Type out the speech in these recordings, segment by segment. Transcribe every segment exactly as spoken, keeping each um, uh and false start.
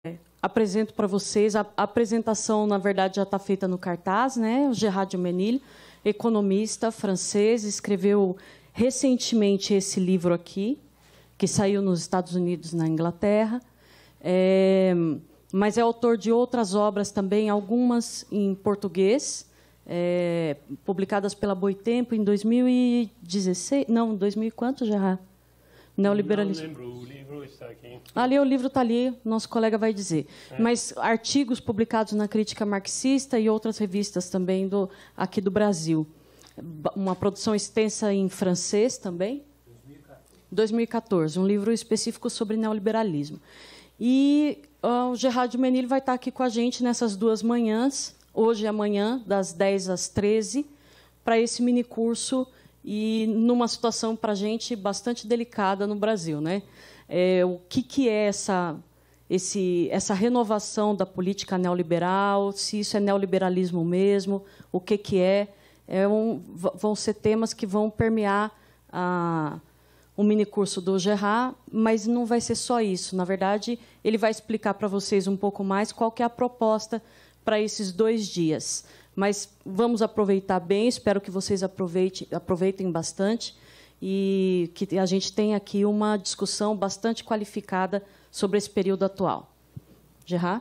Apresento para vocês, a, a apresentação, na verdade, já está feita no cartaz, né? O Gérard de Menil, economista francês, escreveu recentemente esse livro aqui, que saiu nos Estados Unidos e na Inglaterra, é, mas é autor de outras obras também, algumas em português, é, publicadas pela Boitempo em dois mil e dezesseis, não, dois mil e quanto, Gérard? Neoliberalismo. Não lembro, o livro está aqui. Ali, o livro está ali, nosso colega vai dizer. É. Mas artigos publicados na Crítica Marxista e outras revistas também do, aqui do Brasil. Uma produção extensa em francês também. dois mil e quatorze, um livro específico sobre neoliberalismo. E uh, o Gérard de Menil vai estar aqui com a gente nessas duas manhãs, hoje e amanhã, das dez às treze, para esse minicurso e numa situação, para a gente, bastante delicada no Brasil, né? É, o que, que é essa, esse, essa renovação da política neoliberal, se isso é neoliberalismo mesmo, o que, que é. é um, vão ser temas que vão permear a, o minicurso do Gérard, mas não vai ser só isso. Na verdade, ele vai explicar para vocês um pouco mais qual que é a proposta para esses dois dias. Mas vamos aproveitar bem, espero que vocês aproveitem, aproveitem bastante e que a gente tenha aqui uma discussão bastante qualificada sobre esse período atual. Gérard?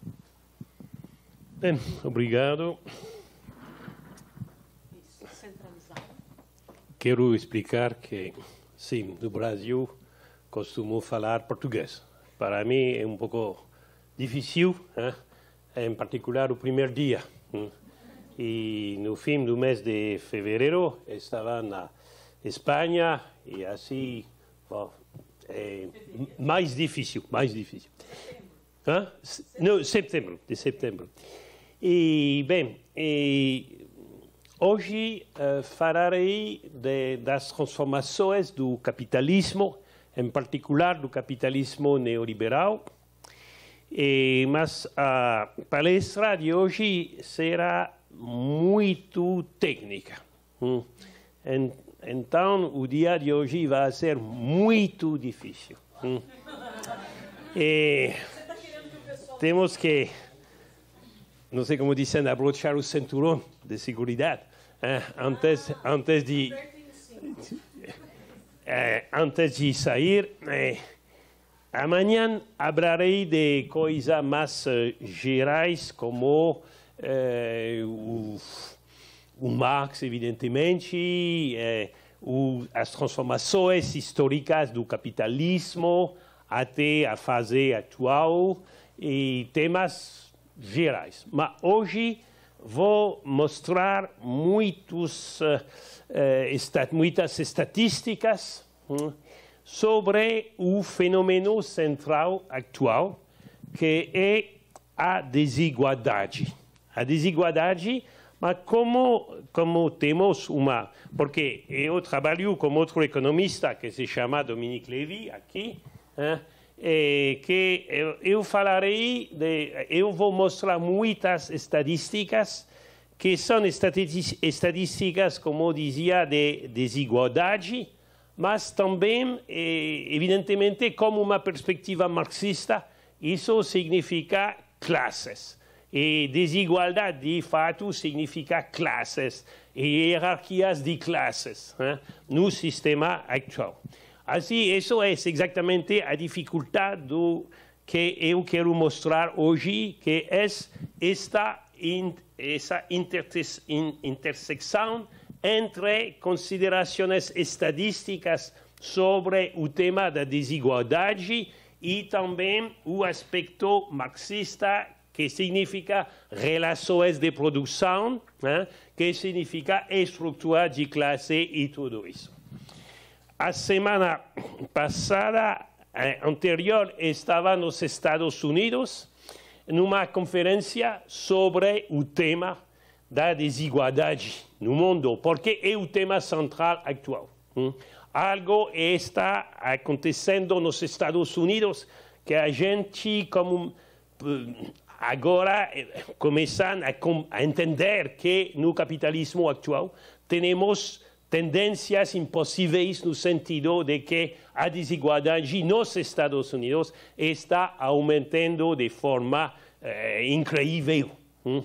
Bem, obrigado. Quero explicar que, sim, no Brasil costumo falar português. Para mim é um pouco difícil, hein? Em particular o primeiro dia. Hein? E no fim do mês de fevereiro estava na Espanha e assim, bom, é mais difícil, mais difícil. Hã? Não, setembro, de setembro. E, bem, e hoje uh, falarei de, das transformações do capitalismo, em particular do capitalismo neoliberal. E, mas a palestra de hoje será muito técnica. Hum. Então, o dia de hoje vai ser muito difícil. Hum. E temos que, não sei como dizem, abrochar o cinturão de segurança eh, antes, antes, de, eh, antes de sair. Eh, amanhã falarei de coisas mais uh, gerais, como Eh, o, o Marx, evidentemente, eh, o, as transformações históricas do capitalismo até a fase atual e temas gerais. Mas hoje vou mostrar muitos, uh, uh, estat, muitas estatísticas um, sobre o fenômeno central atual, que é a desigualdade. A desigualdade, mas como, como temos uma... Porque eu trabalho com outro economista que se chama Dominique Lévy, aqui, hein, e que eu, eu falarei, de, eu vou mostrar muitas estatísticas que são estatísticas, como dizia, de desigualdade, mas também, evidentemente, como uma perspectiva marxista, isso significa classes. E desigualdade, de fato, significa classes e hierarquias de classes, hein, no sistema atual. Assim, isso é exatamente a dificuldade do que eu quero mostrar hoje, que é esta essa intersecção entre considerações estadísticas sobre o tema da desigualdade e também o aspecto marxista, que significa relações de produção, né? Que significa estrutura de classe e tudo isso. A semana passada, eh, anterior, estava nos Estados Unidos, numa conferência sobre o tema da desigualdade no mundo, porque é o tema central atual. Hum? Algo está acontecendo nos Estados Unidos que a gente, como agora começam a, a entender que no capitalismo atual temos tendências impossíveis no sentido de que a desigualdade nos Estados Unidos está aumentando de forma eh, incrível. Hum?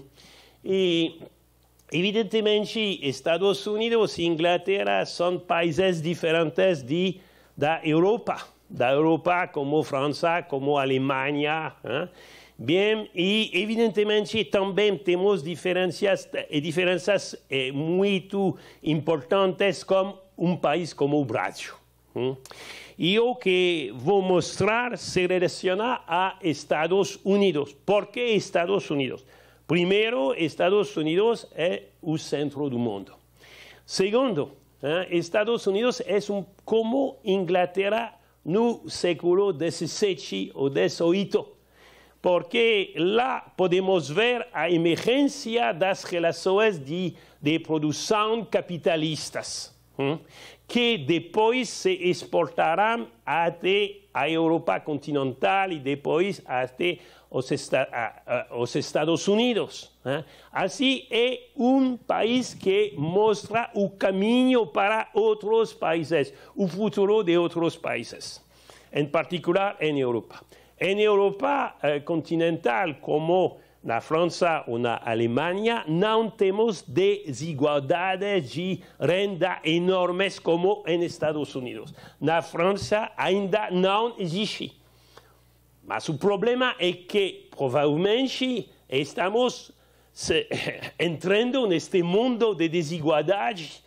E, evidentemente, Estados Unidos e Inglaterra são países diferentes de, da Europa, da Europa como França, como Alemanha. Hein? Bem, e evidentemente também temos diferenças, diferenças eh, muito importantes com um país como o Brasil. Hum? E o que vou mostrar se relaciona a Estados Unidos. Por que Estados Unidos? Primeiro, Estados Unidos é o centro do mundo. Segundo, eh, Estados Unidos é um, como Inglaterra no século dezessete ou dezoito. Porque lá podemos ver a emergência das relações de, de produção capitalistas, hein, que depois se exportarão até a Europa continental e depois até os, esta, a, a, os Estados Unidos. Hein. Assim, é um país que mostra o caminho para outros países, o futuro de outros países, em particular em Europa. Em Europa eh, continental, como na França ou na Alemanha, não temos desigualdades de renda enormes como em Estados Unidos. Na França ainda não existe. Mas o problema é que, provavelmente, estamos se, entrando neste mundo de desigualdade,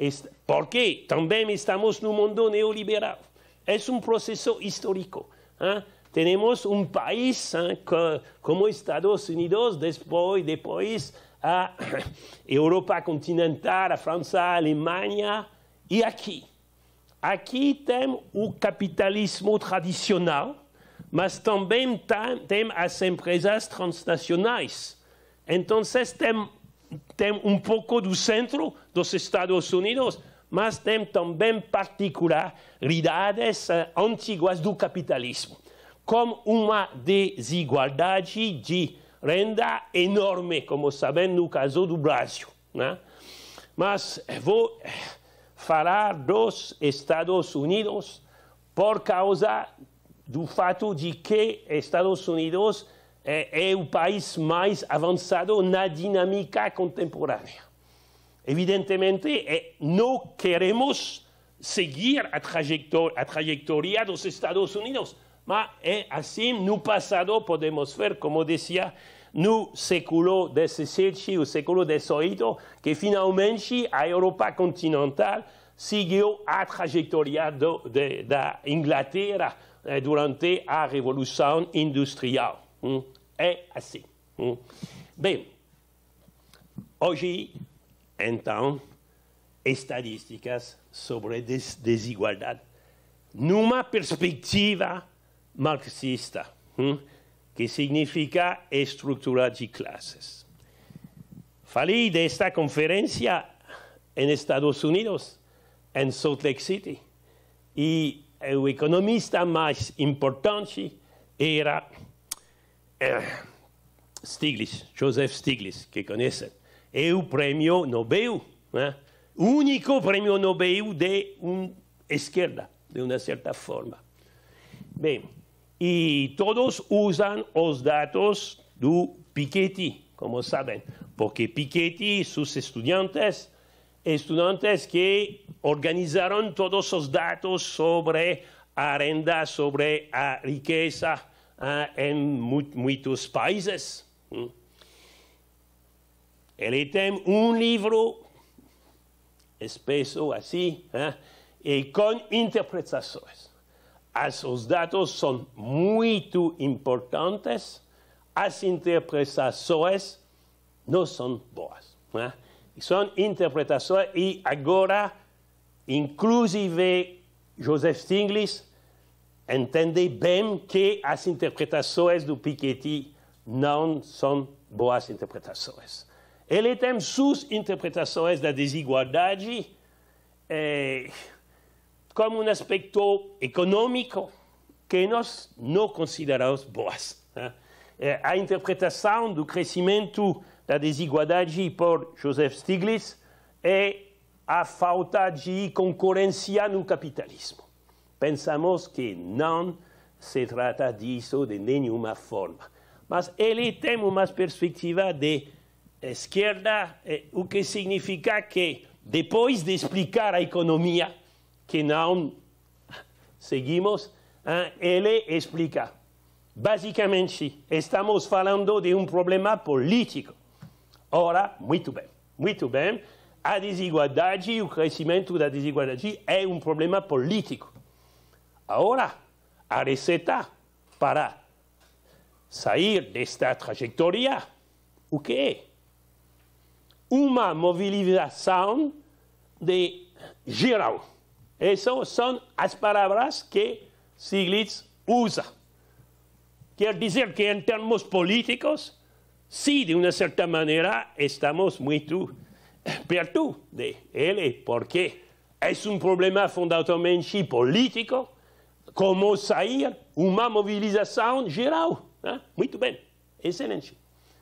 porque também estamos no mundo neoliberal. É um processo histórico. Hein? Temos um país hein, que, como Estados Unidos, depois, depois a Europa continental, a França, a Alemanha, e aqui. Aqui tem o capitalismo tradicional, mas também tem, tem as empresas transnacionais. Então, tem, tem um pouco do centro dos Estados Unidos, mas tem também particularidades uh, antigas do capitalismo, como uma desigualdade de renda enorme, como sabem no caso do Brasil. Né? Mas vou falar dos Estados Unidos por causa do fato de que Estados Unidos é, é o país mais avançado na dinâmica contemporânea. Evidentemente, é, não queremos seguir a trajetória, a trajetória dos Estados Unidos, mas é assim, no passado, podemos ver, como dizia, no século dezessete, o século dezoito, que finalmente a Europa continental seguiu a trajetória do, de, da Inglaterra eh, durante a Revolução Industrial. Hum? É assim. Hum? Bem, hoje, então, estatísticas sobre des desigualdade numa perspectiva marxista, hum, que significa estrutura de classes. Falei desta conferência em Estados Unidos, em Salt Lake City, e o economista mais importante era eh, Stiglitz, Joseph Stiglitz, que conhecem. É o prêmio Nobel, né? O único prêmio Nobel de uma esquerda, de uma certa forma. Bem, e todos usam os dados do Piketty, como sabem, porque Piketty e seus estudantes, estudantes que organizaram todos os dados sobre a renda, sobre a riqueza uh, em mu muitos países. Hum. Ele tem um livro espesso assim, uh, e com interpretações. As, os dados são muito importantes, as interpretações não são boas. Né? São interpretações e agora, inclusive, Joseph Stiglitz entende bem que as interpretações do Piketty não são boas interpretações. Ele tem suas interpretações da desigualdade eh, como um aspecto econômico que nós não consideramos boas. Né? A interpretação do crescimento da desigualdade por Joseph Stiglitz é a falta de concorrência no capitalismo. Pensamos que não se trata disso de nenhuma forma. Mas ele tem uma perspectiva de esquerda, eh, o que significa que, depois de explicar a economia, que não seguimos, eh, ele explica. Basicamente, estamos falando de um problema político. Ora, muito bem, muito bem, a desigualdade e o crescimento da desigualdade é um problema político. Agora, a receita para sair desta trajetória, o que é? Uma mobilização de geral. Essas são as palavras que Stiglitz usa. Quer dizer que, em termos políticos, sim, de uma certa maneira, estamos muito perto dele, porque é um problema fundamentalmente político, como sair uma mobilização geral. Né? Muito bem, excelente.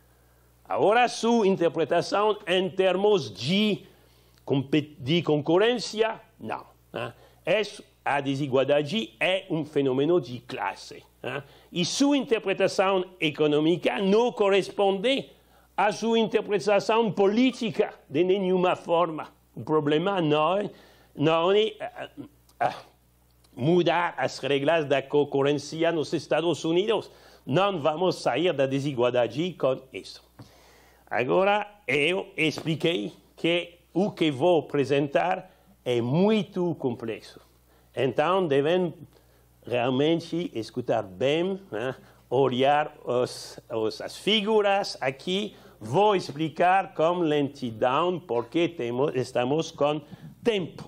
Agora, sua interpretação em termos de, de concorrência, não. Né? A desigualdade é um fenômeno de classe. Né? E sua interpretação econômica não corresponde à sua interpretação política de nenhuma forma. O problema não é, não é uh, uh, mudar as regras da concorrência nos Estados Unidos. Não vamos sair da desigualdade com isso. Agora, eu expliquei que o que vou apresentar é muito complexo. Então, devem realmente escutar bem, né? Olhar os, os, as figuras aqui. Vou explicar com lentidão, porque temos, estamos com tempo.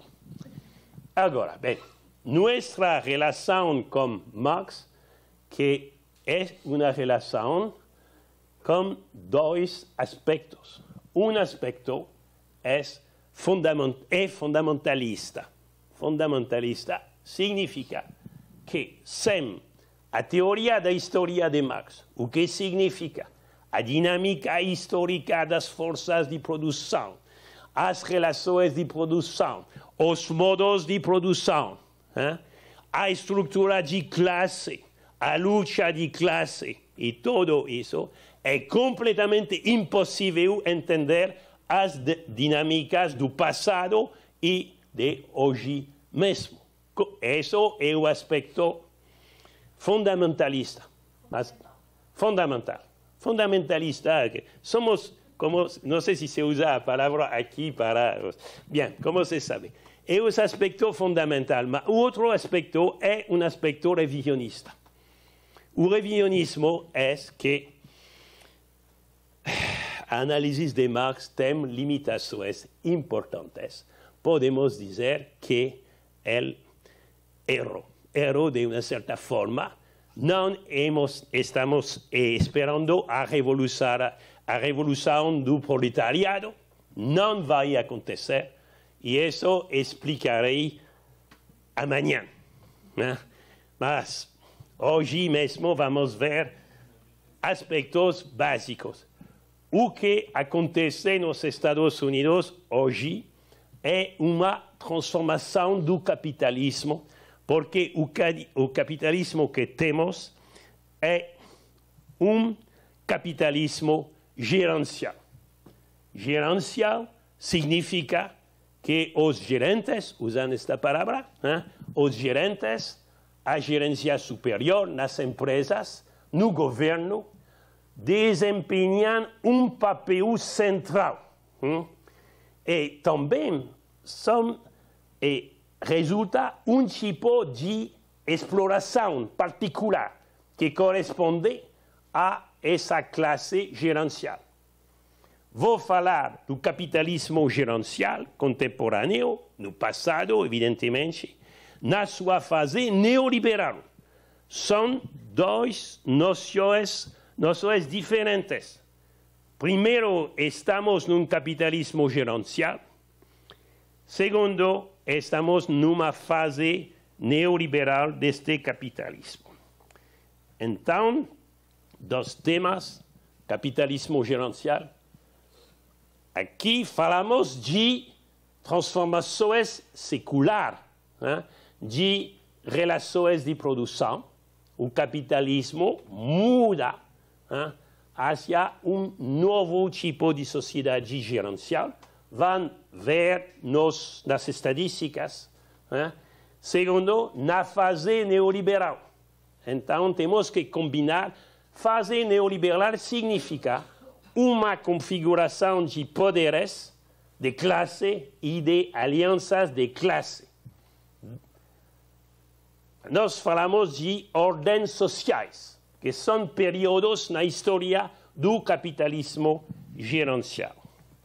Agora, bem, nossa relação com Marx, que é uma relação com dois aspectos. Um aspecto é, fundament, é fundamentalista. Fundamentalista significa que sem a teoria da história de Marx, o que significa a dinâmica histórica das forças de produção, as relações de produção, os modos de produção, hein? A estrutura de classe, a luta de classe e tudo isso, é completamente impossível entender as dinâmicas do passado e de hoje mesmo. Esse é o aspecto fundamentalista. Mas fundamental. Fundamentalista, somos, como, não sei se se usa a palavra aqui para... Bem, como se sabe. É o aspecto fundamental, mas o outro aspecto é um aspecto revisionista. O revisionismo é que a análise de Marx tem limitações importantes. Podemos dizer que ele errou. Errou de uma certa forma. Não hemos, estamos esperando a revolução, a revolução do proletariado. Não vai acontecer. E isso explicarei amanhã. Né? Mas hoje mesmo vamos ver aspectos básicos. O que acontece nos Estados Unidos hoje é uma transformação do capitalismo, porque o, o capitalismo que temos é um capitalismo gerencial. Gerencial significa que os gerentes, usando esta palavra, né, os gerentes, a gerência superior nas empresas, no governo, desempenham um papel central. Hein? E também são, e resulta um tipo de exploração particular que corresponde a essa classe gerencial. Vou falar do capitalismo gerencial contemporâneo, no passado, evidentemente, na sua fase neoliberal. São duas noções, noções diferentes. Primeiro, estamos num capitalismo gerencial. Segundo, estamos numa fase neoliberal deste capitalismo. Então, dos temas, capitalismo gerencial, aqui falamos de transformações seculares, hein, de relações de produção. O capitalismo muda, hein, hacia um novo tipo de sociedade gerencial. Vão ver nos, nas estatísticas, hein, segundo, na fase neoliberal. Então, temos que combinar. Fase neoliberal significa uma configuração de poderes, de classe e de alianças de classe. Nós falamos de ordens sociais, que são períodos na história do capitalismo gerencial.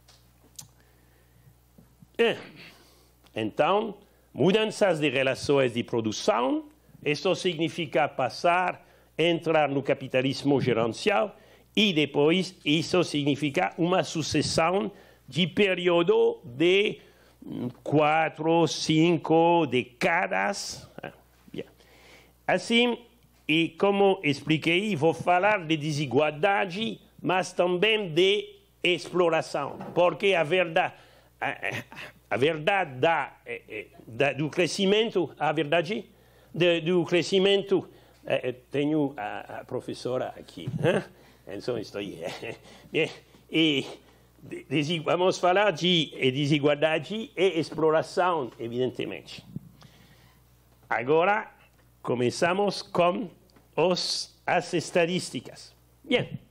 Então, mudanças de relações de produção, isso significa passar, entrar no capitalismo gerencial, e depois isso significa uma sucessão de período de quatro, cinco décadas. Assim, e como expliquei, vou falar de desigualdade, mas também de exploração, porque a verdade, a, a verdade da, da, do crescimento, a verdade de, do crescimento, tenho a, a professora aqui, hein? Então estou bem, e vamos falar de desigualdade e exploração, evidentemente. Agora, começamos com os, as estatísticas. Bem,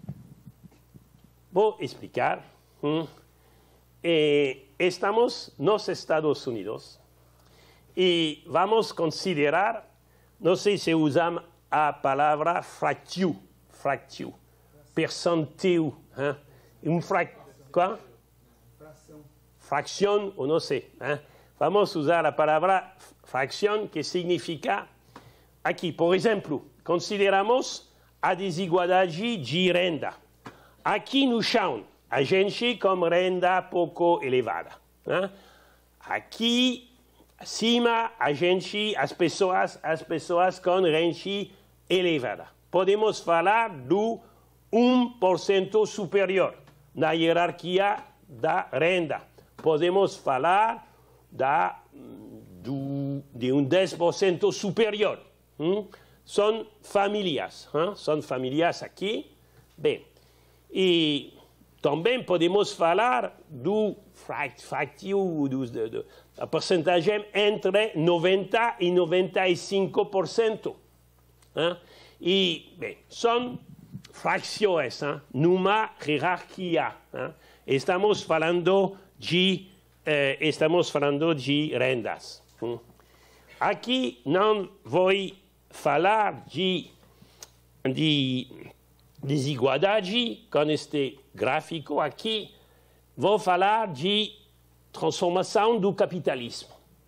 vou explicar. Hum, eh, estamos nos Estados Unidos e vamos considerar, não sei se usamos a palavra fraction, fraction, percentil, hein? Um fra... Quoi? Fração. Fraction, ou não sei. Hein? Vamos usar a palavra fraction, que significa, aqui, por exemplo, consideramos a desigualdade de renda. Aqui no chão, a gente com renda pouco elevada. Hein? Aqui, acima, a gente, as pessoas, as pessoas com renda elevada. Podemos falar do um por cento superior na hierarquia da renda. Podemos falar da, do, de um dez por cento superior. Hum? São famílias. Hein? São famílias aqui. Bem, e também podemos falar do fraction, do, do, do, da porcentagem entre noventa e noventa e cinco por cento. Hein? E, bem, são frações, hein? Numa hierarquia. Hein? Estamos falando de, eh, estamos falando de rendas. Hein? Aqui não vou falar de, de desigualdade com este gráfico aqui. Vou falar de transformação do capitalismo.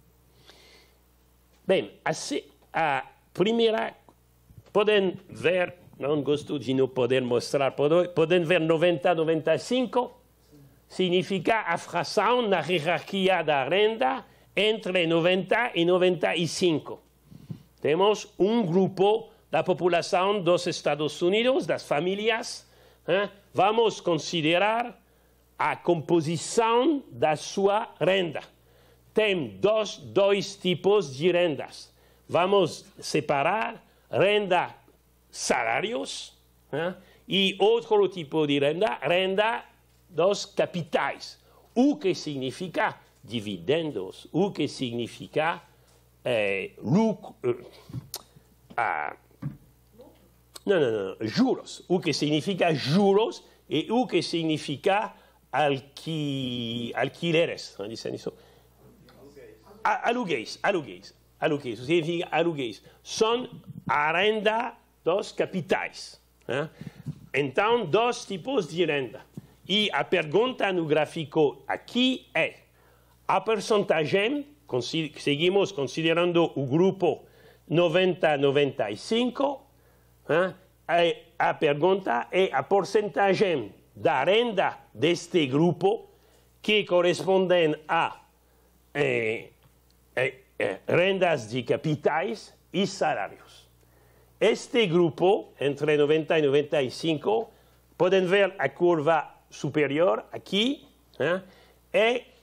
Bem, a primeira, podem ver, não gosto de não poder mostrar, podem ver noventa, noventa e cinco, significa a fração na hierarquia da renda entre noventa e noventa e cinco. Temos um grupo da população dos Estados Unidos, das famílias, hein? Vamos considerar a composição da sua renda. Tem dois, dois tipos de rendas. Vamos separar renda salários, hein? E outro tipo de renda, renda dos capitais. O que significa dividendos, o que significa eh, lucro, ah, não, não, não, juros, o que significa juros e o que significa alqui, alquileres, não dizem isso? Aluguéis, aluguéis, aluguéis, significa aluguéis. São a renda dos capitais. Hein? Então, dois tipos de renda. E a pergunta no gráfico aqui é, a percentagem, seguimos considerando o grupo noventa a noventa e cinco, hein? A pergunta é a porcentagem da renda deste grupo que correspondem a eh, eh, eh, rendas de capitais e salários. Este grupo, entre noventa e noventa e cinco, podem ver a curva superior aqui, hein? É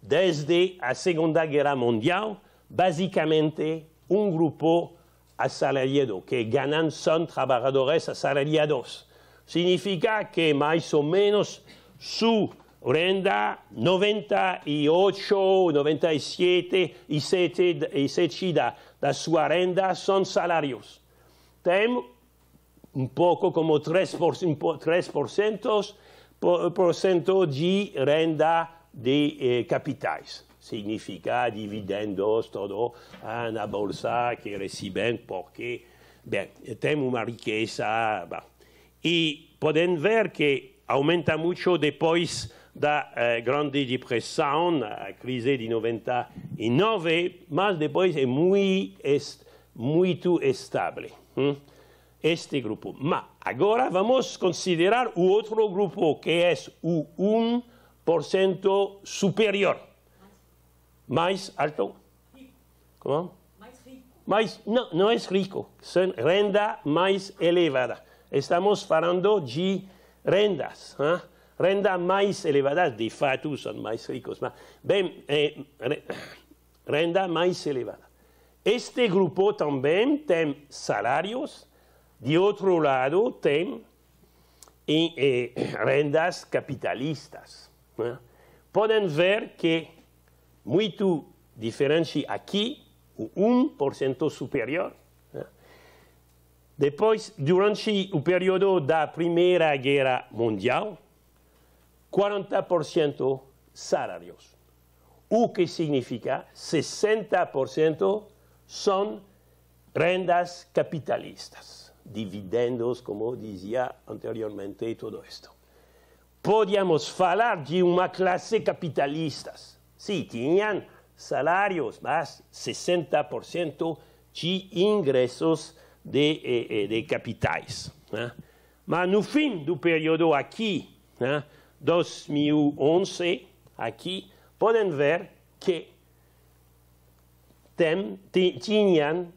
desde a Segunda Guerra Mundial, basicamente un grupo asalariado, que ganan son trabajadores asalariados. Significa que más o menos su renta noventa y ocho, noventa y siete y sete da, da sua renta son salarios. Tem un poco como tres por ciento de renta de eh, capitais. Significa dividendos, todo na bolsa que reciben porque bem, tem uma riqueza. Bom. E podem ver que aumenta muito depois da eh, Grande Depressão, a crise de noventa e nove, mas depois é muito, est, muito estável. Hum? Este grupo. Mas agora vamos considerar o outro grupo, que é o um por cento superior. Mais alto? Como? Mais rico. Mais, não, não é rico. São renda mais elevada. Estamos falando de rendas. Hein? Renda mais elevada, de fato, são mais ricos. Mas, bem, eh, renda mais elevada. Este grupo também tem salários. De outro lado, tem eh, rendas capitalistas. Hein? Podem ver que muito diferente aqui, o um por cento superior. Depois, durante o período da Primeira Guerra Mundial, quarenta por cento salários. O que significa sessenta por cento são rendas capitalistas, dividendos, como dizia anteriormente, e tudo isto. Podíamos falar de uma classe capitalista. Sim, tinham salários, mas sessenta por cento de ingressos de, de capitais. Né? Mas no fim do período aqui, né, dois mil e onze, aqui, podem ver que tem, tinham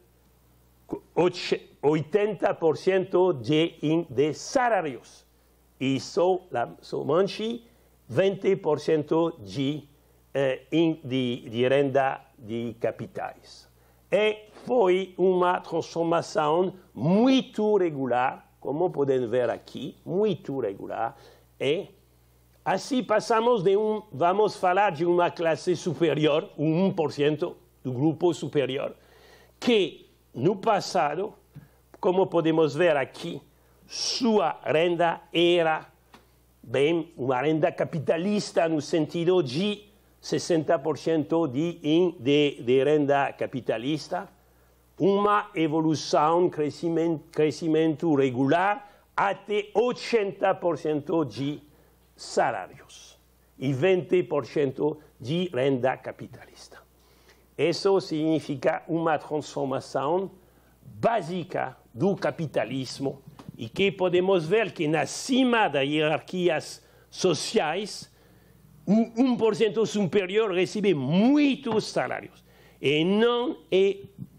oitenta por cento de, de salários e só, somente vinte por cento de De, de renda de capitais. E foi uma transformação muito regular, como podem ver aqui, muito regular, e assim passamos de um, vamos falar de uma classe superior, o um por cento do grupo superior, que no passado, como podemos ver aqui, sua renda era, bem, uma renda capitalista no sentido de sessenta por cento de, de, de renda capitalista, uma evolução, crescimento, crescimento regular até oitenta por cento de salários e vinte por cento de renda capitalista. Isso significa uma transformação básica do capitalismo e que podemos ver que, na cima das hierarquias sociais, o um por cento superior recebe muitos salários. E não é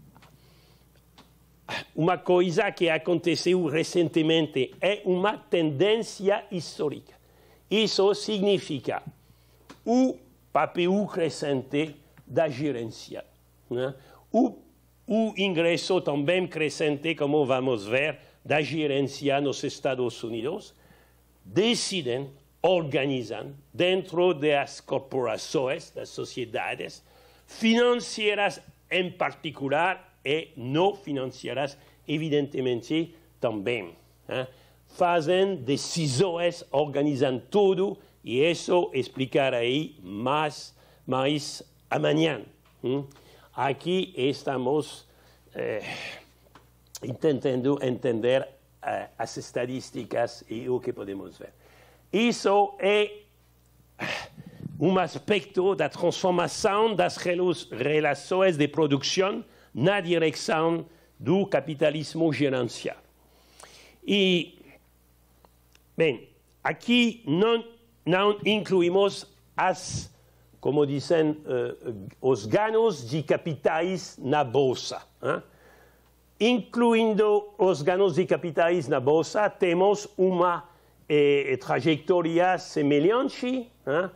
uma coisa que aconteceu recentemente, é uma tendência histórica. Isso significa o papel crescente da gerência. Né? O, o ingresso também crescente, como vamos ver, da gerência nos Estados Unidos, decidem, organizam dentro das corporações, das sociedades, financeiras em particular e não financeiras, evidentemente, também. Hein? Fazem decisões, organizam tudo, e isso explicarei mais, mais amanhã. Hein? Aqui estamos eh, tentando entender eh, as estatísticas e o que podemos ver. Isso é um aspecto da transformação das relações de produção na direção do capitalismo gerencial. E, bem, aqui não, não incluímos as, como dizem, uh, os ganhos de capitais na bolsa. Hein? Incluindo os ganhos de capitais na bolsa, temos uma eh, trajetória semelhante, hein?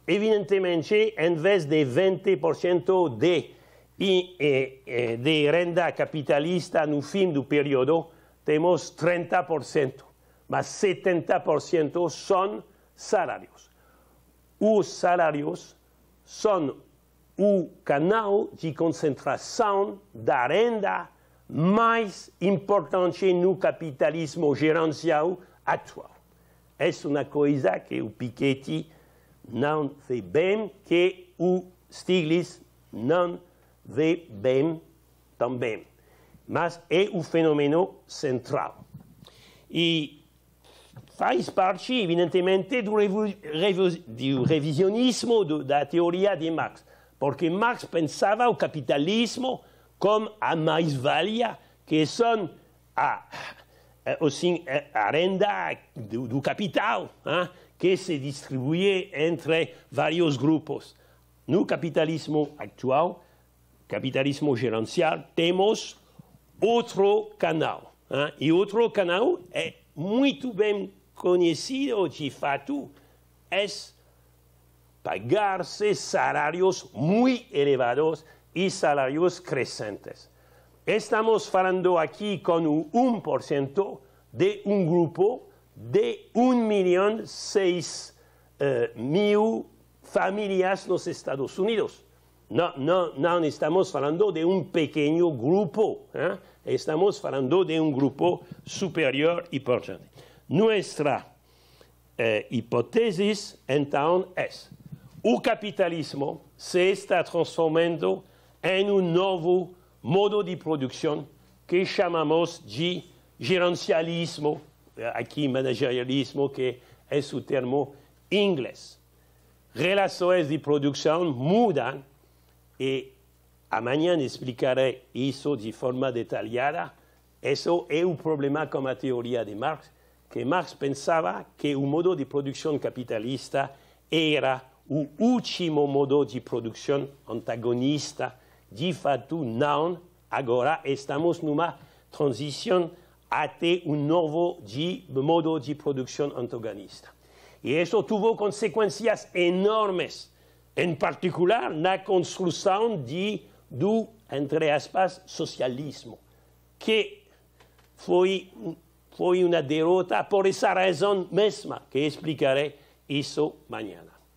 evidentemente, en vez de veinte por ciento de, y, eh, eh, de renda capitalista no fin do período, temos treinta por ciento, mas setenta por ciento são salários. Os salários são o canal de concentração da renda mais importante no capitalismo gerencial atual. É uma coisa que o Piketty não vê bem, que o Stiglitz não vê bem também. Mas é o fenômeno central. E faz parte, evidentemente, do, revu, revu, do revisionismo do, da teoria de Marx, porque Marx pensava o capitalismo como a mais-valia, que são a, assim, a renda do, do capital, hein, que se distribui entre vários grupos. No capitalismo actual, capitalismo gerencial, temos outro canal. Hein, e outro canal é muito bem conhecido, de fato, é pagar-se salários muito elevados e salários crescentes. Estamos falando aqui com o um por cento de um grupo de um milhão e seis mil famílias nos Estados Unidos. Não, não, não estamos falando de um pequeno grupo, hein? Estamos falando de um grupo superior e importante. Nossa eh, hipótese, então, é: o capitalismo se está transformando em um novo modo de produção que chamamos de gerencialismo, aqui managerialismo, que é o termo inglês. Relações de produção mudam e amanhã explicarei isso de forma detalhada. Isso é o problema com a teoria de Marx, que Marx pensava que o modo de produção capitalista era o último modo de produção antagonista. De fato, não. Agora estamos numa transição até um novo de, modo de produção antagonista. E isso teve consequências enormes, em particular na construção de, do, entre aspas, socialismo, que foi, foi uma derrota por essa razão mesma, que explicarei isso amanhã.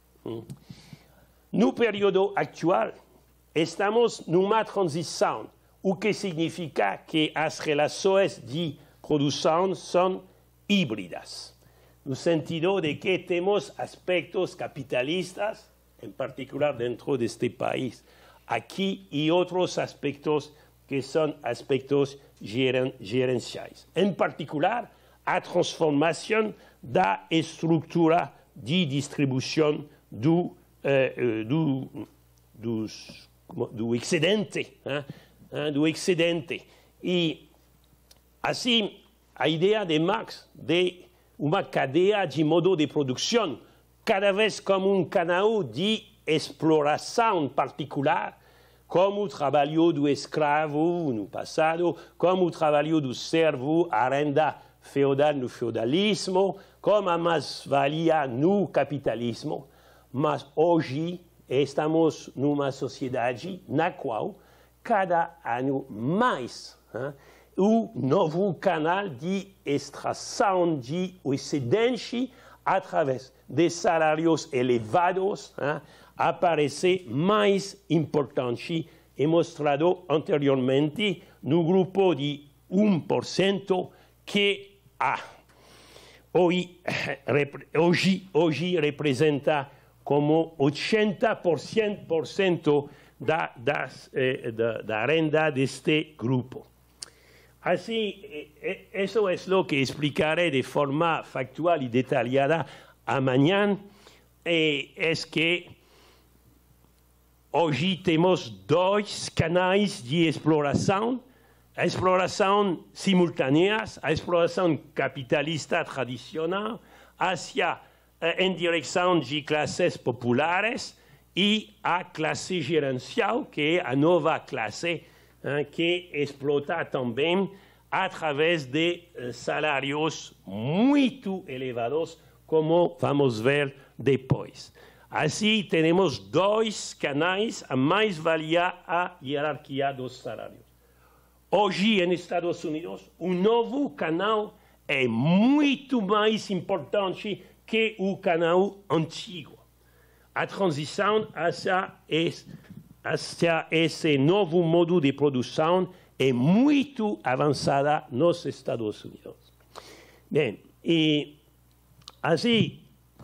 No período atual, estamos numa transição, o que significa que as relações de produção são híbridas, no sentido de que temos aspectos capitalistas, em particular dentro deste país, aqui, e outros aspectos que são aspectos geren gerenciais. Em particular, a transformação da estrutura de distribuição do, uh, do, dos, do excedente, hein, do excedente. E, assim, a ideia de Marx de uma cadeia de modo de produção, cada vez como um canal de exploração particular, como o trabalho do escravo no passado, como o trabalho do servo, a renda feudal no feudalismo, como a mais-valia no capitalismo. Mas hoje estamos numa sociedade na qual, cada ano mais, hein, o novo canal de extração de excedente através de salários elevados, hein, aparece mais importante e mostrado anteriormente no grupo de um por cento que ah, hoje, hoje, hoje representa como oitenta por cento da, das, eh, da, da renda deste grupo. Assim, isso é o que explicaré de forma factual e detalhada amanhã, e é que hoje temos dois canais de exploração, a exploração simultânea, a exploração capitalista tradicional, hacia, em direção de classes populares, e a classe gerencial, que é a nova classe, que explota também através de salários muito elevados, como vamos ver depois. Assim, temos dois canais, a mais-valia, a hierarquia dos salários. Hoje, nos Estados Unidos, um novo canal é muito mais importante que o canal antigo. A transição hacia esse, hacia esse novo modo de produção é muito avançada nos Estados Unidos. Bem, e assim,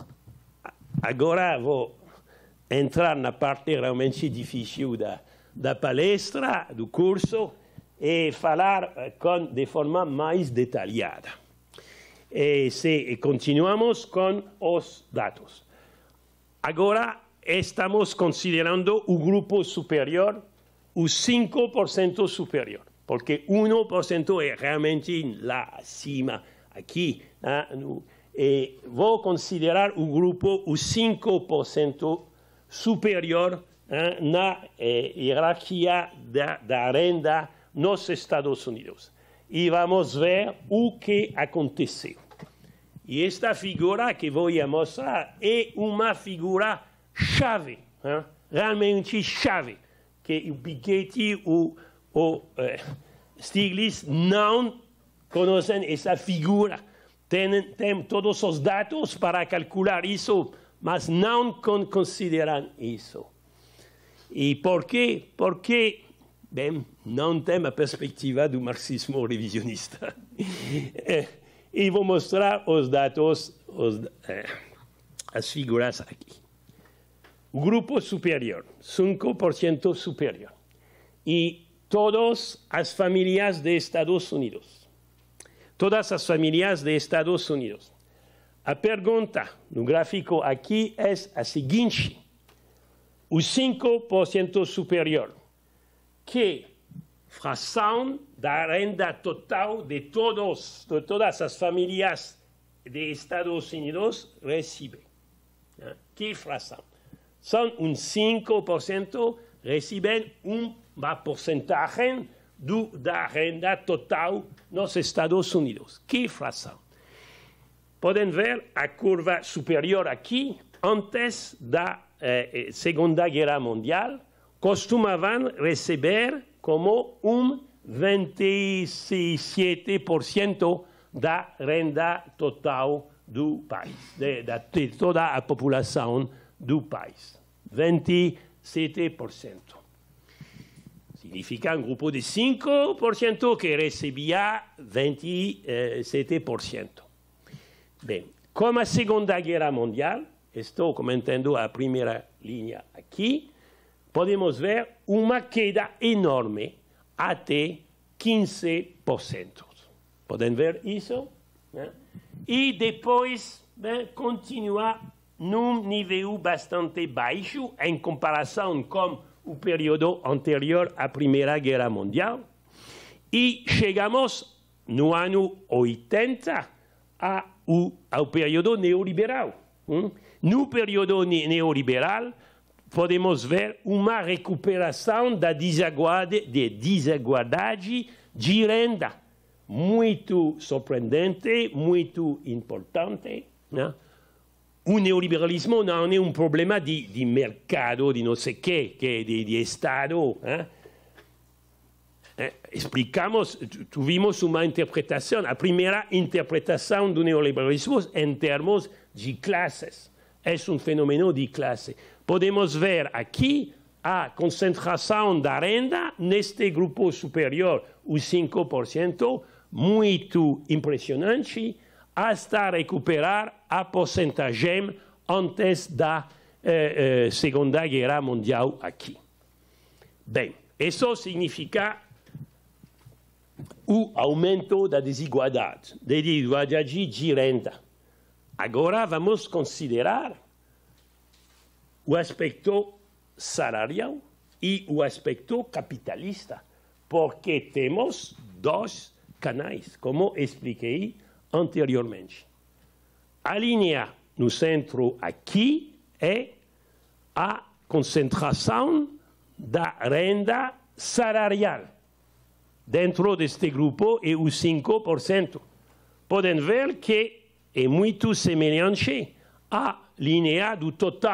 agora vou entrar na parte realmente difícil da, da palestra, do curso, e falar com, de forma mais detalhada. E, se, e continuamos com os dados. Agora estamos considerando o grupo superior, o cinco por cento superior, porque um por cento é realmente lá acima, aqui. Né? E vou considerar o grupo, o cinco por cento superior, né, na eh, hierarquia da, da renda nos Estados Unidos. E vamos ver o que aconteceu. E esta figura que vou mostrar é uma figura chave, hein? Realmente chave, que o Piketty e o, o eh, Stiglitz não conhecem essa figura. Tem, tem todos os dados para calcular isso, mas não consideram isso. E por quê? Porque, bem, não tem a perspectiva do marxismo revisionista. E vou mostrar os dados, os, eh, as figuras aqui. O grupo superior, cinco por cento superior. E todas as famílias de Estados Unidos. Todas as famílias de Estados Unidos. A pergunta no gráfico aqui é a seguinte. O cinco por cento superior, que fração da renda total de, todos, de todas as famílias de Estados Unidos recebem. Que fração? São uns cinco por cento recebem uma porcentagem do, da renda total nos Estados Unidos. Que fração? Podem ver a curva superior aqui, antes da eh, Segunda Guerra Mundial, costumavam receber como um vinte e sete por cento da renda total do país, de, de toda a população do país. vinte e sete por cento. Significa um grupo de cinco por cento que recebia vinte e sete por cento. Bem, como a Segunda Guerra Mundial, estou comentando a primeira linha aqui, podemos ver uma queda enorme até quinze por cento. Podem ver isso? Né? E depois, bem, continua num nível bastante baixo em comparação com o período anterior à Primeira Guerra Mundial. E chegamos no ano oitenta a, o, ao período neoliberal. Hum? No período neoliberal, podemos ver uma recuperação da desigualdade, de desigualdade de renda. Muito surpreendente, muito importante. Né? O neoliberalismo não é um problema de, de mercado, de não sei o quê, que de, de Estado. Né? Eh, explicamos, tivemos uma interpretação, a primeira interpretação do neoliberalismo em termos de classes. É um fenômeno de classe. Podemos ver aqui a concentração da renda neste grupo superior, o cinco por cento, muito impressionante, hasta recuperar a porcentagem antes da eh, eh, Segunda Guerra Mundial aqui. Bem, isso significa o aumento da desigualdade, da desigualdade de renda. Agora vamos considerar o aspecto salarial e o aspecto capitalista, porque temos dois canais, como expliquei anteriormente. A linha no centro aqui é a concentração da renda salarial. Dentro deste grupo é o cinco por cento. Podem ver que é muito semelhante à linha do total,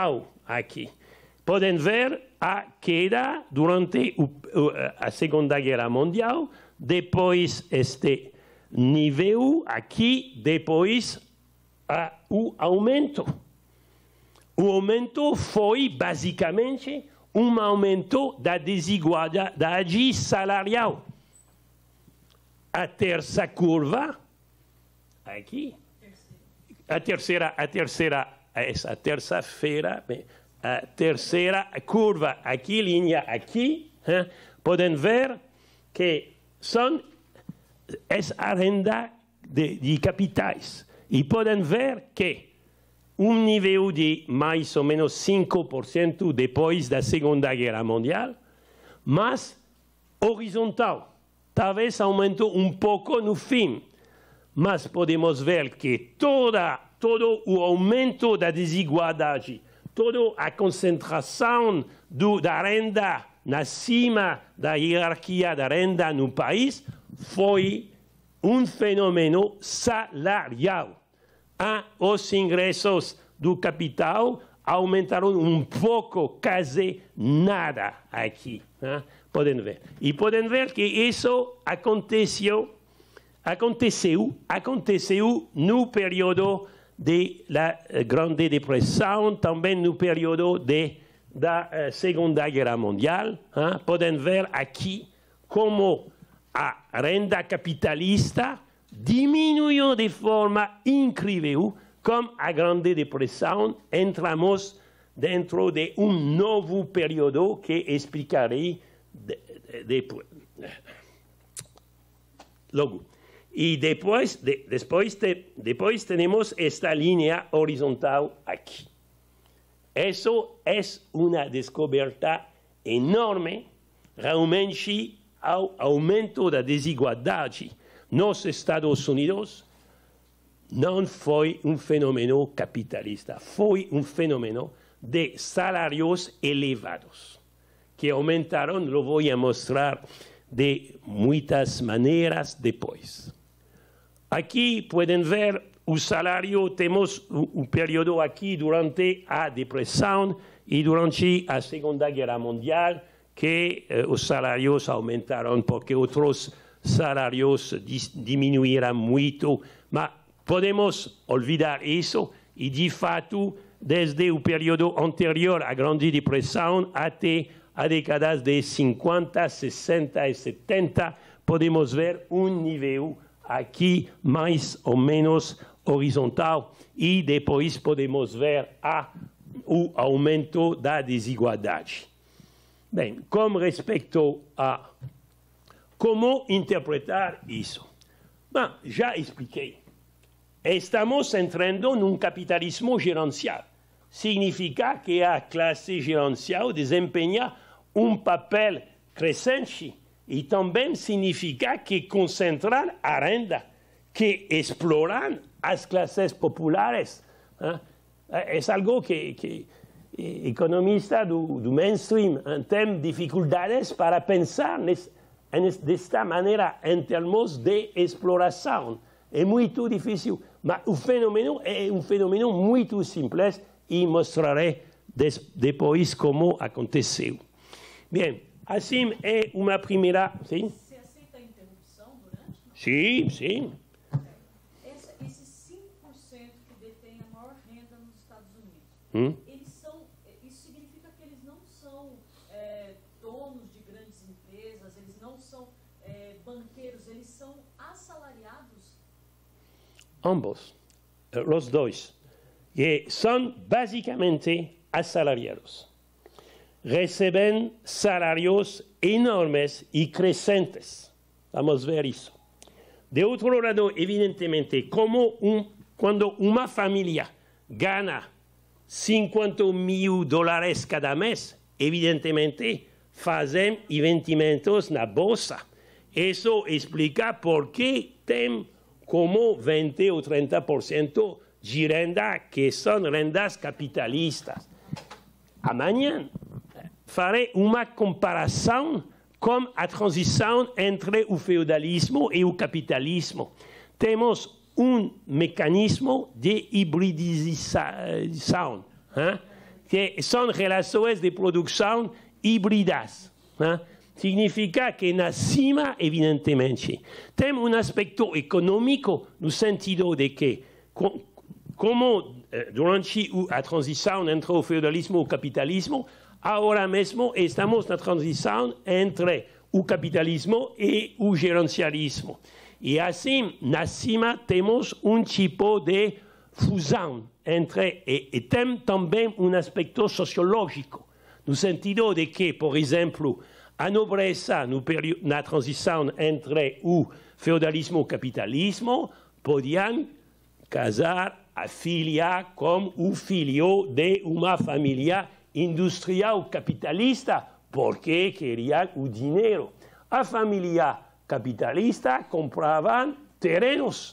aqui. Podem ver a queda durante a Segunda Guerra Mundial, depois este nível aqui, depois a, o aumento. O aumento foi basicamente um aumento da desigualdade salarial. A terça curva, aqui, a terceira, a terceira, essa terça-feira, a terceira curva aqui, linha aqui, hein? Podem ver que são a renda de, de capitais. E podem ver que um nível de mais ou menos cinco por cento depois da Segunda Guerra Mundial, mas horizontal. Talvez aumentou um pouco no fim, mas podemos ver que toda, todo o aumento da desigualdade, toda a concentração do, da renda na cima da hierarquia da renda no país foi um fenômeno salarial. Ah, os ingressos do capital aumentaram um pouco, quase nada aqui. Né? Podem ver. E podem ver que isso aconteceu, aconteceu, aconteceu no período da Grande Depressão, também no período de, da uh, Segunda Guerra Mundial. Hein? Podem ver aqui como a renda capitalista diminuiu de forma incrível, com a Grande Depressão. Entramos dentro de um novo período que explicarei depois. Logo. E depois, de, depois, de, depois temos esta linha horizontal aqui. Isso é uma descoberta enorme, realmente, ao aumento da desigualdade nos Estados Unidos. Não foi um fenômeno capitalista, foi um fenômeno de salários elevados, que aumentaram, lo vou mostrar de muitas maneiras depois. Aqui podem ver o salário, temos um período aqui durante a Depressão e durante a Segunda Guerra Mundial, que eh, os salários aumentaram porque outros salários diminuíram muito, mas podemos olvidar isso e, de fato, desde o período anterior à Grande Depressão até a décadas de cinquenta, sessenta e setenta, podemos ver um nível aqui mais ou menos horizontal e depois podemos ver a, o aumento da desigualdade. Bem, com respeito a como interpretar isso? Bom, já expliquei. Estamos entrando num capitalismo gerencial. Significa que a classe gerencial desempenha um papel crescente e também significa que concentram a renda, que exploram as classes populares. É algo que, que economistas do, do mainstream têm dificuldades para pensar desta maneira em termos de exploração. É muito difícil, mas o fenômeno é um fenômeno muito simples e mostrarei des, depois como aconteceu. Bem, assim é uma primeira... Sim? Você aceita a interrupção durante? Sim, sim. Essa, esses cinco por cento que detêm a maior renda nos Estados Unidos, hum? eles são, isso significa que eles não são é, donos de grandes empresas, eles não são é, banqueiros, eles são assalariados? Ambos, os dois. E são basicamente assalariados. Recebem salários enormes e crescentes. Vamos ver isso. De outro lado, evidentemente, como um, quando uma família ganha cinquenta mil dólares cada mês, evidentemente, fazem investimentos na bolsa. Isso explica por que tem como vinte ou trinta por cento de renda que são rendas capitalistas. Amanhã farei uma comparação com a transição entre o feudalismo e o capitalismo. Temos um mecanismo de hibridização. Hein? que são relações de produção híbridas. Né? Significa que na cima, evidentemente, tem um aspecto econômico no sentido de que, como durante a transição entre o feudalismo e o capitalismo, agora mesmo estamos na transição entre o capitalismo e o gerencialismo. E assim, na cima, temos um tipo de fusão entre, e, e tem também um aspecto sociológico, no sentido de que, por exemplo, a nobreza no período, na transição entre o feudalismo e o capitalismo podiam casar a filha com o filho de uma família industrial capitalista, porque queriam o dinheiro. A família capitalista compravam terrenos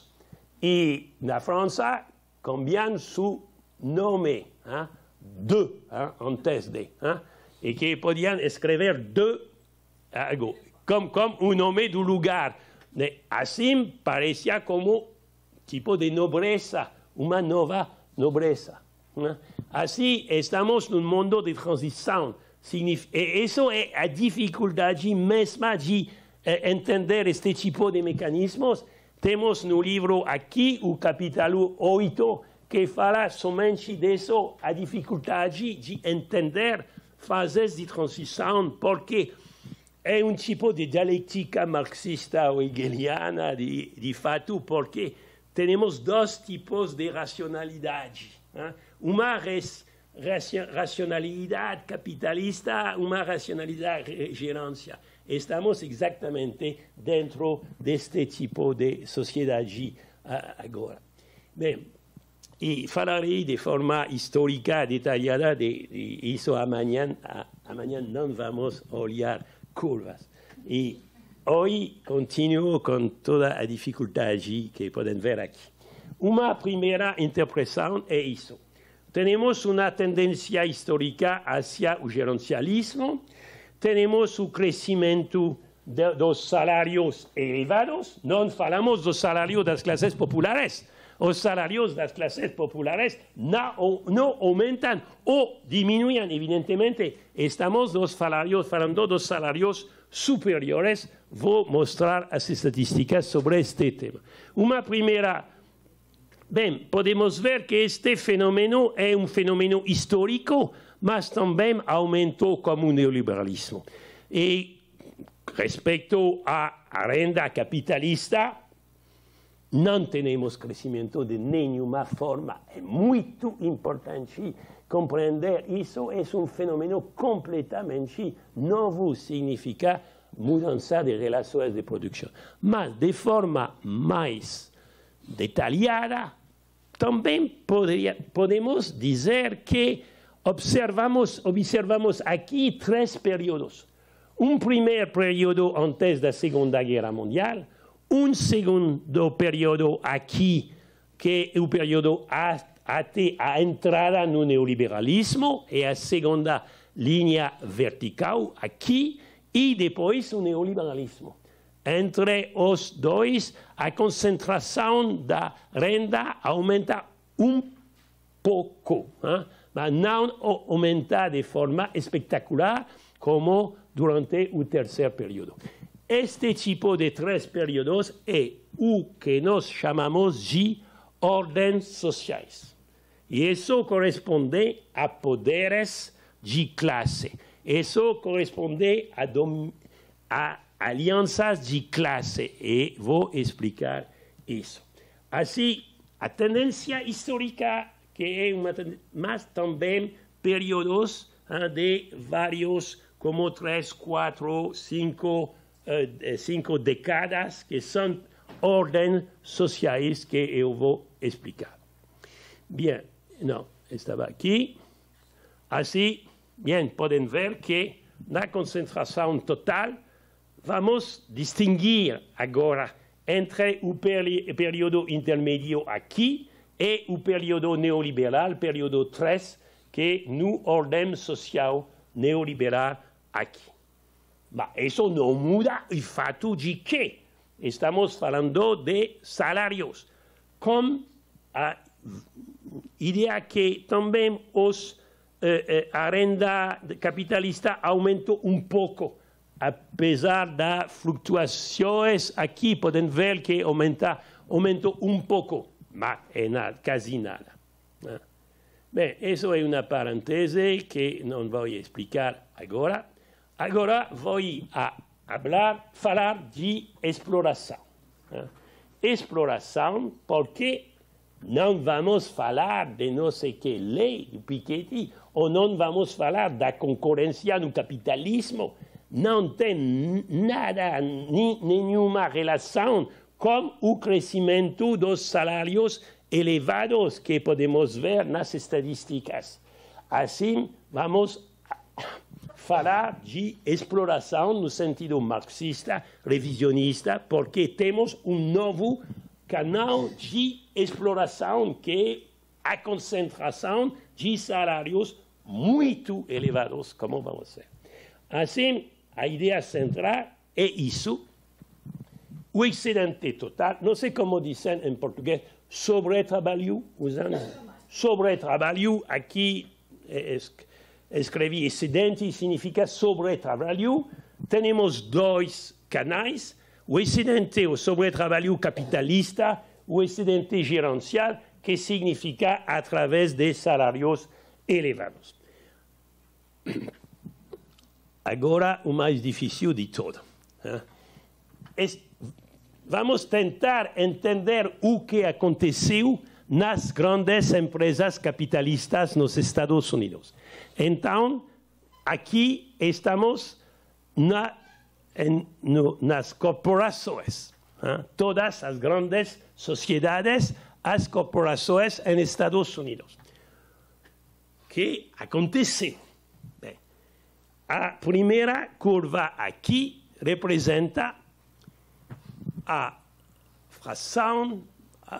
e na França cambiam seu nome, hein, de, hein, antes de, hein, e que podiam escrever de algo, como, como o nome do lugar. Assim parecia como tipo de nobreza, uma nova nobreza. Hein. Assim estamos num mundo de transição. E isso é a dificuldade mesma de eh, entender este tipo de mecanismos. Temos no livro aqui o capítulo oito, que fala somente disso, a dificuldade de entender fases de transição, porque é um tipo de dialética marxista ou hegeliana, de, de fato, porque temos dois tipos de racionalidade. Hein? Uma res, racionalidade capitalista, uma racionalidade gerência. Estamos exatamente dentro deste tipo de sociedade agora. Bem, e falarei de forma histórica detalhada de, de isso amanhã. Amanhã não vamos olhar curvas. E hoje continuo com toda a dificuldade que podem ver aqui. Uma primeira interpretação é isso. Temos uma tendência histórica hacia o gerencialismo, temos o crescimento de, dos salários elevados, não falamos dos salários das classes populares. Os salários das classes populares não, não aumentam ou diminuem, evidentemente. Estamos dos salários, falando dos salários superiores. Vou mostrar as estatísticas sobre este tema. Uma primeira. Bem, podemos ver que este fenômeno é um fenômeno histórico, mas também aumentou como o neoliberalismo. E respeito à renda capitalista, não temos crescimento de nenhuma forma. É muito importante compreender isso. É um fenômeno completamente novo, significa mudança de relações de produção. Mas, de forma mais detalhada, também poderia, podemos dizer que observamos, observamos aqui três períodos. Um primeiro período antes da Segunda Guerra Mundial, um segundo período aqui, que é o período até a entrada no neoliberalismo, e a segunda linha vertical aqui, e depois o neoliberalismo. Entre os dois, a concentração da renda aumenta um pouco, hein? Mas não aumenta de forma espetacular como durante o terceiro período. Este tipo de três períodos é o que nós chamamos de ordens sociais. E isso corresponde a poderes de classe. Isso corresponde a, a alianças de classe. E vou explicar isso. Assim, a tendência histórica, que é uma tendência, mas também períodos hein, de vários, como três, quatro, cinco, uh, cinco décadas, que são ordens sociais que eu vou explicar. Bem, não, estava aqui. Assim, bem, podem ver que na concentração total, vamos distinguir agora entre o período intermédio aqui e o período neoliberal, período três, que no ordem social neoliberal aqui. Mas isso não muda o fato de que estamos falando de salários, com a ideia que também os eh, eh, a renda capitalista aumentou um pouco, apesar das flutuações. Aqui podem ver que aumenta, aumentou um pouco, mas é nada, quase nada. Né? Bem, isso é uma parêntese que não vou explicar agora. Agora vou a falar, falar de exploração. Né? Exploração, porque não vamos falar de não sei que lei do Piketty, ou não vamos falar da concorrência no capitalismo. Não tem nada, ni, nenhuma relação com o crescimento dos salários elevados que podemos ver nas estatísticas. Assim, vamos falar de exploração no sentido marxista, revisionista, porque temos um novo canal de exploração que é a concentração de salários muito elevados, como vamos ver. Assim, a ideia central é isso. O excedente total, não sei como dizem em português, sobretrabalho, usando sobretrabalho, aqui escrevi excedente, significa sobretrabalho. Temos dois canais, o excedente, o sobretrabalho capitalista, o excedente gerencial, que significa através de salários elevados. Agora, o mais difícil de tudo. Né? Vamos tentar entender o que aconteceu nas grandes empresas capitalistas nos Estados Unidos. Então, aqui estamos na, en, no, nas corporações. Né? Todas as grandes sociedades, as corporações em Estados Unidos. O que aconteceu? A primeira curva aqui representa a fração, a,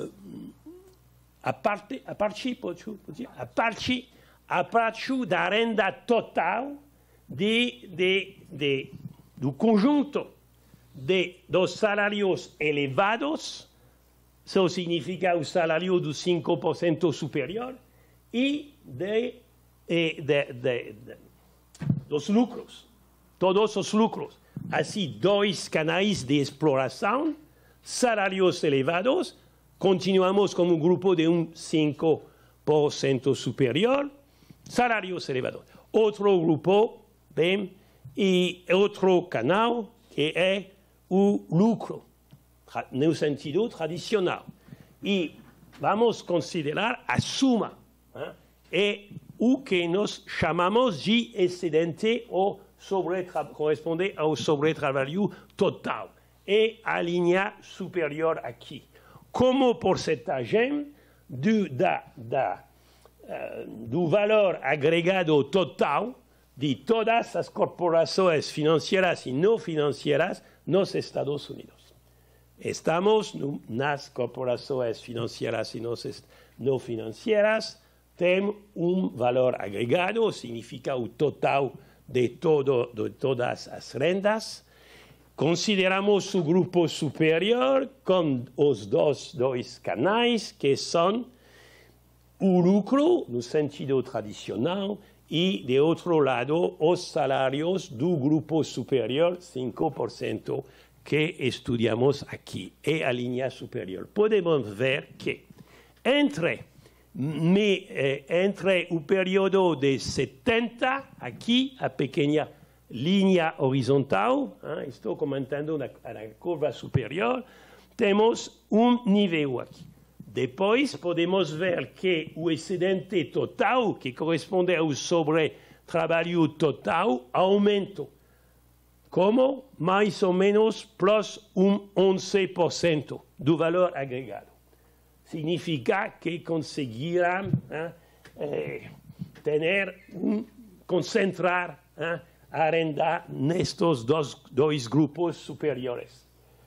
a parte, a parte, a parte, a parte da renda total de, de, de, do conjunto de, dos salários elevados, isso significa o salário do cinco por cento superior, e de, de, de, de, de dos lucros, todos os lucros. Assim, dois canais de exploração, salários elevados, continuamos com um grupo de um cinco por cento superior, salários elevados. Outro grupo, bem, e outro canal, que é o lucro, no sentido tradicional. E vamos considerar a suma, né? E o que nós chamamos de excedente ou corresponde ao sobretrabalho total. É a linha superior aqui. Como porcentagem do, da, da, uh, do valor agregado total de todas as corporações financeiras e não financeiras nos Estados Unidos. Estamos no, nas corporações financeiras e não financeiras, tem um valor agregado, significa o total de, todo, de todas as rendas. Consideramos o grupo superior com os dois, dois canais, que são o lucro, no sentido tradicional, e, de outro lado, os salários do grupo superior, cinco por cento, que estudamos aqui. É a linha superior. Podemos ver que entre Mais eh, entre o período de setenta, aqui, a pequena linha horizontal, hein, estou comentando na, na curva superior, temos um nível aqui. Depois, podemos ver que o excedente total, que corresponde ao sobretrabalho total, aumentou. Como? Mais ou menos plus um onze por cento do valor agregado. Significa que conseguirão eh, eh, ter um, concentrar eh, a renda nestes dois, dois grupos superiores.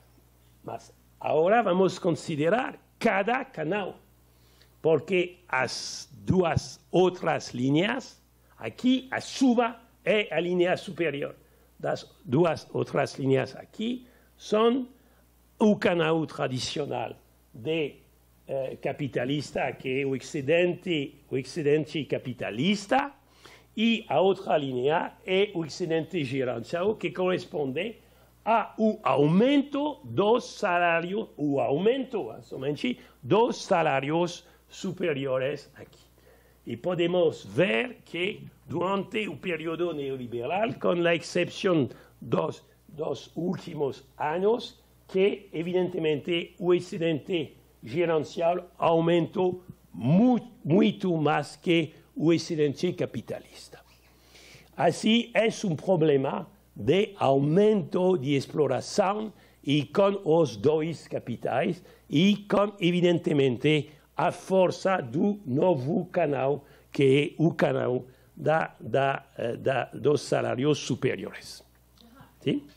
Mas agora vamos considerar cada canal, porque as duas outras linhas, aqui a suba é a linha superior. Das duas outras linhas aqui são o canal tradicional de eh, capitalista, que é o excedente, o excedente capitalista, e a outra linha é o excedente gerencial, que corresponde ao aumento dos salários, o aumento somente dos salários superiores aqui. E podemos ver que durante o período neoliberal, com a exceção dos, dos últimos anos, que evidentemente o excedente gerencial aumentou muito, muito mais que o excedente capitalista. Assim, é um problema de aumento de exploração e com os dois capitais e com, evidentemente, a força do novo canal, que é o canal da, da, da, dos salários superiores. Sim?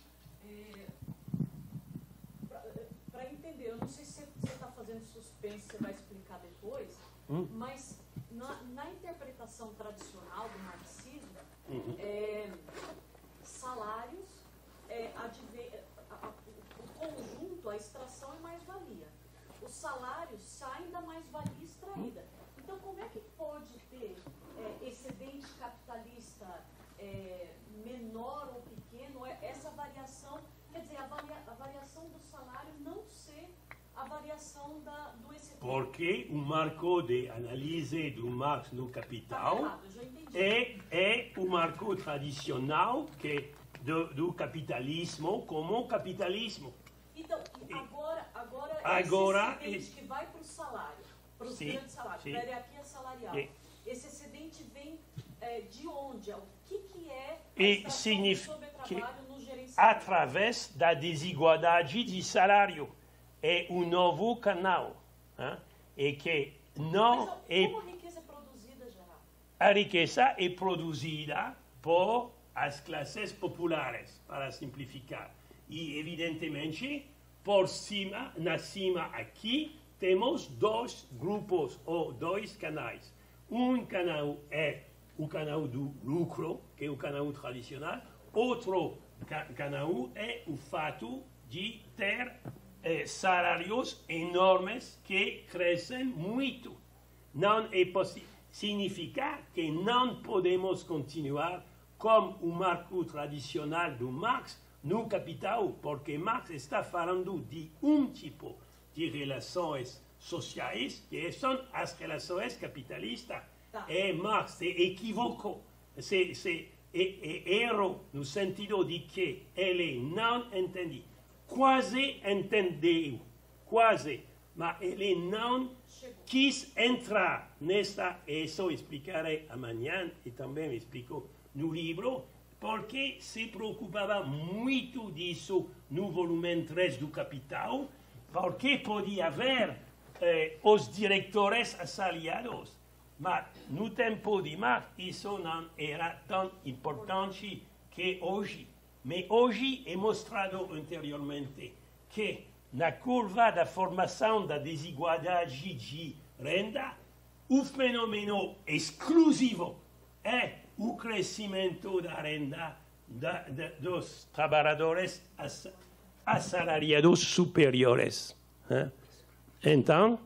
Para entender, eu não sei se você está fazendo suspense, você vai explicar depois, hum? mas na, na interpretação tradicional do marxismo, uhum. é, salários, é, adve, a, a, o conjunto, a extração é mais-valia. Os salários saem da mais-valia extraída. Então, como é que pode ter é, excedente capitalista é, menor ou pequeno, essa variação, quer dizer, a, varia, a variação do salário não ser a variação da, do excedente? Porque o marco de análise do Marx no Capital tá é, é o marco tradicional que do, do capitalismo como capitalismo. Então, agora, agora, agora esse excedente que vai para o salário, para os grandes salários, para a hierarquia salarial, sim. esse excedente vem é, de onde? O que, que é a extração do sobretrabalho no gerenciamento? Através da desigualdade de salário. É um novo canal. Hein? E que não Mas, é... Como a riqueza é produzida, Gerardo? A riqueza é produzida por as classes populares, para simplificar. E, evidentemente, por cima, na cima aqui, temos dois grupos ou dois canais. Um canal é o canal do lucro, que é o canal tradicional. Outro ca canal é o fato de ter eh, salários enormes que crescem muito. Não é possível. Significa que não podemos continuar com o marco tradicional do Marx no Capital, porque Marx está falando de um tipo de relações sociais, que são as relações capitalistas. Tá. E Marx é equívoco, é, é, é erro no sentido de que ele não entende, quase entendeu, quase, mas ele não quis entrar nessa, isso explicarei amanhã, e também explico no livro, porque se preocupava muito disso no volume três do Capital, porque podia haver eh, os diretores assalariados. Mas no tempo de Marx isso não era tão importante que hoje. Mas hoje é mostrado anteriormente que na curva da formação da desigualdade de renda, o fenômeno exclusivo é o crescimento da renda da, da, dos trabalhadores assalariados superiores. Hein? Então,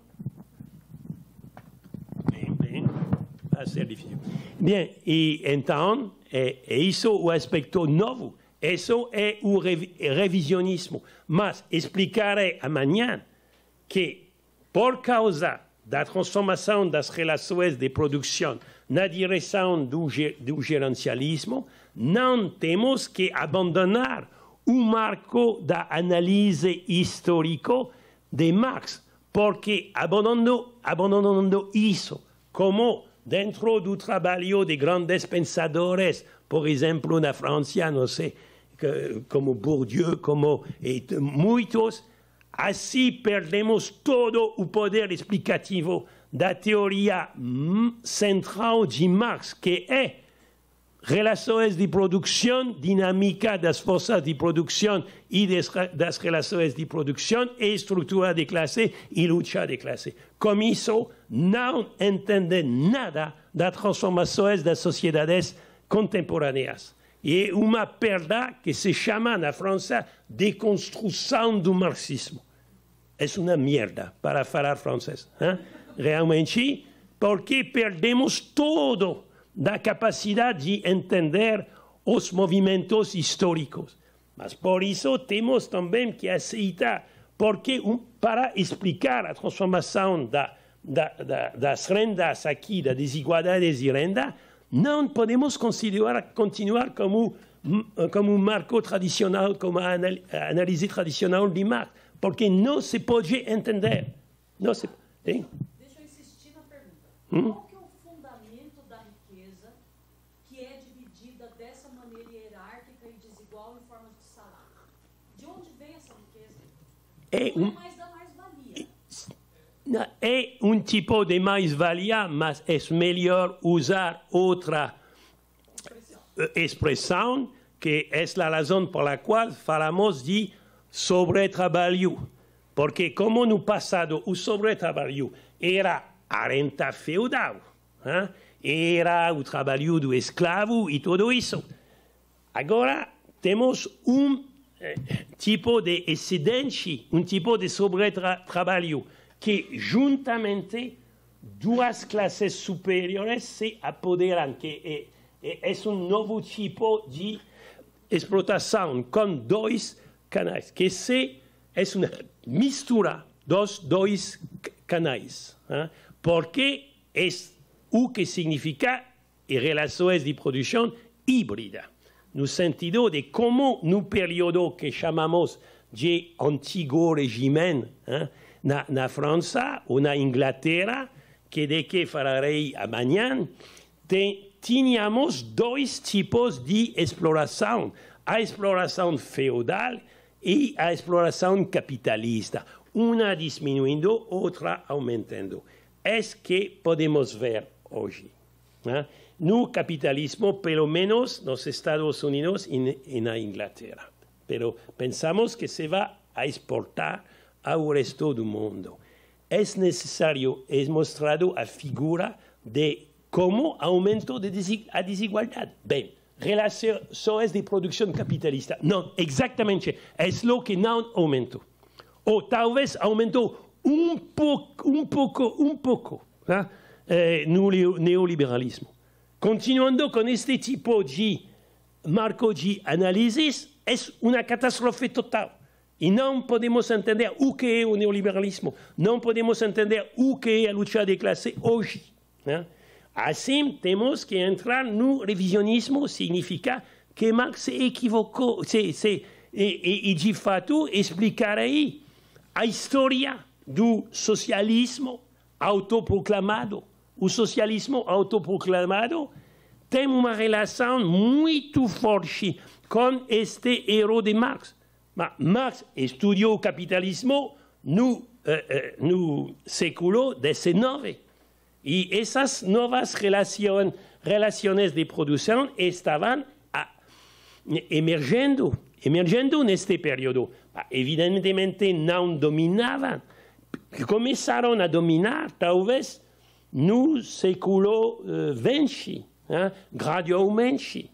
bem, bem, vai ser difícil. Bem, e então, é, é isso o aspecto novo. Isso é o revisionismo. Mas explicarei amanhã que, por causa da transformação das relações de produção na direção do, do gerencialismo, não temos que abandonar o marco da análise histórica de Marx, porque abandonando, abandonando isso, como dentro do trabalho de grandes pensadores, por exemplo, na França, não sei, como Bourdieu, como e muitos, assim perdemos todo o poder explicativo da teoria central de Marx, que é relações de produção, dinâmica das forças de produção e das relações de produção, e estrutura de classe e luta de classe. Com isso, não entende nada das transformações das sociedades contemporâneas. E é uma perda que se chama na França deconstrução do marxismo. é uma merda, para falar francês. Hein? Realmente, porque perdemos todo da capacidade de entender os movimentos históricos. Mas por isso temos também que aceitar, porque um, para explicar a transformação da, da, da, das rendas aqui, das desigualdades de renda, não podemos considerar, continuar como, como um marco tradicional, como a análise tradicional de Marx, porque não se pode entender. Não se, hein? Deixa eu insistir na pergunta. Hum? Qual que é o fundamento da riqueza que é dividida dessa maneira hierárquica e desigual em forma de salário? De onde vem essa riqueza? É Não um, é mais da mais-valia. é um tipo de mais-valia, mas é melhor usar outra expressão, que é a razão pela qual falamos de sobretrabalho. Porque, como no passado o sobretrabalho era a renta feudal, hein? Era o trabalho do escravo e tudo isso. Agora temos um eh, tipo de excedente, um tipo de sobretrabalho que, juntamente, duas classes superiores se apoderam, que é, é, é um novo tipo de explotação com dois canais, que se é uma mistura dos dois canais, hein? Porque é o que significa relações de produção híbrida, no sentido de como no período que chamamos de antigo regime, hein? na, na França ou na Inglaterra, que de que falarei amanhã, tínhamos dois tipos de exploração, a exploração feudal e a exploração capitalista, uma diminuindo, outra aumentando. É que podemos ver hoje. Né? No capitalismo, pelo menos nos Estados Unidos e, e na Inglaterra. Pero pensamos que se vai a exportar ao resto do mundo. É necessário, é mostrado a figura de como aumento de desig a desigualdade. Bem, relações de produção capitalista. Não, exatamente. É o que não aumentou. Ou talvez aumentou um pouco, um pouco, um pouco né? eh, no neoliberalismo. Continuando com este tipo de marco de análises, é uma catástrofe total. E não podemos entender o que é o neoliberalismo, não podemos entender o que é a luta de classe hoje. Né? Assim, temos que entrar no revisionismo, significa que Marx se equivocou, se, se, e, e de fato explicarei a história do socialismo autoproclamado. O socialismo autoproclamado tem uma relação muito forte com este herói de Marx. Mas Marx estudou o capitalismo no, eh, eh, no século dezenove. E essas novas relações, relações de produção estavam a, emergindo, emergindo neste período. Evidentemente não dominavam. Começaram a dominar, talvez, no século vinte, hein, gradualmente.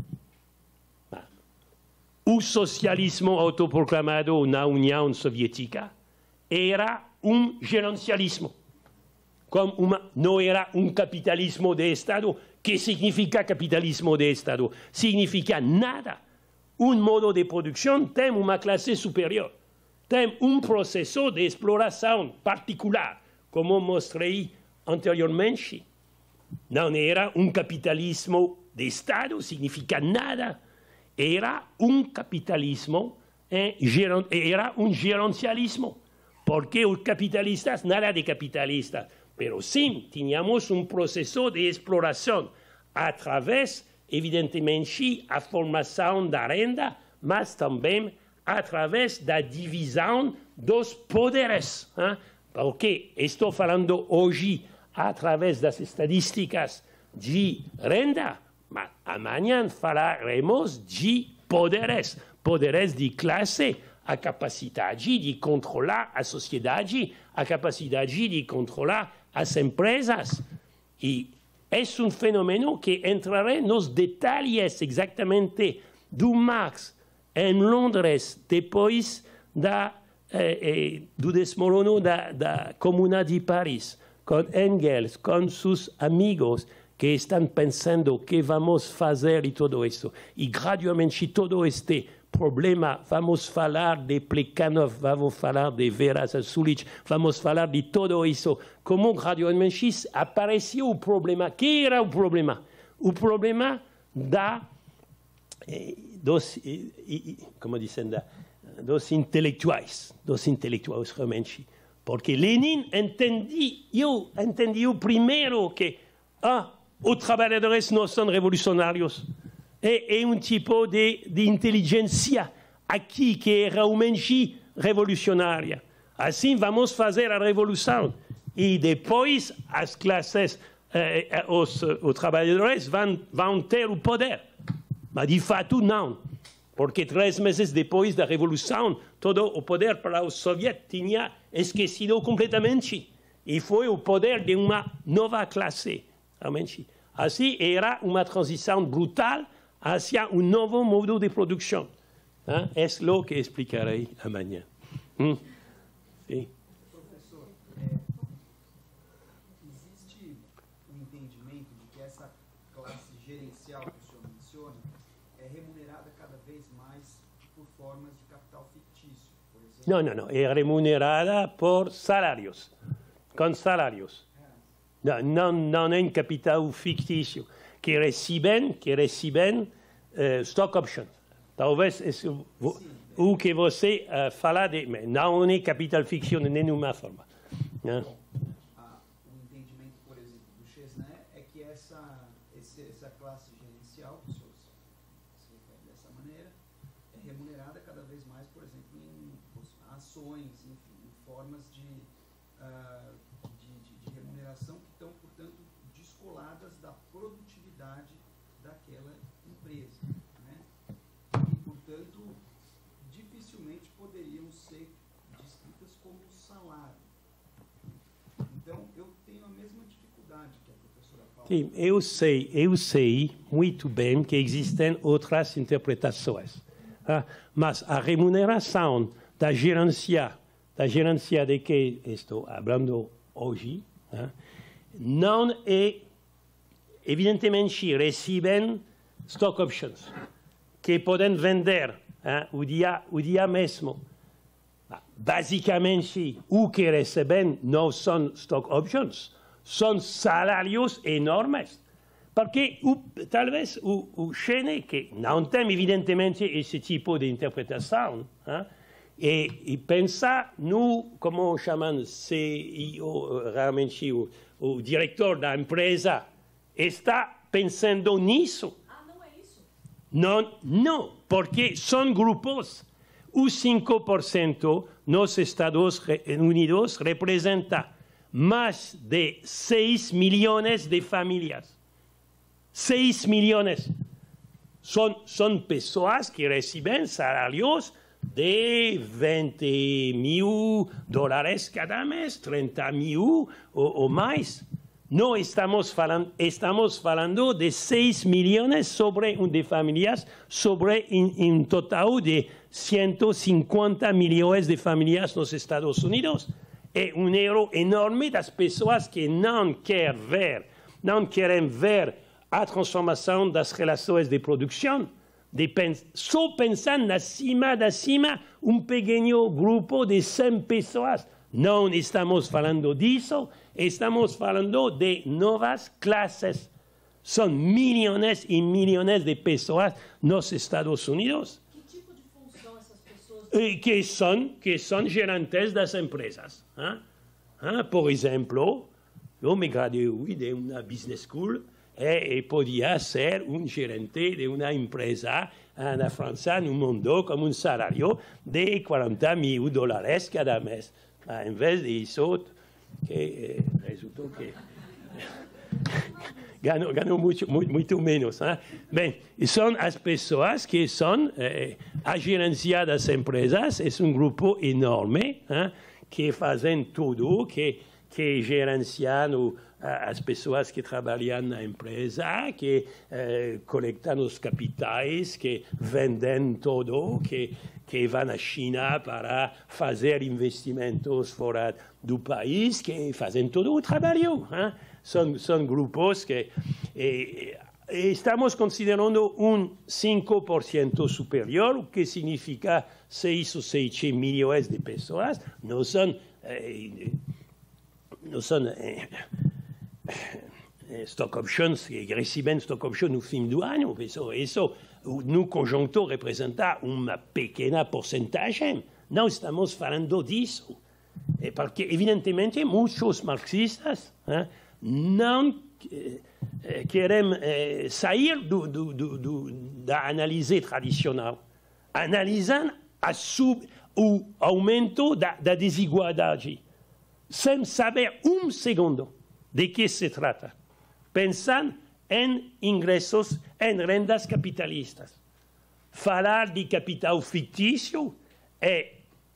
O socialismo autoproclamado na União Soviética era um gerencialismo. Como uma, não era um capitalismo de Estado. Que significa capitalismo de Estado? Significa nada. Um modo de produção tem uma classe superior. Tem um processo de exploração particular, como mostrei anteriormente. Não era um capitalismo de Estado, significa nada. Era um capitalismo, eh, era um gerencialismo. Porque os capitalistas, nada de capitalistas, pero sim, tínhamos um processo de exploração através, evidentemente, a formação da renda, mas também através da divisão dos poderes. Hein? Porque estou falando hoje através das estatísticas de renda, mas amanhã falaremos de poderes, poderes de classe, a capacidade de controlar a sociedade, a capacidade de controlar as empresas. E é um fenômeno que entrará nos detalhes exatamente do Marx em Londres, depois da eh, eh, do desmorono da, da Comuna de París, con Engels, con sus amigos que están pensando qué vamos a hacer y todo eso. Y gradualmente todo este problema, vamos a hablar de Plekhanov, vamos a hablar de Vera Zasulich, vamos a hablar de todo eso. Como gradualmente apareció el problema. ¿Qué era el problema? El problema da eh, dos, eh, eh, como dicen, da, dos intelectuales, dos intelectuales realmente. Porque Lenin entendió, entendió primero que ah, los trabajadores no son revolucionarios. Es un tipo de, de inteligencia aquí que era realmente revolucionaria. Así vamos a hacer la revolución. Y después las clases, eh, los, los trabajadores van, van a tener el poder. Pero de facto no. Porque tres meses después de la revolución, todo el poder para los soviéticos tenía esquecido completamente. Y fue el poder de una nueva clase. Así era una transición brutal hacia un nuevo modo de producción. ¿Eh? Es lo que explicaré mañana. ¿Mm? Sí. Professor, é, existe um entendimento de que essa classe gerencial que o senhor menciona é remunerada cada vez mais por formas de capital fictício, por exemplo? No, no, no, es remunerada por salarios, con salarios. No, no, no en capital ficticio, que reciben, que reciben uh, stock options. Talvez es o, o que você uh, fala de, mas não é capital ficção de nenhuma forma. Né? Ah, o entendimento, por exemplo, do Chesney é que essa, esse, essa classe gerencial, que o senhor se refere dessa maneira, é remunerada cada vez mais, por exemplo, em ações, enfim, em formas de, uh, de, de, de remuneração que estão, portanto, descoladas da produtividade daquela empresa. Né? E, portanto, dificilmente poderiam ser descritas como salário. Então, eu tenho a mesma dificuldade que a professora Paula. Sim, eu sei, eu sei muito bem que existem outras interpretações. Ah, mas a remuneração da gerência, da gerência de que estou falando hoje, ah, não é, evidentemente, recebem stock options, que podem vender ah, o, dia, o dia mesmo. Basicamente, o que recebem não são stock options, são salários enormes. Porque o, talvez o, o Chesney, que não tem evidentemente esse tipo de interpretação, hein, e, e pensa no, como chamam C E O, realmente o, o diretor da empresa, está pensando nisso. Ah, não é isso? Não, não, porque são grupos. O cinco por cento nos Estados Unidos representa mais de seis milhões de famílias. seis milhões. São, são pessoas que recebem salários de veinte mil dólares cada mês, trinta mil ou, ou mais. Não estamos falando, estamos falando de seis milhões sobre um de famílias, sobre um, um total de ciento cincuenta milhões de famílias nos Estados Unidos. É um erro enorme das pessoas que não querem ver, não querem ver a transformação das relações de produção, de pens só pensando acima de cima um pequeno grupo de cem pessoas. Não estamos falando disso, estamos falando de novas classes. São milhões e milhões de pessoas nos Estados Unidos. Que tipo de função essas pessoas têm? Que são, que são gerentes das empresas. Hein? Hein? Por exemplo, eu me graduei de uma business school e podia ser um gerente de uma empresa na França, no mundo, com um salário de quarenta mil dólares cada mês. Em vez disso, que eh, resultou que ganhou, ganhou muito, muito, muito menos. Hein? Bem, são as pessoas que são eh, a gerência das empresas, é um grupo enorme, hein? Que fazem tudo, que, que gerenciam as pessoas que trabalham na empresa, que eh, coletam os capitais, que vendem tudo, que, que vão à China para fazer investimentos fora do país, que fazem todo o trabalho. Hein? São, são grupos que... E, estamos considerando um cinco por cento superior, o que significa seis ou sete milhões de pessoas. Não são... Eh, não são... Eh, stock options, que recebem stock options no fim do ano. Isso, isso no conjunto representa uma pequena porcentagem. Não estamos falando disso. É porque, evidentemente, muitos marxistas eh, não eh, querem eh, sair do, do, do, do, da análise tradicional. Analisam a sub, o aumento da, da desigualdade, sem saber um segundo de que se trata. Pensam em ingressos, em rendas capitalistas. Falar de capital fictício é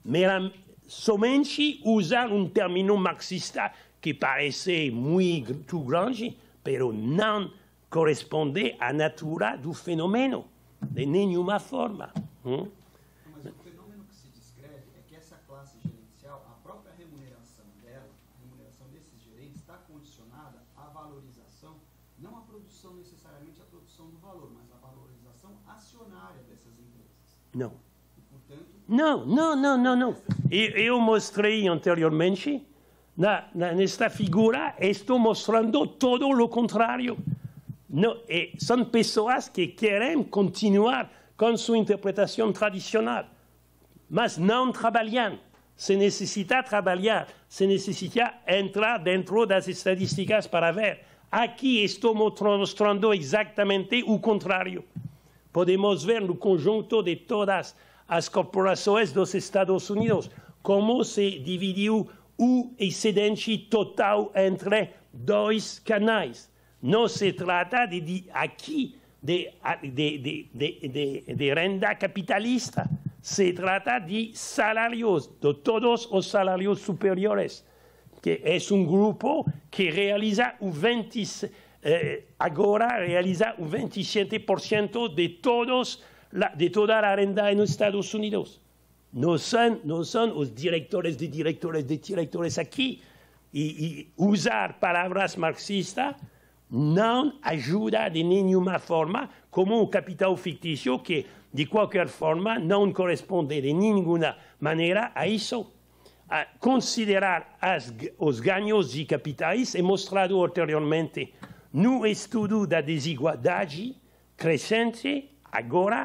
somente usar um termo marxista que parece muito grande, mas não corresponde à natura do fenômeno, de nenhuma forma. Hum? Mas o fenômeno que se descreve é que essa classe gerencial, a própria remuneração dela, a remuneração desses gerentes, está condicionada à valorização, não à produção necessariamente à produção do valor, mas à valorização acionária dessas empresas. Não. E, portanto, não, não, não, não, não. Eu, eu mostrei anteriormente, na, na, nesta figura, estou mostrando todo o contrário. Não, e são pessoas que querem continuar com sua interpretação tradicional, mas não trabalham. Se necessita trabalhar, se necessita entrar dentro das estatísticas para ver. Aqui estou mostrando exatamente o contrário. Podemos ver no conjunto de todas as corporações dos Estados Unidos como se dividiu o excedente total entre dois canais. Não se trata de, de aqui de, de, de, de, de, de renda capitalista. Se trata de salários, de todos os salários superiores, que é um grupo que realiza o vinte, eh, agora realiza o vinte e sete por cento de, todos, de toda a renda nos Estados Unidos. Não são, não são os diretores de diretores de diretores aqui. E, e usar palavras marxistas não ajuda de nenhuma forma, como o capital fictício, que de qualquer forma não corresponde de nenhuma maneira a isso. A considerar as, os ganhos de capitais é mostrado anteriormente no estudo da desigualdade crescente. Agora,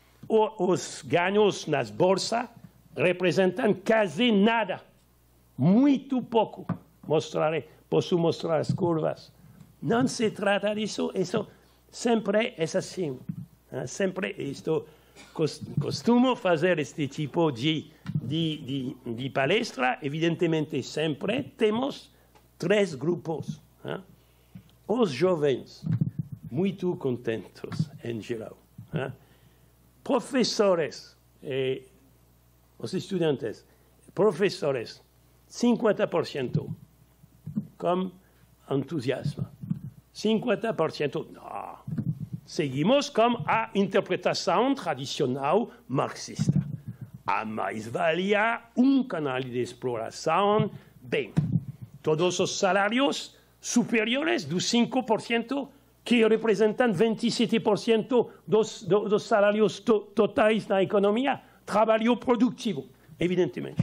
os ganhos nas bolsas representam quase nada, muito pouco. Mostrarei, posso mostrar as curvas. Não se trata disso, isso sempre é assim. Sempre estou, costumo fazer este tipo de, de, de, de palestra. Evidentemente, sempre temos três grupos. Hein? Os jovens, muito contentos em geral. Hein? Professores, eh, os estudantes, professores, cinquenta por cento com entusiasmo. cinquenta por cento não. Seguimos com a interpretação tradicional marxista. A mais-valia, um canal de exploração, bem, todos os salários superiores dos cinco por cento que representam vinte e sete por cento dos, dos salários to, totais na economia, trabalho produtivo, evidentemente.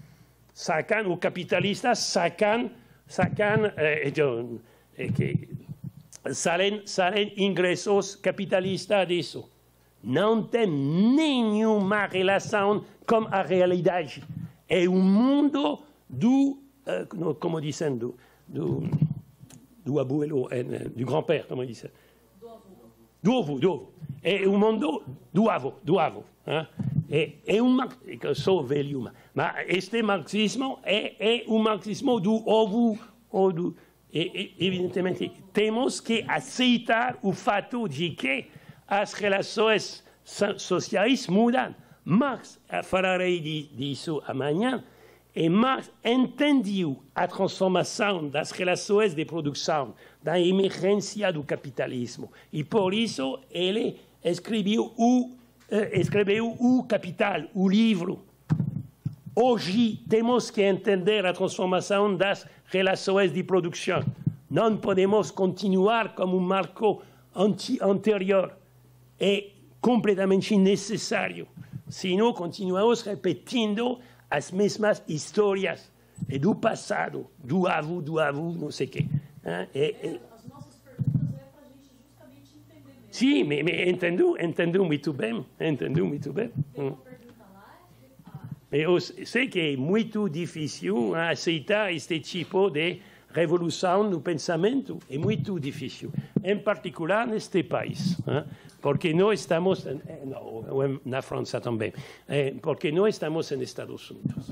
Sacam, os capitalistas sacam, sacam eh, eh, que salen, salen ingressos capitalistas disso. Não tem nenhuma relação com a realidade. É um mundo do, uh, como dizem, do, do, do abuelo, do grand-père, como dizem. Do avô. Do avô, do avô. É um mundo do avô, do avô. Hein? É, é um, eu sou velho, mas este marxismo é, é um marxismo do avô, ou do... E, evidentemente, temos que aceitar o fato de que as relações sociais mudam. Marx, falarei disso amanhã, e Marx entendeu a transformação das relações de produção, da emergência do capitalismo. E por isso ele escreveu o escreveu o Capital, o livro. Hoje temos que entender a transformação das relações de produção. Não podemos continuar como um marco anterior. É completamente necessário. Senão, continuamos repetindo as mesmas histórias é do passado, do avô, do avô, não sei o quê. É, é, as nossas perguntas é para a gente justamente entender mesmo. Sim, mas, mas entendo, entendo muito bem. Entendo muito bem. Tem uma pergunta lá? Ah. Eu sei que é muito difícil aceitar este tipo de revolução no pensamento. É muito difícil. Em particular neste país. Hein? Porque nós estamos... Não, na França também. Porque nós estamos nos Estados Unidos.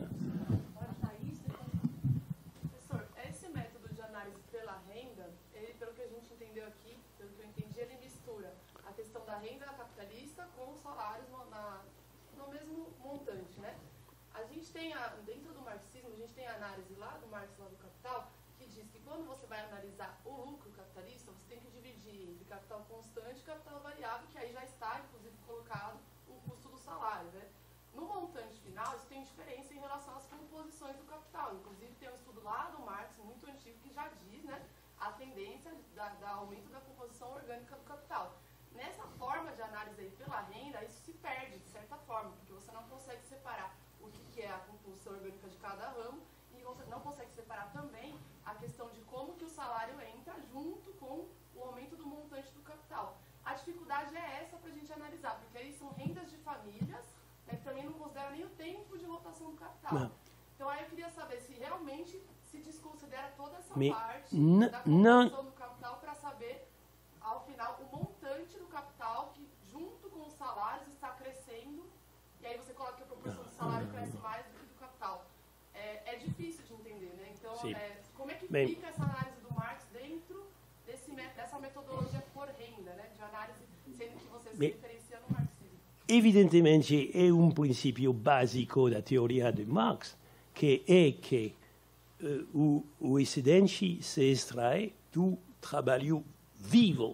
Tem a, dentro do marxismo, a gente tem a análise lá do Marx, lá do Capital, que diz que quando você vai analisar o lucro capitalista, você tem que dividir entre capital constante e capital variável, que aí já está, inclusive, colocado o custo do salário. Né? No montante final, isso tem diferença em relação às composições do capital. Inclusive, tem um estudo lá do Marx, muito antigo, que já diz, né, a tendência da, da aumento da composição orgânica do capital. Nessa forma de análise aí pela renda, isso se perde, de certa forma, porque você não consegue separar o que é a composição orgânica de cada ramo, e você não consegue separar também a questão de como que o salário entra junto com o aumento do montante do capital. A dificuldade é essa para a gente analisar, porque aí são rendas de famílias, né, que também não considera nem o tempo de rotação do capital. Não. Então aí eu queria saber se realmente se desconsidera toda essa Me... parte da composição do capital para saber, ao final, o montante do capital que, junto com os salários, está crescendo. E aí você coloca que a proporção do salário cresce mais do que do capital. É, é difícil de entender, né? Então, é, como é que Bem, fica essa análise do Marx dentro desse, dessa metodologia por renda, né? De análise, sendo que você se Bem, referencia no marxismo? Evidentemente, é um princípio básico da teoria de Marx, que é que uh, o, o excedente se extrai do trabalho vivo.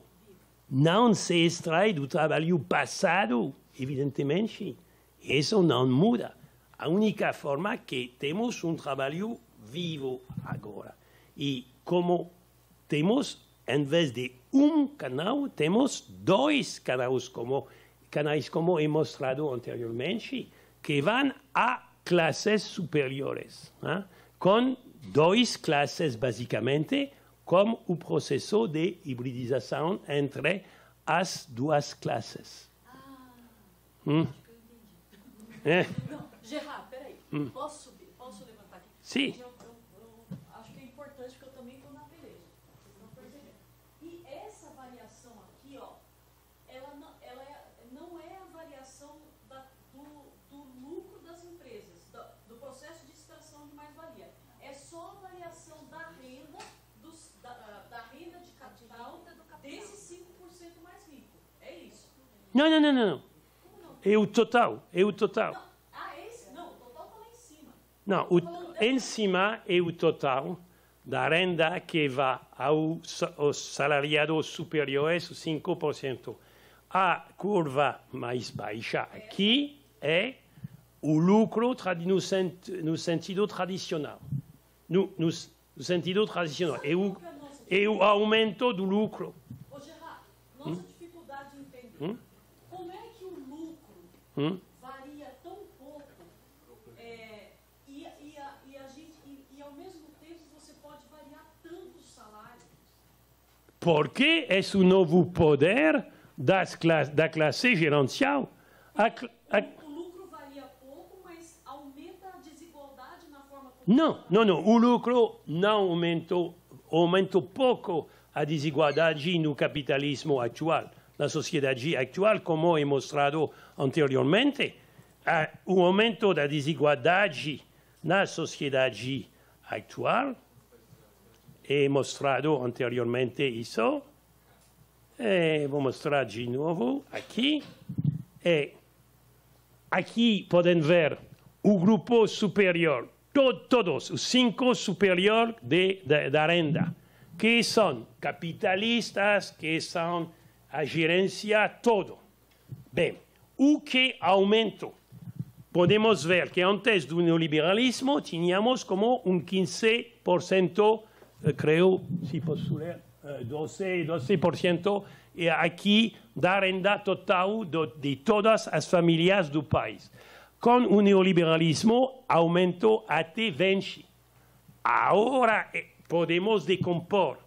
Não se extrai do trabalho passado, evidentemente. Isso não muda. A única forma é que temos um trabalho vivo agora. E como temos, em vez de um canal, temos dois canais, como, canais, como é mostrado anteriormente, que vão a classes superiores, hein? Com duas classes, basicamente, como o processo de hibridização entre as duas classes. Ah, hum? É. Não, Gerard, peraí. Hum. Posso subir? Posso levantar aqui? Sim. Eu, eu, eu acho que é importante, porque eu também estou na peleja. Vocês não perceberam. E essa variação aqui, ó, ela não, ela é, não é a variação da, do, do lucro das empresas, do, do processo de extração de mais-valia. É só a variação da renda, dos, da, da renda de capital, desse cinco por cento mais rico. É isso. Não, não, não, não. É o total, é o total. Não, ah, esse? Não, o total está lá em cima. Não, o, em cima é o total da renda que vai ao, aos salariados superiores, cinco por cento. A curva mais baixa aqui é o lucro no, sent, no sentido tradicional. No, no, no sentido tradicional. É o, é o aumento do lucro. Ô, Gerard, nossa hum? dificuldade de entender. Hum? Como é que o lucro hum? varia tão pouco é, e, e, a, e, a gente, e, e ao mesmo tempo você pode variar tanto os salários? Porque é o novo poder das classe, da classe gerencial. A, a, o lucro varia pouco, mas aumenta a desigualdade na forma como... Não, não, não. O lucro não aumentou, aumentou pouco a desigualdade no capitalismo atual. Na sociedade atual, como é mostrado anteriormente, o aumento da desigualdade na sociedade atual é mostrado anteriormente isso. E vou mostrar de novo aqui. E aqui podem ver o grupo superior, to, todos os cinco superiores de, de, da renda, que são capitalistas, que são a gerência todo. Bem, o que aumentó. Podemos ver que antes del neoliberalismo teníamos como un quince por ciento, eh, creo, si posible, eh, doce, doce por ciento, eh, aquí da renta total de, de todas las familias del país. Con un neoliberalismo aumentó hasta veinte. Ahora eh, podemos decompor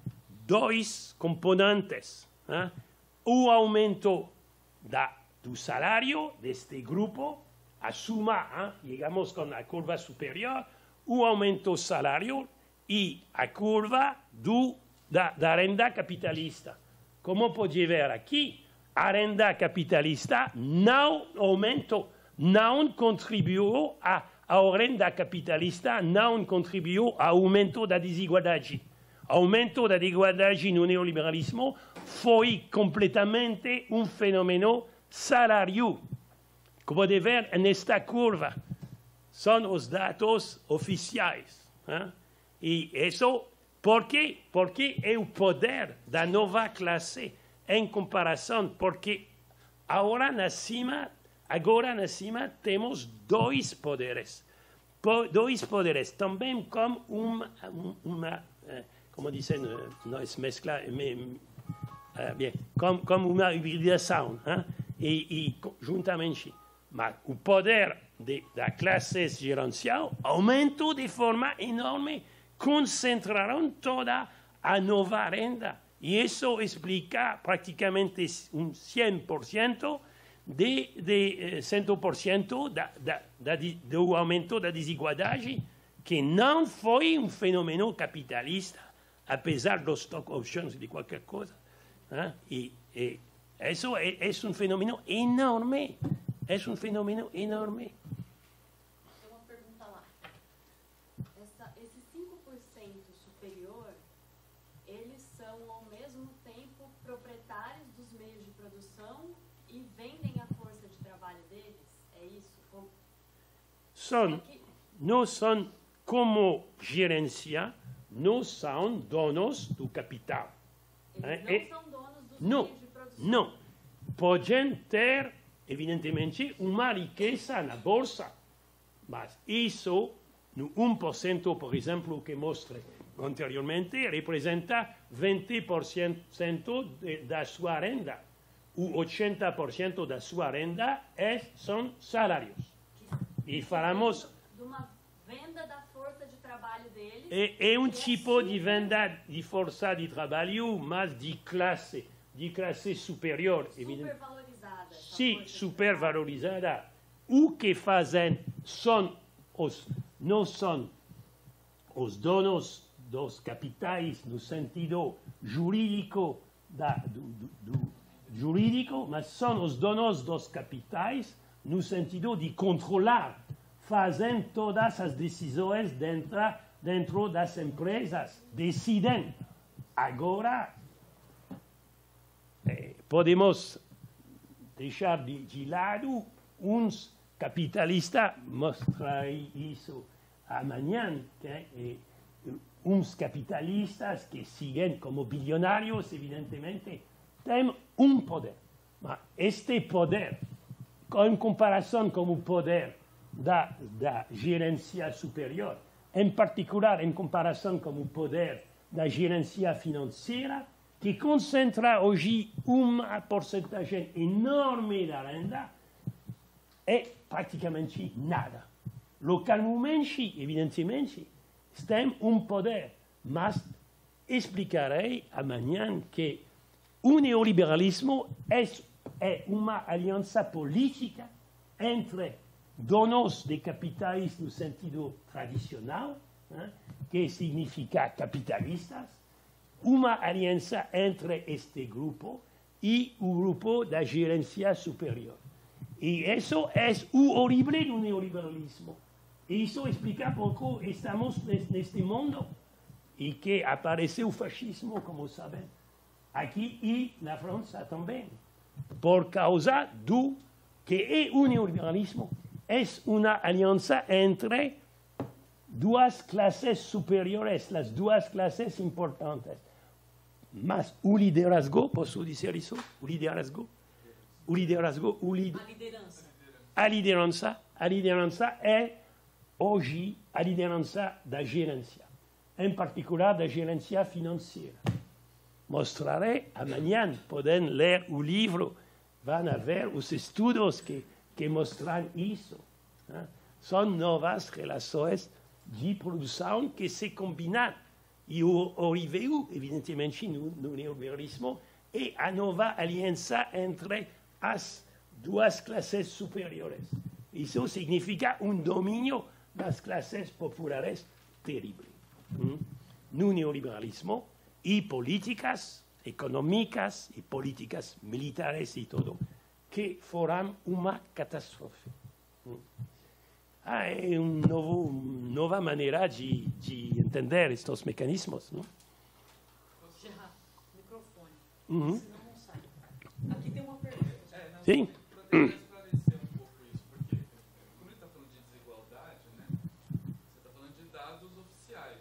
dos componentes. ¿eh? Un aumento da, del salario de este grupo, a suma, ¿eh? llegamos con la curva superior, un aumento salario y a curva de la renta capitalista. Como podéis ver aquí, la renta capitalista no aumentó, no contribuyó a a renda capitalista, não contribuiu ao aumento da desigualdade. Aumento da desigualdade no neoliberalismo foi completamente um fenômeno salário. Como pode ver nesta curva, são os dados oficiais. Hein? E isso, por quê? Porque é o poder da nova classe em comparação, porque agora na cima Agora, na cima, temos dois poderes. Po, dois poderes, também como uma, uma uh, como dizem, uh, não é mescla, me, uh, bem, como, como uma hibridação, hein? e, e juntamente. Mas o poder de, da classe gerencial aumentou de forma enorme, concentraram toda a nova renda. E isso explica praticamente um cem por cento de, de cem por cento da, da, da, do aumento da desigualdade, que não foi um fenômeno capitalista, apesar dos stock options e de qualquer coisa. Hein? E, e isso é, é um fenômeno enorme. É um fenômeno enorme. Tem uma pergunta lá. Essa, esse cinco por cento superior, eles são, ao mesmo tempo, proprietários dos meios de produção e vendem a força de trabalho deles? É isso? Como... São, Aqui... não são como gerência, não são donos do capital. Eles não É, são donos dos não, meios de produção? não. Podem ter, evidentemente, uma riqueza na bolsa, mas isso, no um por cento, por exemplo, que mostrei anteriormente, representa vinte por cento de, da sua renda. O oitenta por cento da sua renda é, são salários. E falamos... De uma venda da força de trabalho deles... É, é um tipo de venda de força de trabalho, mas de classe, de classe superior. Supervalorizada. Sim, supervalorizada. O que fazem são os, não são os donos dos capitais no sentido jurídico, da, do, do, do jurídico, mas são os donos dos capitais no sentido de controlar, fazem todas as decisões dentro, dentro das empresas, decidem. Agora, eh, podemos deixar de, de lado uns capitalistas, mostrarei isso amanhã, que, eh, uns capitalistas que seguem como bilionários, evidentemente, têm um poder. Mas este poder, em comparação com o poder da, da gerência superior, em particular em comparação com o poder da gerência financeira, que concentra hoje uma porcentagem enorme da renda, é praticamente nada. Localmente, evidentemente, tem um poder, mas explicarei amanhã que o neoliberalismo é, é uma aliança política entre donos de capitais no sentido tradicional, né, que significa capitalistas, uma aliança entre este grupo e o grupo da gerência superior. E isso é o horrível do neoliberalismo. E isso explica por que estamos neste mundo e que apareceu o fascismo, como sabem, aqui e na França também, por causa do que é o neoliberalismo. É uma aliança entre duas classes superiores, as duas classes importantes. Mas o liderazgo, posso dizer isso? O liderazgo o liderazgo, o lider... A liderança. a liderança, a liderança é hoje a liderança da gerência, em particular da gerência financeira. Mostrarei amanhã, podem ler o livro, vão ver os estudos que, que mostram isso. Né? São novas relações de produção que se combinam. E o Oriveu, evidentemente, no, no neoliberalismo, é a nova aliança entre as duas classes superiores. Isso significa um domínio das classes populares terrível. Hum? No neoliberalismo, e políticas econômicas e políticas militares e tudo, que foram uma catástrofe. Hum? Ah, é uma nova maneira de, de entender estes mecanismos. Não? Gerard, microfone. Uhum. Senão não sai. Aqui tem uma pergunta. É, não, Sim. Para esclarecer um pouco isso, porque quando ele está falando de desigualdade, né, você está falando de dados oficiais,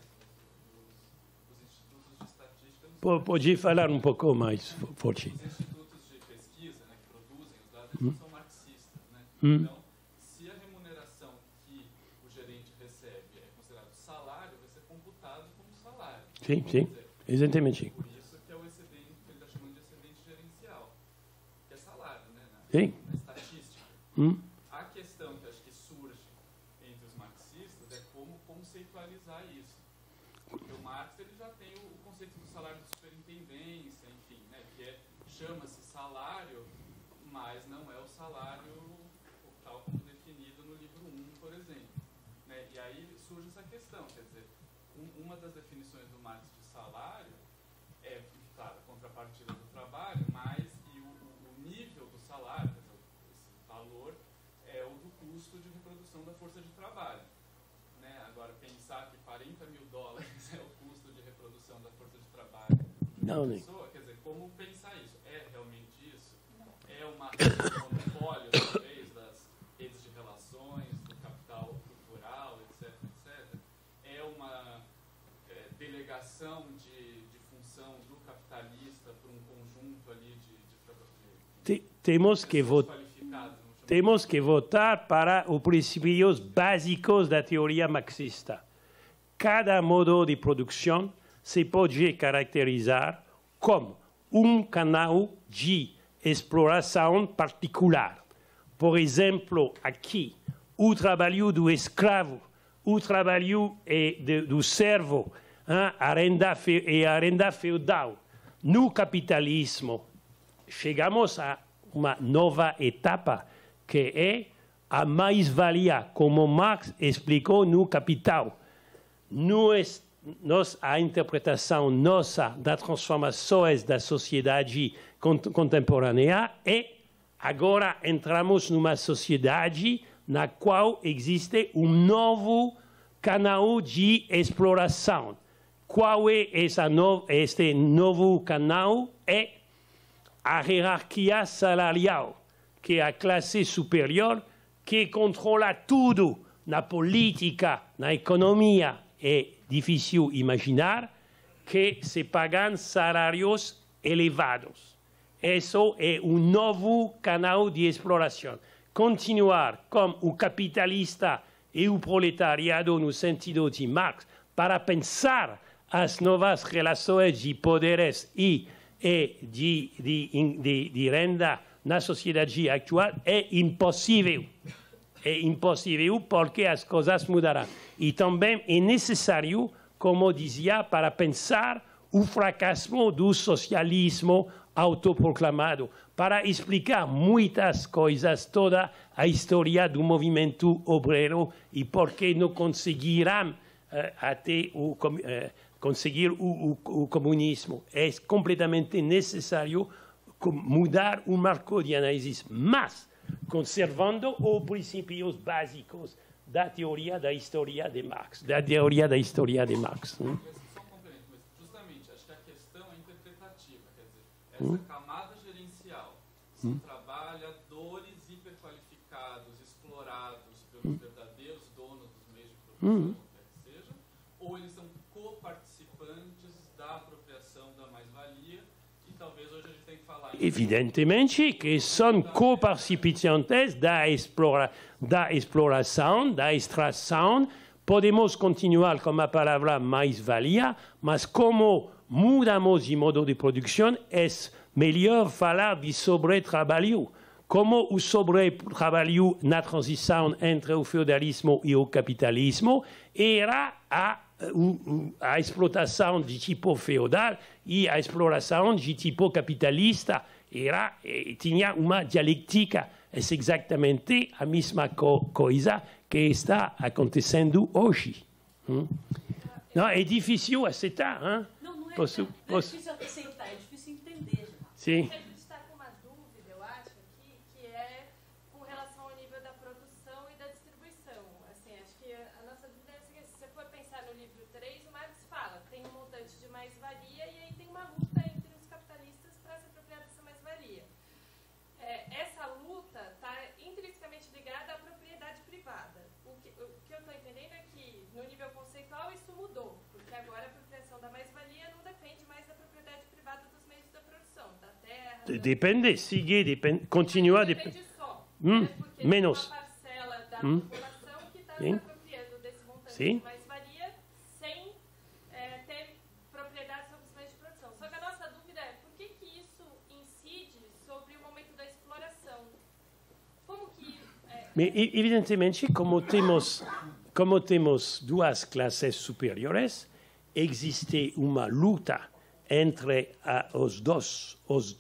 os, os institutos de estatística. P- Pode falar um pouco mais forte. Os institutos de pesquisa, né, que produzem os dados, eles Hum. são marxistas, né? Hum. Então, se a remuneração que o gerente recebe é considerado salário, vai ser computado como salário. Sim, sim, exatamente. Por isso que é o excedente, que ele está chamando de excedente gerencial, que é salário, né, na, Sim. na estatística. Hum. A questão que acho que surge entre os marxistas é como conceitualizar isso. Porque o Marx ele já tem o, o conceito do salário de superintendência, enfim, né, que é, chama-se salário, mas não é o salário tal como definido no livro um, por exemplo. Né? E aí surge essa questão, quer dizer, um, uma das definições do Marx de salário é, claro, a contrapartida do trabalho, mas e o, o, o nível do salário, quer dizer, esse valor é o do custo de reprodução da força de trabalho. Né? Agora, pensar que quarenta mil dólares é o custo de reprodução da força de trabalho de uma Não, nem. pessoa, quer dizer, como pensar isso? É realmente isso? É uma, um monopólio, talvez, das redes de relações, do capital cultural, etc, etcétera? É uma é, delegação de, de função do capitalista para um conjunto ali de, de, de, de Te- Temos que pessoas votar. qualificadas, vamos chamar Temos que votar para os princípios básicos da teoria marxista. Cada modo de produção se pode caracterizar como um canal de exploração particular. Por exemplo, aqui, o trabalho do escravo, o trabalho eh, de, do servo, hein, a renda fe, e a renda feudal. No capitalismo, chegamos a uma nova etapa, que é a mais-valia, como Marx explicou no Capital. Nós, nós, a interpretação nossa das transformações da sociedade contemporânea é, agora entramos numa sociedade na qual existe um novo canal de exploração. Qual é essa no, este novo canal? É a hierarquia salarial, que é a classe superior que controla tudo na política, na economia. É difícil imaginar que se pagam salários elevados. Isso é um novo canal de exploração. Continuar com o capitalista e o proletariado no sentido de Marx para pensar as novas relações de poderes e, e de, de, de, de renda na sociedade atual é impossível. É impossível porque as coisas mudarão. E também é necessário, como dizia, para pensar o fracasso do socialismo autoproclamado, para explicar muitas coisas, toda a história do movimento obreiro e por que não conseguirão uh, até o, uh, conseguir o, o, o comunismo. É completamente necessário mudar o marco de análise, mas conservando os princípios básicos da teoria da história de Marx, da teoria da história de Marx. Hum? Só um complemento, mas justamente acho que a questão é interpretativa, quer dizer, essa hum? camada gerencial, são hum? trabalhadores hiperqualificados, explorados pelos hum? verdadeiros donos dos meios de produção, hum? quer que seja, ou eles são coparticipantes da apropriação da mais-valia e talvez hoje a gente tem que falar... Evidentemente que são co-participantes da, explora, da exploração, da extração. Podemos continuar com a palavra mais-valia, mas como mudamos de modo de produção, é melhor falar de sobre-trabalho. Como o sobre-trabalho na transição entre o feudalismo e o capitalismo era a, a explotação de tipo feudal e a exploração de tipo capitalista. Era, tinha uma dialética. É exatamente a mesma co coisa que está acontecendo hoje. Hum? Não, é difícil aceitar. Hein? Não, não é, posso, não, não posso... é difícil aceitar, é difícil entender. Sim. A gente está com uma dúvida, eu acho, aqui, que é com relação ao nível da produção e da distribuição. Assim, acho que a, a nossa dúvida é assim, se você for pensar no livro três, o Marx fala, tem um montante de mais-valia e aí tem uma luta entre os capitalistas para se apropriar dessa mais-valia. É, essa luta está intrinsecamente ligada à propriedade privada. O que, o que eu estou entendendo é que, no nível conceitual, isso mudou, porque agora a apropriação da mais-valia não depende mais da propriedade privada dos meios da produção, da terra... Da... Depende, sigue, depende, continua... Depende só, hum, né? Porque menos. tem uma parcela da hum. população que está Sim. se apropriando desse montante Sim. de mais-valia sem é, ter propriedade sobre os meios de produção. Só que a nossa dúvida é por que, que isso incide sobre o momento da exploração? Como que... É... Mas, evidentemente, como temos, como temos duas classes superiores, existe uma luta entre uh, os dois, os,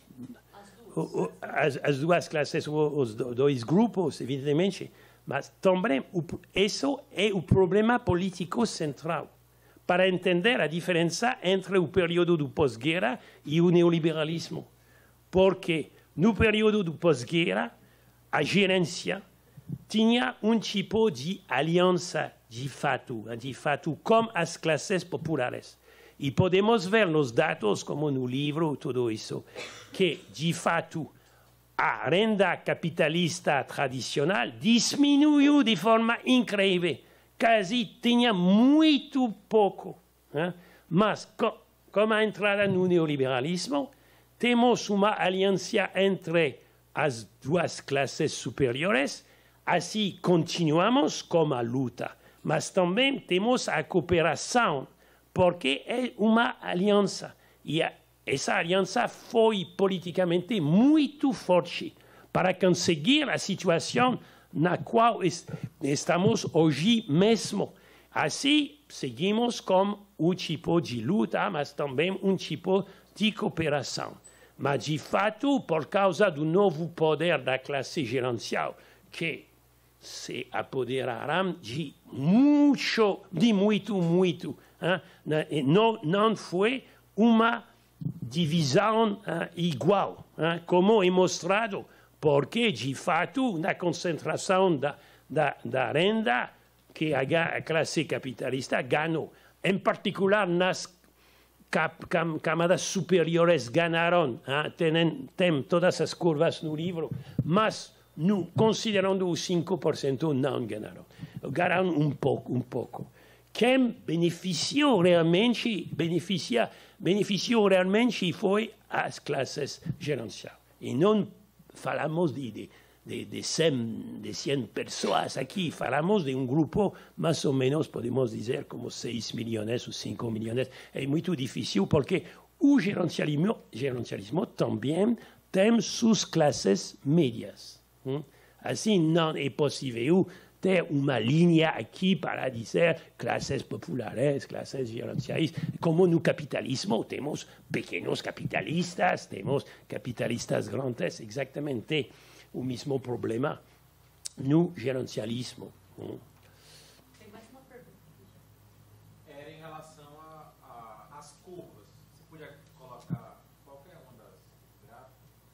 o, as, as duas classes, os dois grupos, evidentemente, mas também o, isso é o problema político central para entender a diferença entre o período do pós-guerra e o neoliberalismo. Porque no período do pós-guerra, a gerência tinha um tipo de aliança de fato, de fato, com as classes populares. E podemos ver nos dados, como no livro, tudo isso, que, de fato, a renda capitalista tradicional diminuiu de forma incrível. Quase tinha muito pouco. Hein? Mas, com, com a entrada no neoliberalismo, temos uma aliança entre as duas classes superiores. Assim, continuamos com a luta. Mas também temos a cooperação, porque é uma aliança. E essa aliança foi politicamente muito forte para conseguir a situação na qual estamos hoje mesmo. Assim, seguimos com um tipo de luta, mas também um tipo de cooperação. Mas, de fato, por causa do novo poder da classe gerencial, que se apoderarão de muito, de muito, muito. Hein? Não, não foi uma divisão hein, igual, hein, como é mostrado, porque, de fato, na concentração da, da, da renda que a, a classe capitalista ganhou, em particular nas cap, cam, camadas superiores ganharam, hein, tem, tem todas as curvas no livro, mas no, considerando os cinco por cento, não ganharam. Ganharam um pouco, um pouco. Quem beneficiou realmente, beneficia, beneficiou realmente foi as classes gerenciais. E não falamos de, de, de, de, cem, de cem pessoas aqui, falamos de um grupo, mais ou menos, podemos dizer, como seis milhões ou cinco milhões. É muito difícil, porque o gerencialismo, gerencialismo também tem suas classes médias. Assim, não é possível ter uma linha aqui para dizer classes populares, classes gerenciais. Como no capitalismo, temos pequenos capitalistas, temos capitalistas grandes, exatamente o mesmo problema no gerencialismo. Tem mais uma pergunta. Era em relação às curvas. Você podia colocar qualquer uma das gráficas?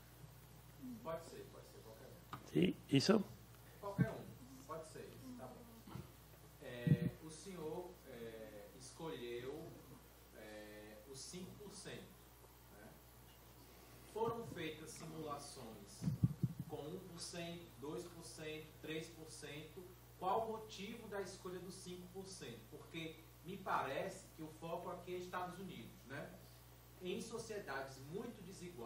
Pode ser, pode ser qualquer uma. Sim, isso? Qualquer um. Pode ser, tá bom. É, o senhor é, escolheu é, os cinco por cento. Né? Foram feitas simulações com um por cento, dois por cento, três por cento. Qual o motivo da escolha dos cinco por cento? Porque me parece que o foco aqui é Estados Unidos. Né? Em sociedades muito desiguais,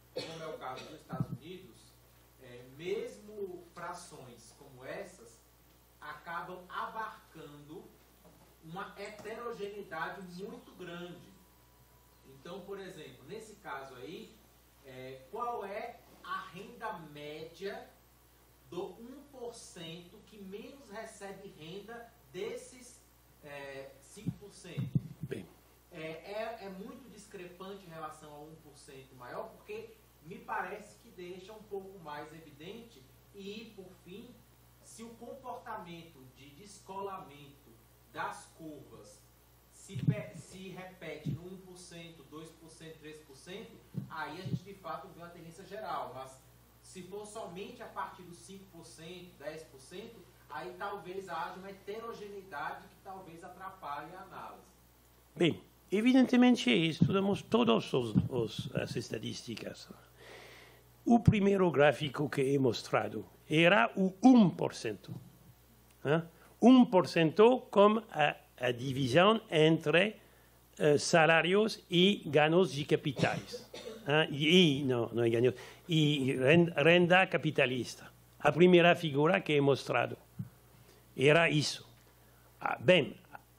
como é o caso dos Estados Unidos, é, mesmo frações como essas acabam abarcando uma heterogeneidade muito grande. Então, por exemplo, nesse caso aí, é, qual é a renda média do um por cento que menos recebe renda desses é, cinco por cento? Bem. É, é, é muito discrepante em relação ao um por cento maior, porque me parece que deixa um pouco mais evidente. E, por fim, se o comportamento de descolamento das curvas se, se repete no um por cento, dois por cento, três por cento, aí a gente de fato vê uma tendência geral. Mas se for somente a partir dos cinco por cento, dez por cento, aí talvez haja uma heterogeneidade que talvez atrapalhe a análise. Bem, evidentemente estudamos todas as estatísticas. O primeiro gráfico que he mostrado era o um por cento. Hein? um por cento como a, a divisão entre uh, salários e ganhos de capitais. Hein? E, não, não é ganhos, e renda capitalista. A primeira figura que he mostrado era isso. Ah, bem,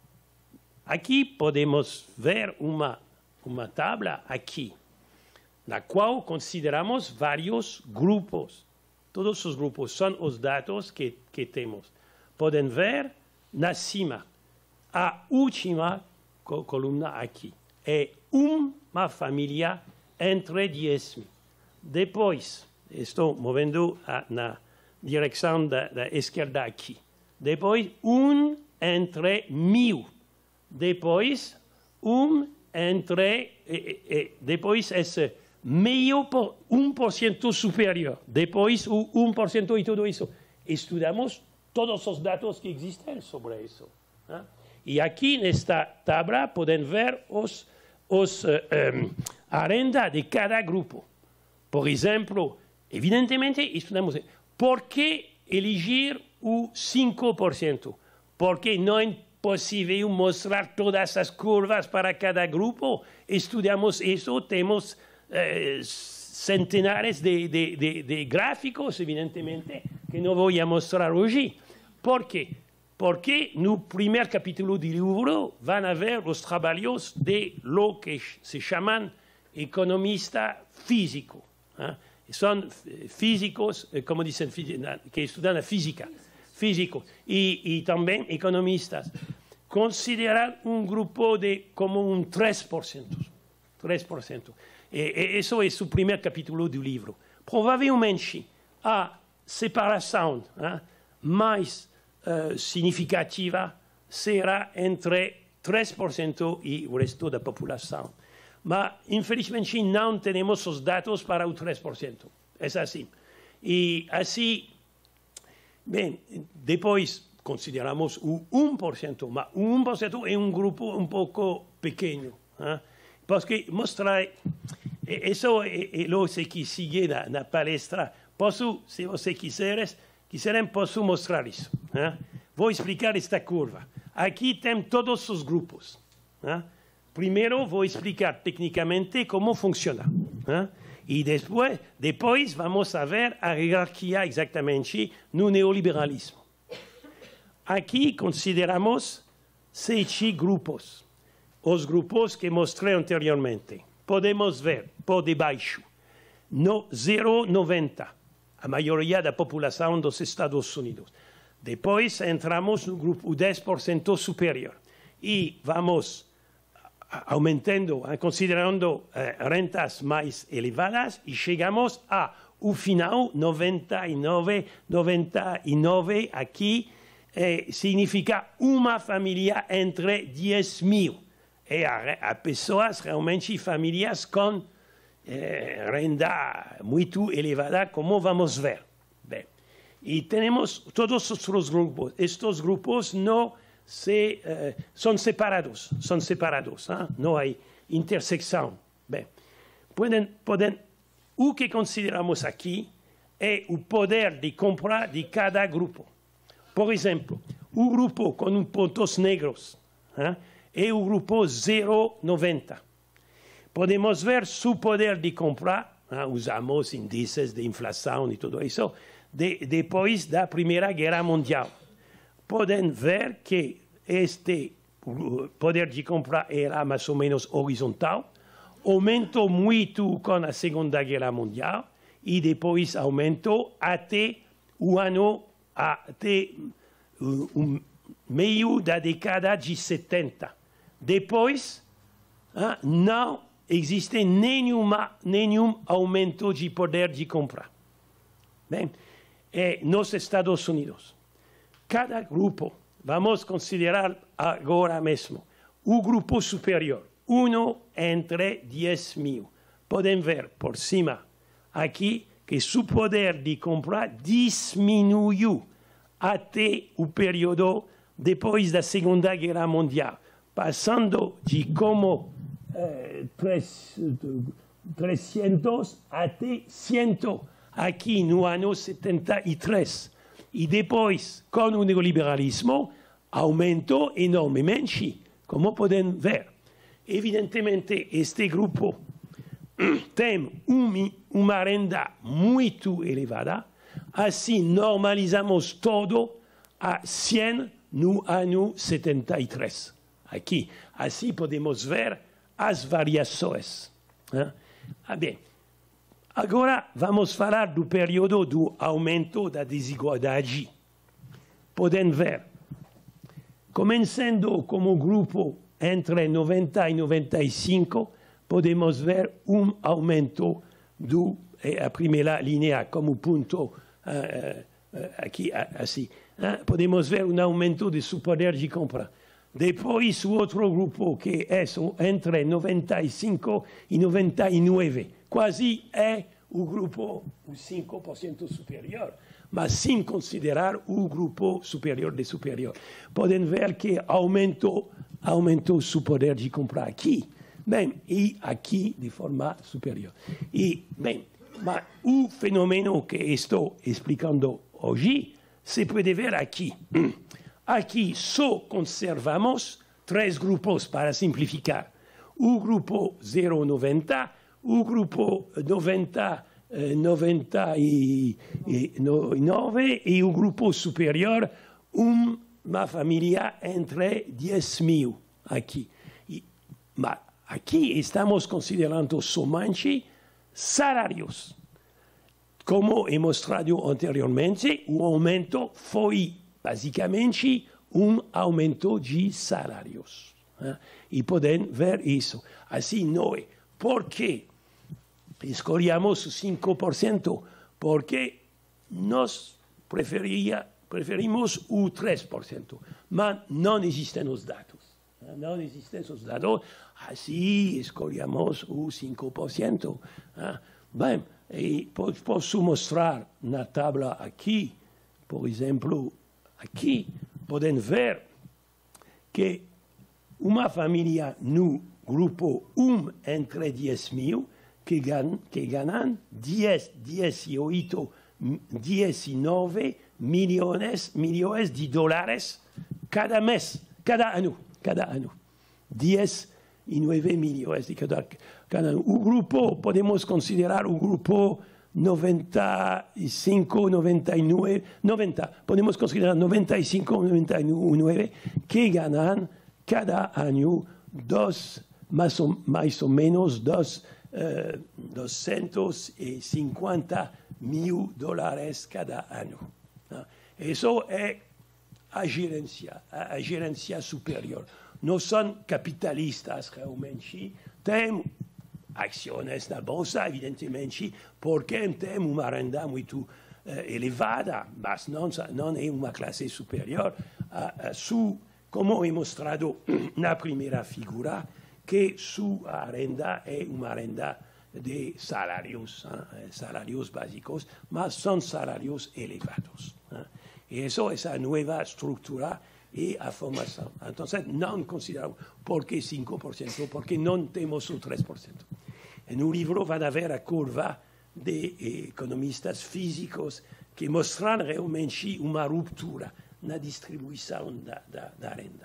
aqui podemos ver uma, uma tabla aqui, na qual consideramos vários grupos. Todos os grupos são os dados que, que temos. Podem ver na cima, a última coluna aqui. É uma família entre dez mil. Depois, estou movendo a, na direção da, da esquerda aqui. Depois, um entre mil. Depois, um entre... E, e, depois, esse meio por um por cento superior. Depois, o um por cento e tudo isso. Estudamos todos os dados que existem sobre isso. Né? E aqui, nesta tabla, podem ver os, os, um, a renda de cada grupo. Por exemplo, evidentemente, estudamos por que elegir o cinco por cento. Porque não é possível mostrar todas as curvas para cada grupo. Estudamos isso, temos eh, centenares de, de, de, de gráficos, evidentemente, que não vou mostrar hoje. Por quê? Porque no primeiro capítulo do livro vão haver os trabalhos de lo que se chamam economista físico. Hein? São físicos, como dizem, que estudam a física. Físicos e, e também economistas. Consideram um grupo de como um três por cento. três por cento. E, e isso é o primeiro capítulo do livro. Provavelmente a separação hein, mais Uh, significativa será entre três por cento e o resto da população. Mas, infelizmente, não temos os dados para o três por cento. É assim. E assim, bem, depois consideramos o um por cento, mas o um por cento é um grupo um pouco pequeno. Hein? Porque mostrar, isso é, é o que sigue na, na palestra. Posso, se você quiseres, quiserem, posso mostrar isso. Hein? Vou explicar esta curva. Aqui tem todos os grupos. Hein? Primeiro, vou explicar tecnicamente como funciona. Hein? E depois, depois vamos a ver a hierarquia exatamente no neoliberalismo. Aqui consideramos sete grupos. Os grupos que mostrei anteriormente. Podemos ver por debaixo no zero vírgula noventa. A maioria da população dos Estados Unidos. Depois entramos no grupo dez por cento superior e vamos aumentando, considerando eh, rentas mais elevadas e chegamos ao final noventa e nove, noventa e nove aqui eh, significa uma família entre dez mil. E a, a pessoas realmente famílias com Eh, renda muito elevada, como vamos ver. Bem, e temos todos os grupos. Estes grupos não se, eh, são separados, são separados, hein? Não há intersecção. Bem, podem, podem, o que consideramos aqui é o poder de compra de cada grupo. Por exemplo, o grupo com pontos negros hein, é o grupo zero vírgula noventa. Podemos ver seu poder de compra, ¿eh? Usamos índices de inflación y todo eso. De, después de la Primera Guerra Mundial, pueden ver que este poder de compra era más o menos horizontal, aumentó mucho con la Segunda Guerra Mundial y después aumentó hasta un año, hasta un medio de la década de setenta. Después, ¿eh? no existe ningún, ningún aumento de poder de compra. ¿Ven? En los Estados Unidos, cada grupo, vamos a considerar ahora mismo, un grupo superior, uno entre diez mil. Pueden ver por cima aquí que su poder de compra disminuyó hasta un periodo después de la Segunda Guerra Mundial, pasando de como eh, tres, trescientos hasta cien aquí en el año setenta y tres. Y después, con el neoliberalismo, aumentó enormemente, como pueden ver. Evidentemente, este grupo tiene un, una renta muy elevada, así normalizamos todo a cien en el año setenta y tres. Aquí, así podemos ver las variaciones. ¿Eh? Ah, bien. Agora vamos falar do período do aumento da desigualdade. Podem ver, começando como grupo entre noventa e noventa e cinco, podemos ver um aumento do a primeira linha como ponto uh, uh, aqui assim. Uh, podemos ver um aumento de seu poder de compra. Depois o outro grupo que é entre noventa e cinco e noventa e nove. Quase é o grupo o cinco por cento superior, mas sem considerar o grupo superior de superior. Podem ver que aumentou, aumentou seu poder de comprar aqui, bem, e aqui de forma superior. E, bem, mas o fenômeno que estou explicando hoje se pode ver aqui. Aqui só conservamos três grupos para simplificar. O grupo zero vírgula noventa, o grupo noventa, noventa e nove e o grupo superior, uma família entre dez mil aqui. E, mas aqui estamos considerando somente salários. Como he mostrado anteriormente, o aumento foi basicamente um aumento de salários. Né? E podem ver isso. Assim não é. Por quê? Escolhemos os cinco por cento porque nós preferia, preferimos o três por cento, mas não existem os dados. Não existem os dados, assim escolhemos o cinco por cento. Bem, e posso mostrar na tabela aqui, por exemplo, aqui, podem ver que uma família no grupo um entre dez mil, que ganham, que ganham dez, dezoito, dezenove milhões, milhões de dólares cada mês, cada ano, cada ano. dezenove milhões de cada, cada ano. O grupo, podemos considerar o grupo noventa e cinco, noventa e nove, noventa, podemos considerar noventa e cinco, noventa e nove, que ganham cada ano dos, mais ou, mais ou menos, dos Uh, duzentos e cinquenta mil dólares cada ano. Uh, isso é a gerência, a, a gerência superior. Não são capitalistas realmente, têm ações na bolsa, evidentemente, porque têm uma renda muito uh, elevada, mas não, não é uma classe superior. Uh, uh, su, como é mostrado na primeira figura, que sua renda é uma renda de salários, hein, salários básicos, mas são salários elevados. Hein. E isso é a nova estrutura e a formação. Então, não consideramos por que cinco por cento, porque não temos o três por cento. No livro vai haver a curva de economistas físicos que mostram realmente uma ruptura na distribuição da, da, da renda.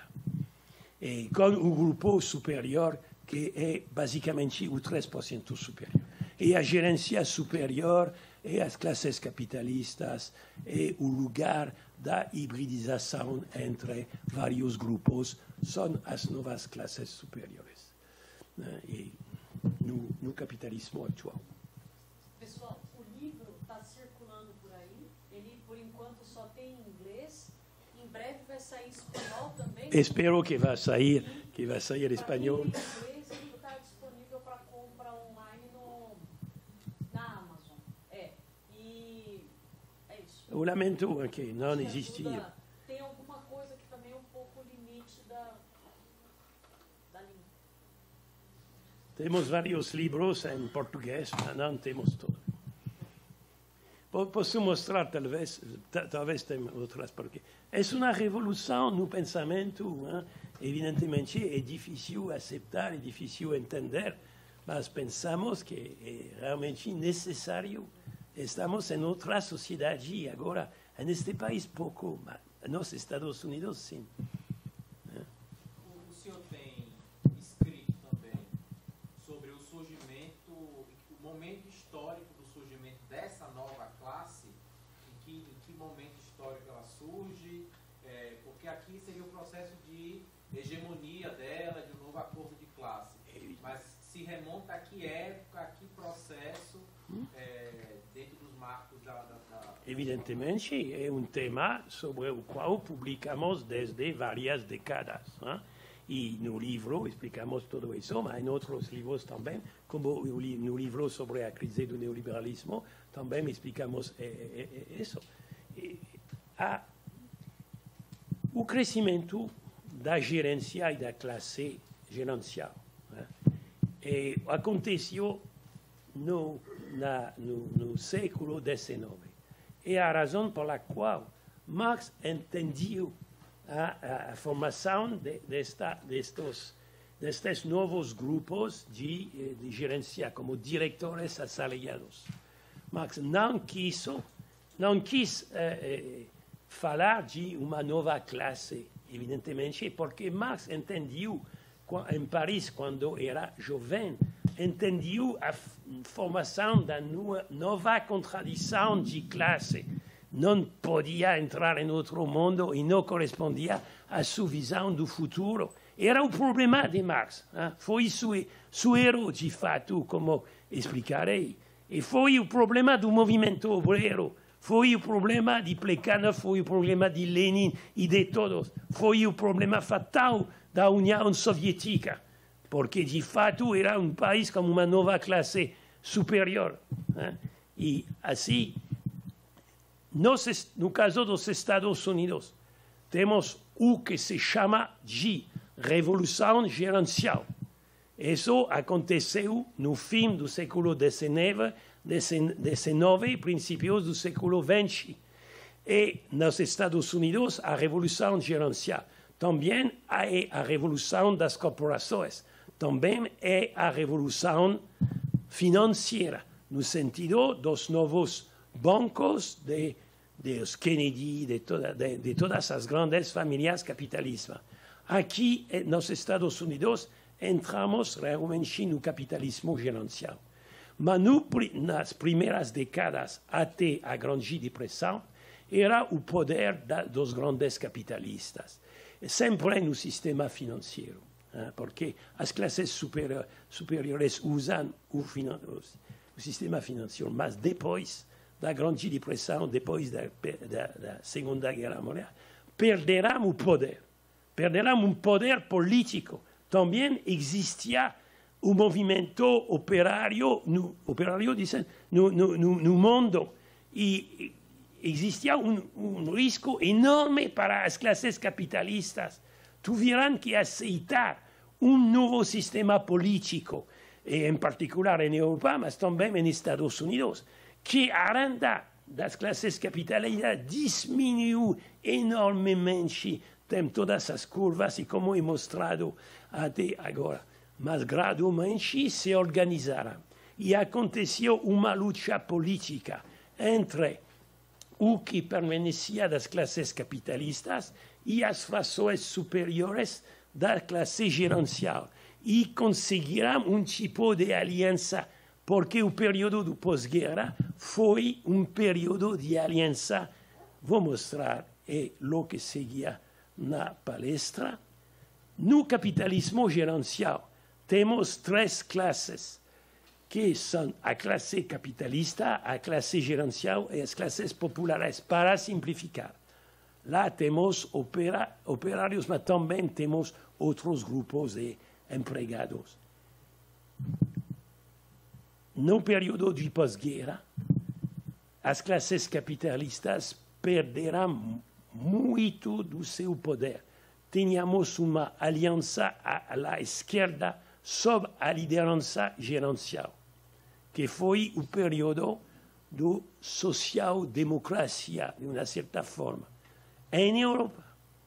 E com o grupo superior, que é basicamente o três por cento superior. E a gerência superior e as classes capitalistas e o lugar da hibridização entre vários grupos são as novas classes superiores, né? E no, no capitalismo atual. Pessoal, o livro está circulando por aí, ele por enquanto só tem em inglês, em breve vai sair em espanhol também. Espero que vai sair, que vai sair em espanhol. Para quem tem inglês, ele está disponível para compra online no, na Amazon. É, e é isso. Eu lamento que não existia. Tem alguma coisa que também é um pouco limite da, da língua. Temos vários livros em português, mas não temos todos. Posso mostrar, talvez, talvez tem outras, porque é uma revolução no pensamento, hein? Evidentemente é difícil aceitar, é difícil entender, mas pensamos que é realmente necessário. Estamos em outra sociedade agora, neste país pouco, mas nos Estados Unidos sim. O senhor tem escrito também sobre o surgimento, o momento histórico do surgimento dessa nova classe, em que, em que momento histórico ela surge, é, porque aqui seria o processo de hegemonia dela, de um novo acordo de classe. Mas se remonta a que época, a que processo, é, dentro dos marcos da, da, da... Evidentemente, é um tema sobre o qual publicamos desde várias décadas, hein? E no livro explicamos tudo isso, mas em outros livros também, como no livro sobre a crise do neoliberalismo, também explicamos isso. A, o crescimento da gerência e da classe gerencial, né? E aconteceu no, na, no, no século dezenove. É a razão pela qual Marx entendeu a, a formação de, desta, destes, destes novos grupos de, de gerência, como diretores assalariados. Marx não quis, não quis eh, falar de uma nova classe, evidentemente, porque Marx entendeu, em Paris, quando era jovem, entendeu a formação da nova contradição de classe. Não podia entrar em outro mundo e não correspondia à sua visão do futuro. Era o problema de Marx. Hein? Foi seu, seu erro, de fato, como explicarei. E foi o problema do movimento obreiro. Foi o problema de Plekhanov, foi o problema de Lenin e de todos. Foi o problema fatal da União Soviética, porque de fato era um país com uma nova classe superior. Hein? E assim, nos, no caso dos Estados Unidos, temos o que se chama de Revolução Gerencial. Isso aconteceu no fim do século dezenove, e princípios do século vinte. E nos Estados Unidos, a Revolução Gerencial também é a revolução das corporações, também é a revolução financeira, no sentido dos novos bancos, de, de os Kennedy, de, toda, de, de todas as grandes famílias capitalistas. Aqui, nos Estados Unidos, entramos realmente no capitalismo gerencial. Mas no, nas primeiras décadas, até a Grande Depressão, era o poder da, dos grandes capitalistas. Sempre no sistema financeiro, hein, porque as classes superior, superiores usam o, finan, o sistema financeiro, mas depois da Grande Depressão, depois da, da, da Segunda Guerra Mundial, perderão o poder, perderão um poder político. Também existia o movimento operário, no, operário dizem, no, no, no, no mundo, e existia um, um risco enorme para as classes capitalistas. Tiveram que aceitar um novo sistema político, em particular em Europa, mas também nos Estados Unidos, que a renda das classes capitalistas diminuiu enormemente. Tem todas as curvas, e como é mostrado até agora. Mas gradualmente se organizaram. E aconteceu uma luta política entre o que permanecia das classes capitalistas e as frações superiores da classe gerencial. E conseguiram um tipo de aliança porque o período do pós-guerra foi um período de aliança. Vou mostrar é, o que seguia na palestra. No capitalismo gerencial, temos três classes, que são a classe capitalista, a classe gerencial e as classes populares, para simplificar. Lá temos opera, operários, mas também temos outros grupos de empregados. No período de pós-guerra, as classes capitalistas perderam muito do seu poder. Tínhamos uma aliança à esquerda sob a liderança gerencial, que foi o período da social-democracia, de uma certa forma. Em Europa,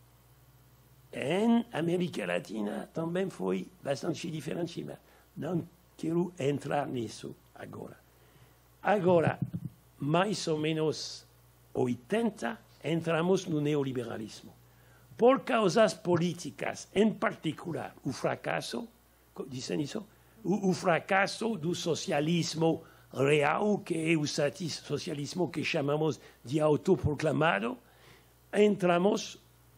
em América Latina, também foi bastante diferente, mas não quero entrar nisso agora. Agora, mais ou menos oitenta, entramos no neoliberalismo. Por causas políticas, em particular, o fracasso, dizem isso? O, o fracasso do socialismo real, que é o socialismo que chamamos de autoproclamado, entramos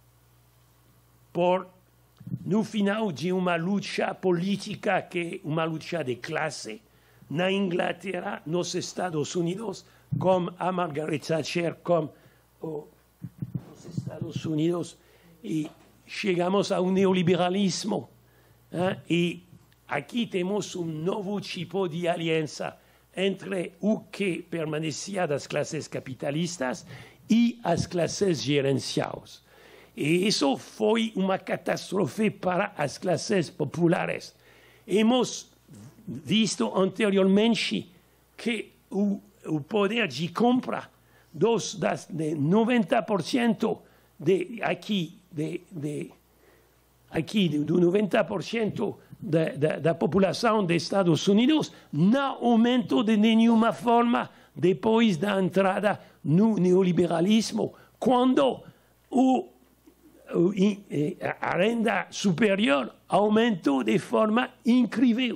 por, no final de uma luta política, que é uma luta de classe, na Inglaterra, nos Estados Unidos, como a Margaret Thatcher, como oh, nos Estados Unidos, e chegamos a um neoliberalismo. Hein? E aqui temos um novo tipo de aliança entre o que permanecia das classes capitalistas e as classes gerenciais. E isso foi uma catástrofe para as classes populares. Hemos visto anteriormente que o, o poder de compra dos, das, de noventa por cento de, aqui, de, de, aqui do noventa por cento da, da, da população dos Estados Unidos não aumentou de nenhuma forma depois da entrada no neoliberalismo, quando o, o, a renda superior aumentou de forma incrível.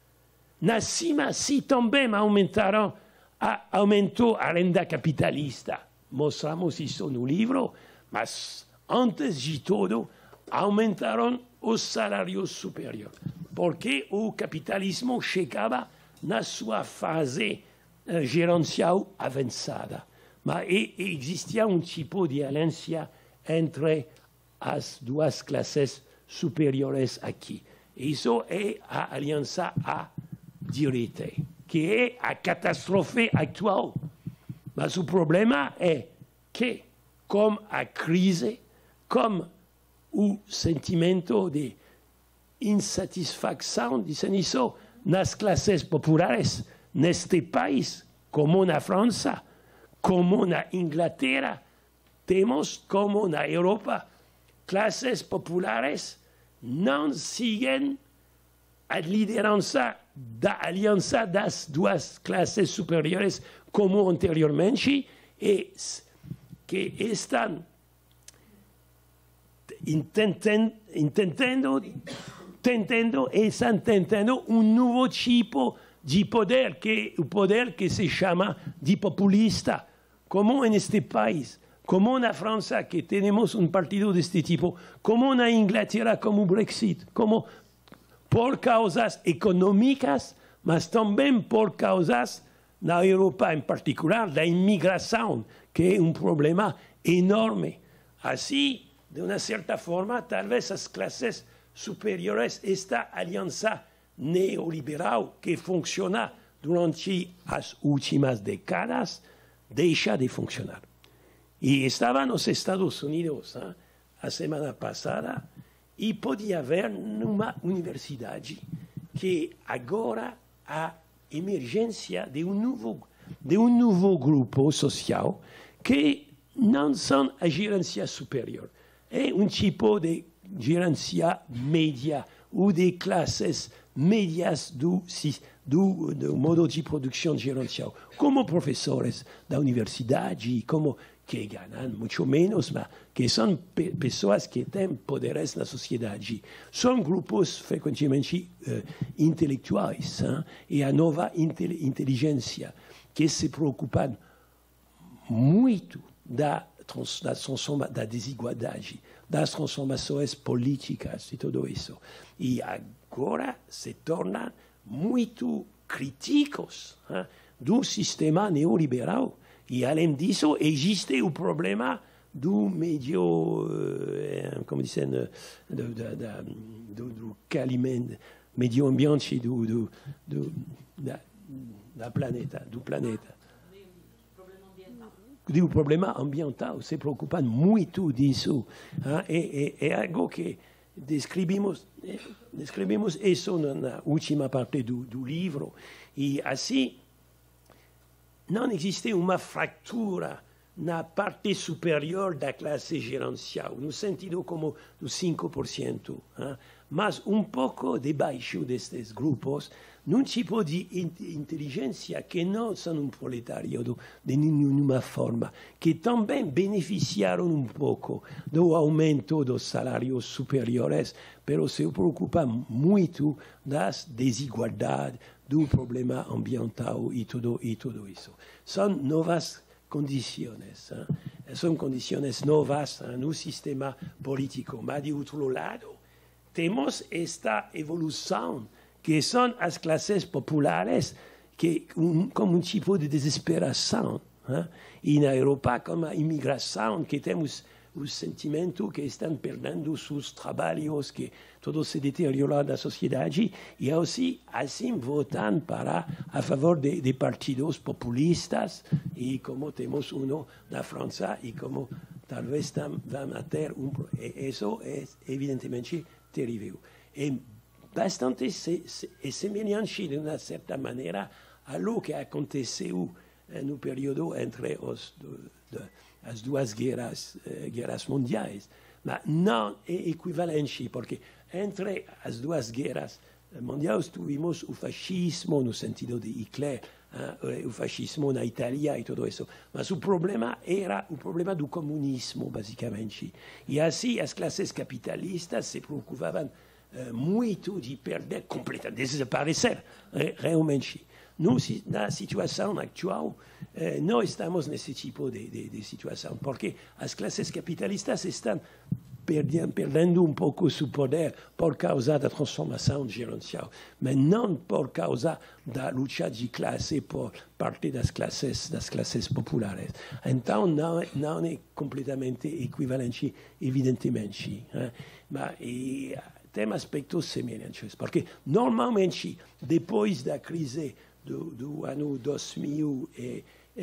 Na cima, sim, também aumentaram, a, aumentou a renda capitalista. Mostramos isso no livro, mas antes de tudo, aumentaram os salários superiores, porque o capitalismo chegava na sua fase uh, gerencial avançada. Mas e, existia um tipo de aliança entre as duas classes superiores aqui. Isso é a aliança à direita, que é a catástrofe atual. Mas o problema é que, como a crise, como o sentimento de insatisfação, dizem isso, nas classes populares, neste país, como na França, como na Inglaterra, temos, como na Europa, classes populares não seguem a liderança da aliança das duas classes superiores, como anteriormente, e que estão Intentando, intentando, tentando, estão tentando um novo tipo de poder, que o poder que se chama de populista, como neste país, como na França, que temos um partido deste tipo, como na Inglaterra, como o Brexit, como por causas econômicas, mas também por causas, na Europa em particular, da imigração, que é um problema enorme. Assim, de uma certa forma, talvez as classes superiores, esta aliança neoliberal que funciona durante as últimas décadas, deixa de funcionar. E estava nos Estados Unidos hein, a semana passada, e podia haver numa universidade que agora a emergência de um novo, de um novo grupo social que não são a gerência superior. É um tipo de gerência média ou de classes médias do, do, do modo de produção gerencial, como professores da universidade, como que ganham muito menos, mas que são pe pessoas que têm poderes na sociedade. São grupos frequentemente uh, intelectuais, hein? E a nova intel inteligência que se preocupam muito da, trans da, transforma da desigualdade, das transformações políticas e tudo isso. E agora se tornam muito críticos, hein, do sistema neoliberal. E, além disso, existe o problema do meio, como dizem, do, do, do, do meio ambiente do, do, do, da, da planeta, do planeta. Do problema ambiental, se preocupam muito disso. Hein? É, é, é algo que descrevemos, descrevemos isso na última parte do, do livro. E assim, não existe uma fratura na parte superior da classe gerencial, no sentido como dos cinco por cento. Hein? Mas um pouco debaixo destes grupos, num tipo de inteligência que não são um proletariado de nenhuma forma, que também beneficiaram um pouco do aumento dos salários superiores, mas se preocupam muito das desigualdades, do problema ambiental e tudo, e tudo isso. São novas condições, hein? São condições novas, hein, no sistema político. Mas, de outro lado, temos esta evolução, que são as classes populares, que, um, como um tipo de desesperação. Hein? E na Europa, como a imigração, que temos o sentimento que estão perdendo seus trabalhos, que tudo se deteriora da sociedade, e assim, assim votam para, a favor de, de partidos populistas, e como temos um na França, e como talvez vamos ter um... Isso é evidentemente terrível. É bastante se, se, é semelhante, de uma certa maneira, a lo que aconteceu no período entre os... Do, do, as duas guerras, eh, guerras mundiais, mas não é equivalente, porque entre as duas guerras mundiais tivemos o fascismo no sentido de Hitler, hein, o fascismo na Itália e tudo isso, mas o problema era o problema do comunismo, basicamente. E assim as classes capitalistas se preocupavam eh, muito de perder completamente, de desaparecer, eh, realmente. No, na situação atual, eh, não estamos nesse tipo de, de, de situação, porque as classes capitalistas estão perdendo, perdendo um pouco seu poder por causa da transformação gerencial, mas não por causa da luta de classe por parte das classes, das classes populares. Então, não, não é completamente equivalente, evidentemente. Hein? Mas, e, tem aspectos semelhantes, porque normalmente, depois da crise Do, do ano dois mil e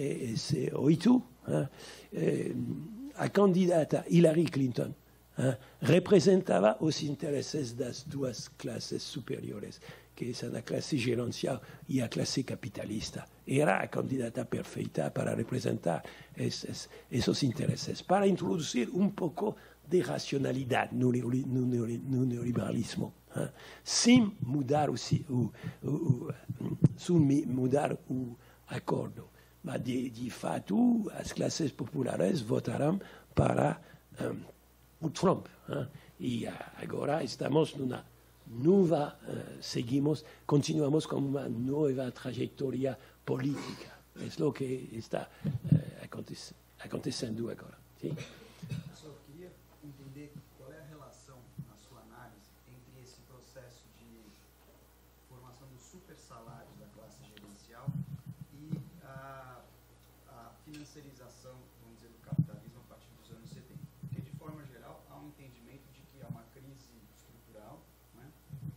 oito, hein, eh, a candidata Hillary Clinton, hein, representava os interesses das duas classes superiores, que são a classe gerencial e a classe capitalista. Era a candidata perfeita para representar esses, esses interesses, para introduzir um pouco de racionalidade no, no, no, no neoliberalismo. Hein? Sem mudar o, o, o, sem mudar o acordo. Mas, de, de fato, as classes populares votarão para um, o Trump. Hein? E agora estamos numa nova, uh, seguimos, continuamos com uma nova trajetória política. É o que está uh, aconte acontecendo agora. Sim? Só queria entender qual é a relação, na sua análise, entre esse processo de formação dos super salários da classe gerencial e a, a financiarização, vamos dizer, do capitalismo a partir dos anos setenta. Porque, de forma geral, há um entendimento de que há uma crise estrutural, né,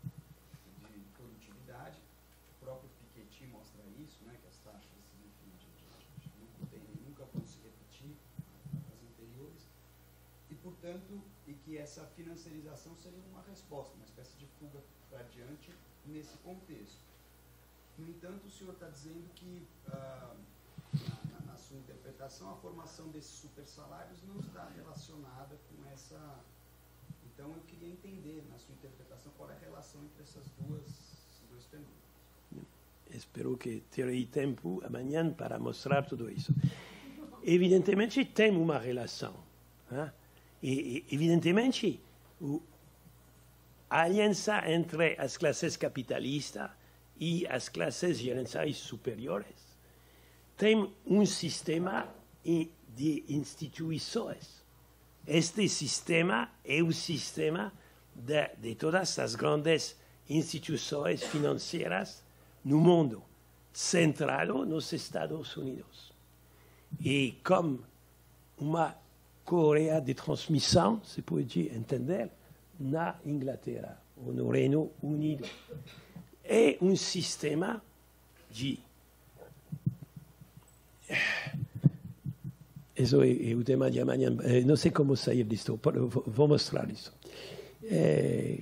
de produtividade. O próprio Piketty mostra isso, né, que as taxas, enfim, de, de, de lucro têm, nunca vão se repetir as anteriores. E, portanto, e que essa financiarização seria uma resposta, uma espécie de fuga para adiante nesse contexto. No entanto, o senhor está dizendo que, ah, na, na sua interpretação, a formação desses super salários não está relacionada com essa... Então, eu queria entender, na sua interpretação, qual é a relação entre essas duas, esses dois fenômenos. Espero que terei tempo amanhã para mostrar tudo isso. evidentemente tem uma relação. Né? E, e, evidentemente, o, a aliança entre as classes capitalistas e as classes gerenciais superiores tem um sistema de instituições. Este sistema é o sistema de, de todas as grandes instituições financeiras no mundo, centrado nos Estados Unidos. E como uma correia de transmissão, se pode entender, na Inglaterra ou no Reino Unido. É um sistema de... Isso é, é o tema de amanhã. Não sei como sair disto, vou mostrar isso. É...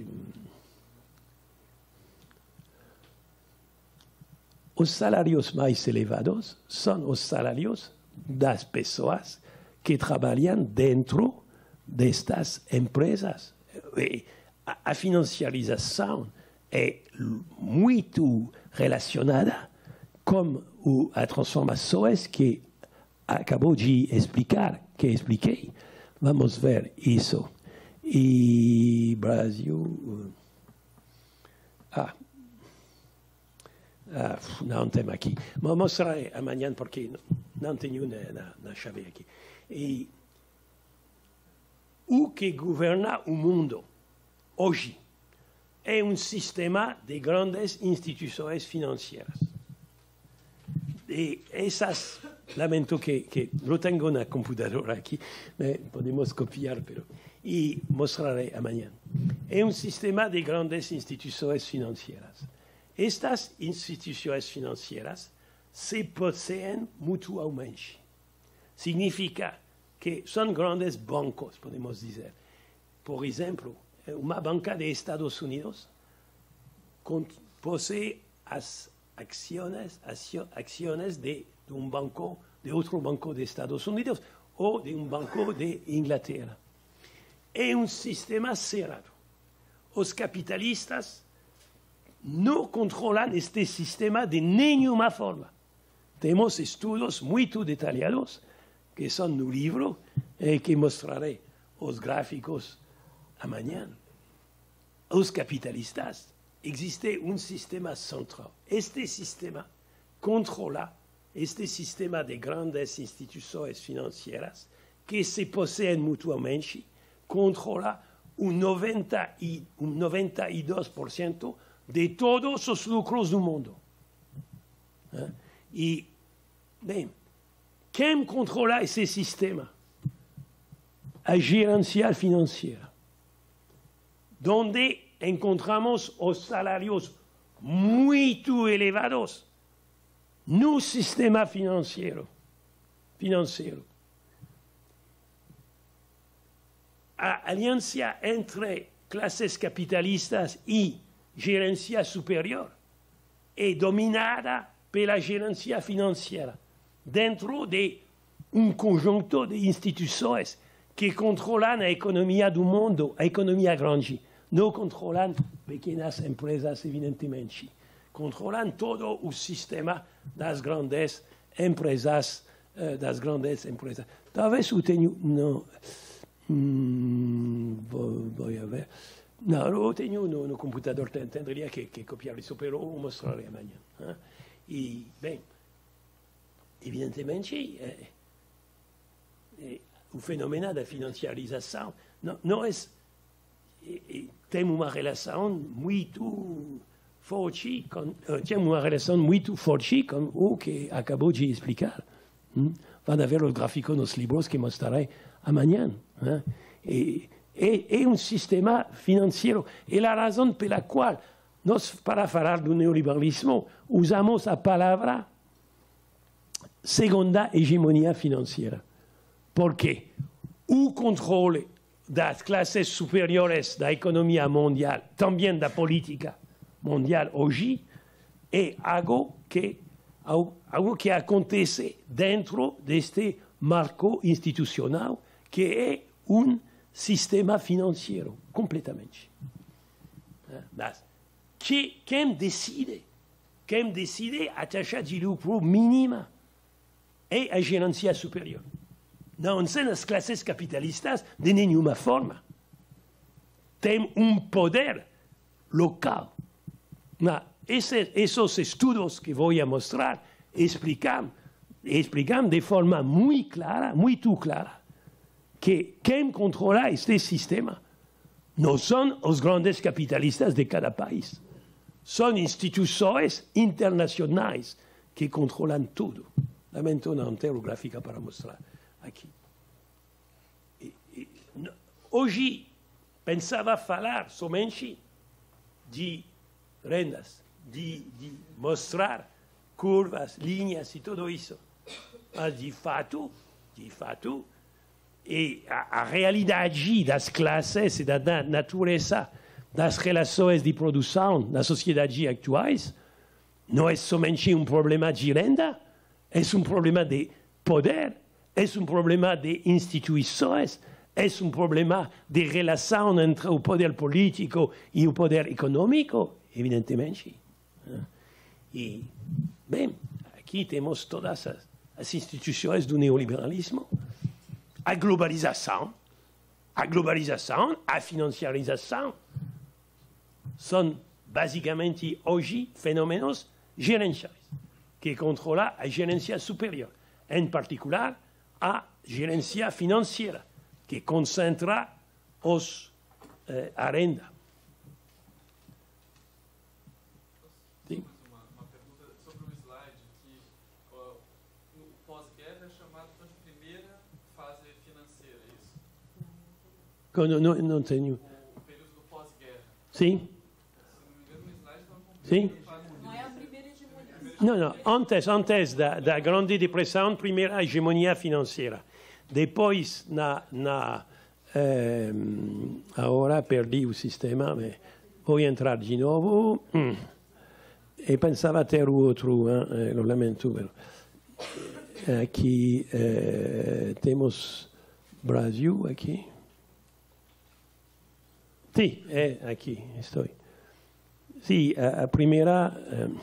Os salários mais elevados são os salários das pessoas que trabalham dentro destas empresas. E a financiarização é muito relacionada com as transformações que acabou de explicar, que expliquei. Vamos ver isso. E Brasil... Ah, ah não tem aqui. Vou mostrar amanhã porque não tenho na, na, na chave aqui. E o que governa o mundo hoje é um sistema de grandes instituições financeiras. E essas, lamento que, que não tenho na computadora aqui, mas podemos copiar, pero, e mostrarei amanhã. É um sistema de grandes instituições financeiras. Estas instituições financeiras se possuem mutuamente. Significa que são grandes bancos, podemos dizer. Por exemplo, uma banca de Estados Unidos possui as acciones, acciones de, de un banco, de otro banco de Estados Unidos o de un banco de Inglaterra. É um sistema cerrado. Os capitalistas não controlam este sistema de nenhuma forma. Temos estudos muito detalhados que são no livro e que mostrarei os gráficos amanhã. Os capitalistas existe um sistema central. Este sistema controla este sistema de grandes instituições financeiras que se possuem mutuamente, controla um noventa e dois por cento de todos os lucros do mundo. E, bem, quem controla esse sistema? A gerência financeira, onde encontramos os salários muito elevados no sistema financeiro. financeiro. A aliança entre classes capitalistas e gerência superior é dominada pela gerência financeira, dentro de um conjunto de instituições que controlam a economia do mundo, a economia grande. Não controlam pequenas empresas, evidentemente. Controlam todo o sistema das grandes empresas, uh, das grandes empresas. Talvez eu tenha... Não, hum, vou, vou ver. Não, eu tenho no, no computador, teria que, que copiar isso, mas eu mostrarei amanhã. Hein? E, bem, evidentemente, é, é, o fenômeno da financiarização não, não é... tem uma relação muito forte, com, tem uma relação muito forte com o que acabou de explicar. Hum? Vão haver os gráficos nos livros que mostrarei amanhã. Hein? E, é, é um sistema financeiro. É a razão pela qual nós, para falar do neoliberalismo, usamos a palavra segunda hegemonia financeira. Porque o controle das classes superiores da economia mundial, também da política mundial hoje, é algo que, algo que acontece dentro deste marco institucional, que é um sistema financeiro, completamente. Mas que, quem decide? Quem decide a taxa de lucro mínima é a gerência superior. Não são as classes capitalistas de nenhuma forma. Tem um poder local. Mas esses, esses estudos que vou mostrar explicam, explicam de forma muito clara, muito clara, que quem controla este sistema não são os grandes capitalistas de cada país. São instituições internacionais que controlam tudo. Lamento uma anterior gráfica para mostrar aqui. E, e, no, hoje, pensava falar somente de rendas, de, de mostrar curvas, linhas e tudo isso. Mas, de fato, de fato, e a, a realidade das classes e da, da natureza das relações de produção na sociedade atuais não é somente um problema de renda, é um problema de poder, é um problema de instituições, é um problema de relação entre o poder político e o poder econômico, evidentemente. E, bem, aqui temos todas as, as instituições do neoliberalismo, a globalização, a globalização, a financiarização, são basicamente hoje fenômenos gerenciais que controlam a gerência superior, em particular a gerência financeira, que concentra os, eh, a renda. Sim? Uma, uma pergunta sobre o slide, que ó, o pós-guerra é chamado de primeira fase financeira, é isso? Não, não, não tenho. O, o período do pós-guerra. Sim. Sim? Não é a primeira hegemonia. Não, não. Antes, antes da, da Grande Depressão, primeira hegemonia financeira. Depois, na, na, eh, agora perdi o sistema, mas vou entrar de novo. Hum. E pensava ter o outro, hein? Lo lamento. Aqui eh, temos Brasil, aqui. Sim, é aqui, estou. Sim, a, a primeira... Um,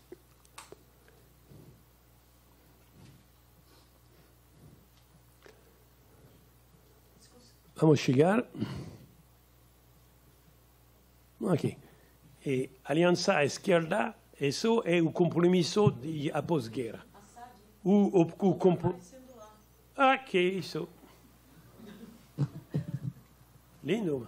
vamos chegar... Aqui. E Aliança à Esquerda, isso é o compromisso de a pós-guerra. O, o, o compro... Aqui, isso. Lindo.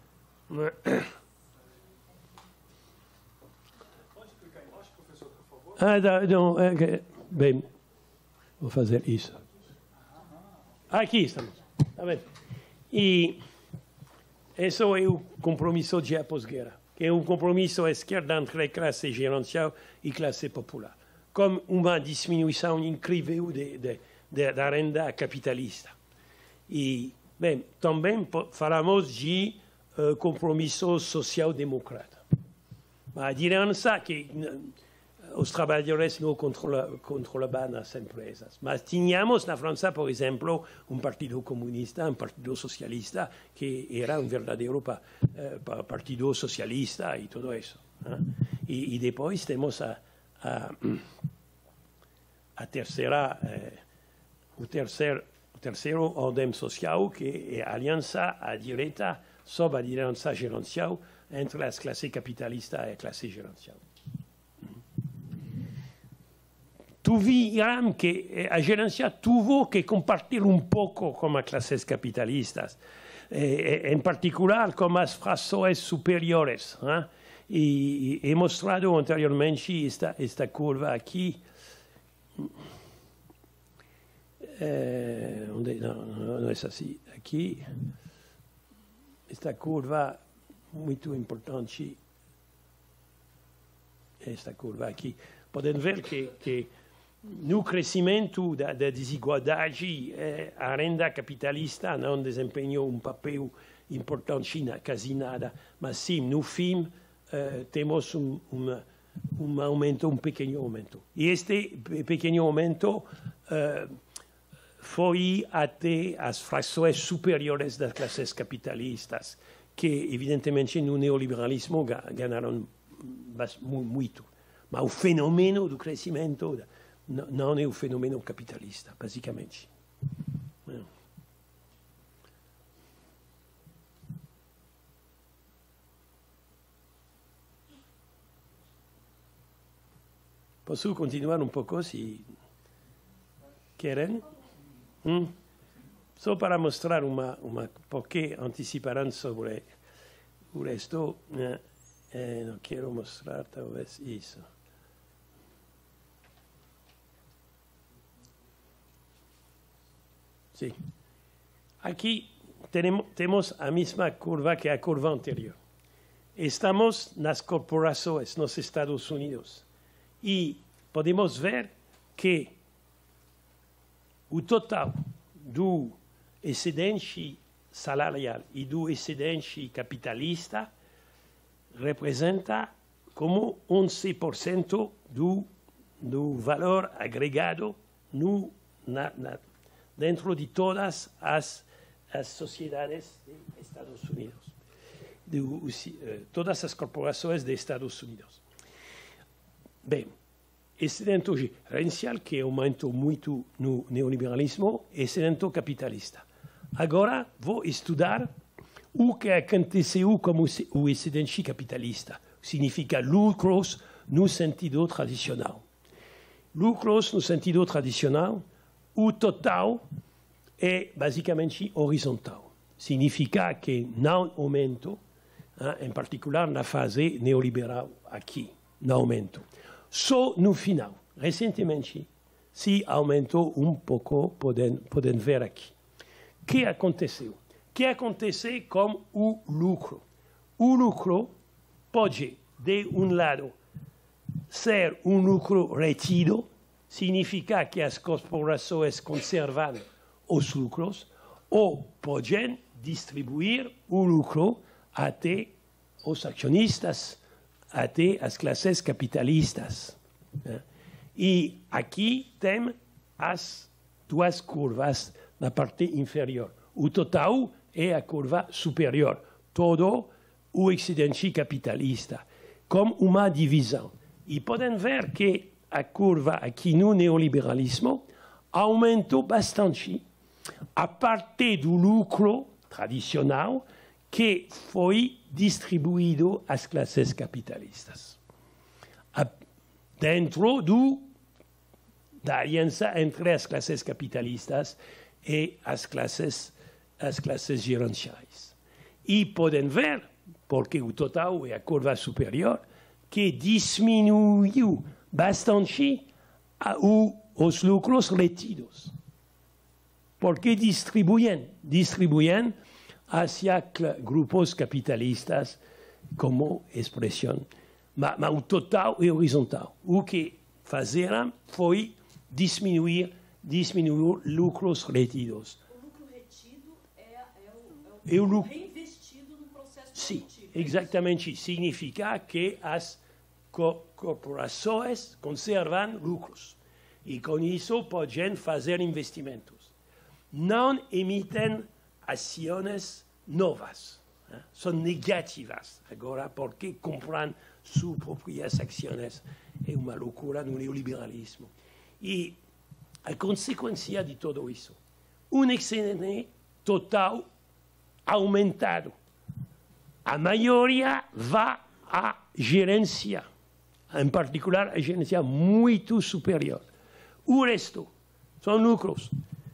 Ah, não, é, bem, vou fazer isso. Aqui estamos. Tá vendo? E esse é o compromisso de pós-guerra, que é um compromisso à esquerda entre classe gerencial e classe popular, com uma diminuição incrível de, de, de, da renda capitalista. E, bem, também falamos de uh, compromisso social-democrata. A diferença que os trabalhadores não controlam, controlavam as empresas. Mas tínhamos na França, por exemplo, um partido comunista, um partido socialista, que era um verdadeiro pa, eh, partido socialista e tudo isso. Né? E, e depois temos a, a, a terceira, eh, o, terceiro, o terceiro ordem social, que é a aliança à direita sob a liderança gerencial entre as classes capitalistas e a classe gerencial. Tuvieron que a gerencia tuvo que compartir un poco con las clases capitalistas, eh, en particular con las frases superiores. ¿eh? Y, y he mostrado anteriormente esta, esta curva aquí. Eh, no, no, no es así. Aquí, esta curva muy importante. Esta curva aquí. Pueden ver que, que no crescimento da, da desigualdade, eh, a renda capitalista não desempenhou um papel importante, quase nada, mas sim, no fim, eh, temos um, uma, um aumento, um pequeno aumento. E este pequeno aumento eh, foi até as frações superiores das classes capitalistas, que, evidentemente, no neoliberalismo ganharam muito. Mas o fenômeno do crescimento no, non è un fenomeno capitalista, basicamente. Eh. Posso continuare un po' così? Quieren? Mm? Solo para mostrar uma, uma porque anticiparán sobre o resto, eh, eh, no quiero mostrar tal vez eso. Sí. Aquí tenemos, tenemos la misma curva que la curva anterior. Estamos en las corporaciones en los Estados Unidos y podemos ver que el total do excedente salarial e do excedente capitalista representa como once por ciento do, do valor agregado no, na, na, dentro de todas as, as sociedades de Estados Unidos, de, uh, todas as corporações de Estados Unidos. Bem, excedente gerencial que aumentou muito no neoliberalismo, excedente capitalista. Agora vou estudar o que aconteceu como o excedente capitalista. Significa lucros no sentido tradicional. Lucros no sentido tradicional, o total é basicamente horizontal. Significa que não aumenta, em particular na fase neoliberal aqui, não aumenta. Só no final, recentemente, se aumentou um pouco, podem, podem ver aqui. O que aconteceu? O que aconteceu com o lucro? O lucro pode, de um lado, ser um lucro retido, significa que as corporações conservam os lucros, ou podem distribuir o lucro até os acionistas, até as classes capitalistas. E aqui tem as duas curvas na parte inferior. O total é a curva superior, todo o excedente capitalista, com uma divisão. E podem ver que a curva aqui no neoliberalismo aumentou bastante a parte do lucro tradicional que foi distribuído às classes capitalistas. Dentro do, da aliança entre as classes capitalistas e as classes, as classes gerenciais. E podem ver, porque o total é a curva superior, que diminuiu bastante a, o, os lucros retidos. Porque distribuem, distribuem hacia grupos capitalistas como expressão. Mas, mas o total é horizontal. O que fizeram foi diminuir, diminuir lucros retidos. O lucro retido é, é, o, é o, é o lucro reinvestido no processo Sim, produtivo. exatamente. Significa que as co corporações conservam lucros. E com isso podem fazer investimentos. Não emitem ações novas. Né? São negativas. Agora, porque compram suas próprias ações é uma loucura no neoliberalismo. E a consequência de tudo isso, um excedente total aumentado. A maioria vai à gerência, em particular a gerência muito superior. O resto são lucros.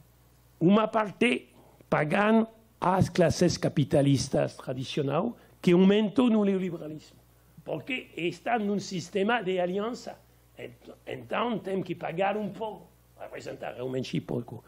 Uma parte pagam às classes capitalistas tradicionais que aumentam no neoliberalismo. Porque estão num sistema de aliança. Então, tem que pagar um pouco, representar realmente pouco.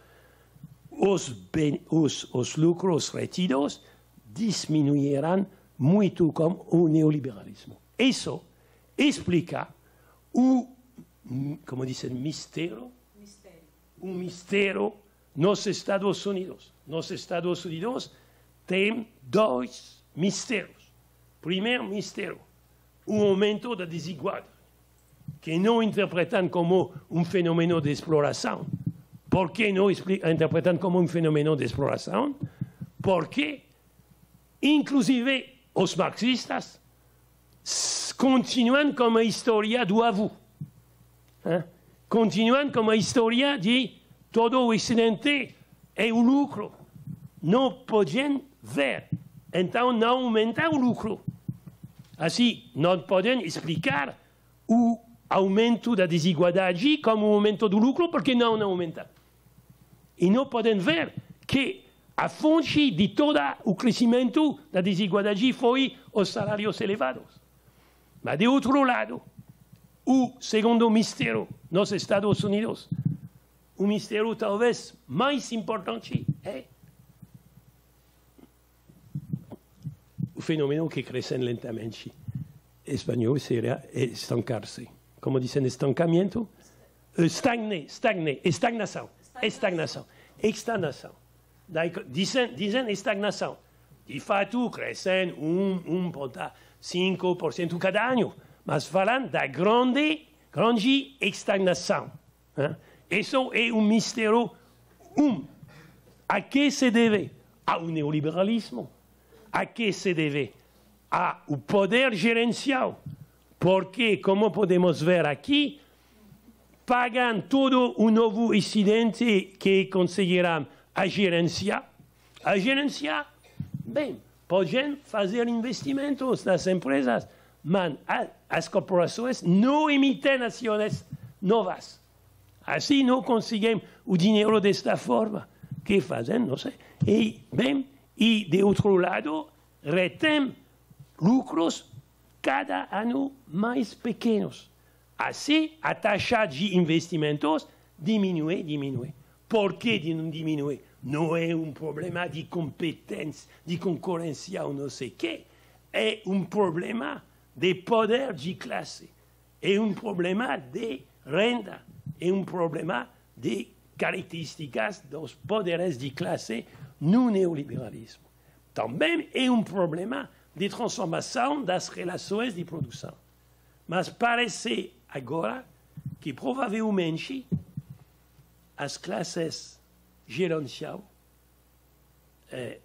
Os, ben, os, os lucros retidos diminuirão muito com o neoliberalismo. Isso explica o, como dizem, mistério, Mistério. o mistério nos Estados Unidos. Nos Estados Unidos tem dois mistérios. Primeiro mistério, o aumento da desigualdade, que não interpretam como um fenômeno de exploração. Por que não interpretam como um fenômeno de exploração? Porque, inclusive, os marxistas continuam com a história do avô. Hein? continuam com a história de todo o Ocidente é o lucro. Não podem ver. Então, não aumenta o lucro. Assim, não podem explicar o aumento da desigualdade como o aumento do lucro, porque não, não aumenta. E não podem ver que a fonte de todo o crescimento da desigualdade foi os salários elevados. Mas, de outro lado, o segundo mistério nos Estados Unidos, o mistério talvez mais importante é o fenômeno que cresce lentamente. Espanhol seria estancar-se. Como dizem, estancamento? Stagne, stagne, estagnação. Estagnação. Estagnação. Dizem, dizem estagnação. De fato, crescem um vírgula cinco por cento cada ano. Mas falam da grande, grande estagnação. Hein? Isso é um mistério. Um, a que se deve? Ao neoliberalismo. A que se deve? Ao poder gerencial. Porque, como podemos ver aqui, pagam todo um novo excedente que conseguirão a gerência. A gerência, bem, podem fazer investimentos nas empresas, mas as corporações não emitem ações novas. Assim não conseguem o dinheiro desta forma. O que fazem? Não sei. E, bem, e de outro lado, retém lucros cada ano mais pequenos. Assim, a taxa de investimentos diminui, diminui. Por que diminui? Não é um problema de competência, de concorrência ou não sei o quê. É um problema de poder de classe. É um problema de renda. É um problema de características dos poderes de classe no neoliberalismo. Também é um problema de transformação das relações de produção. Mas parece agora que provavelmente as classes gerenciais eh,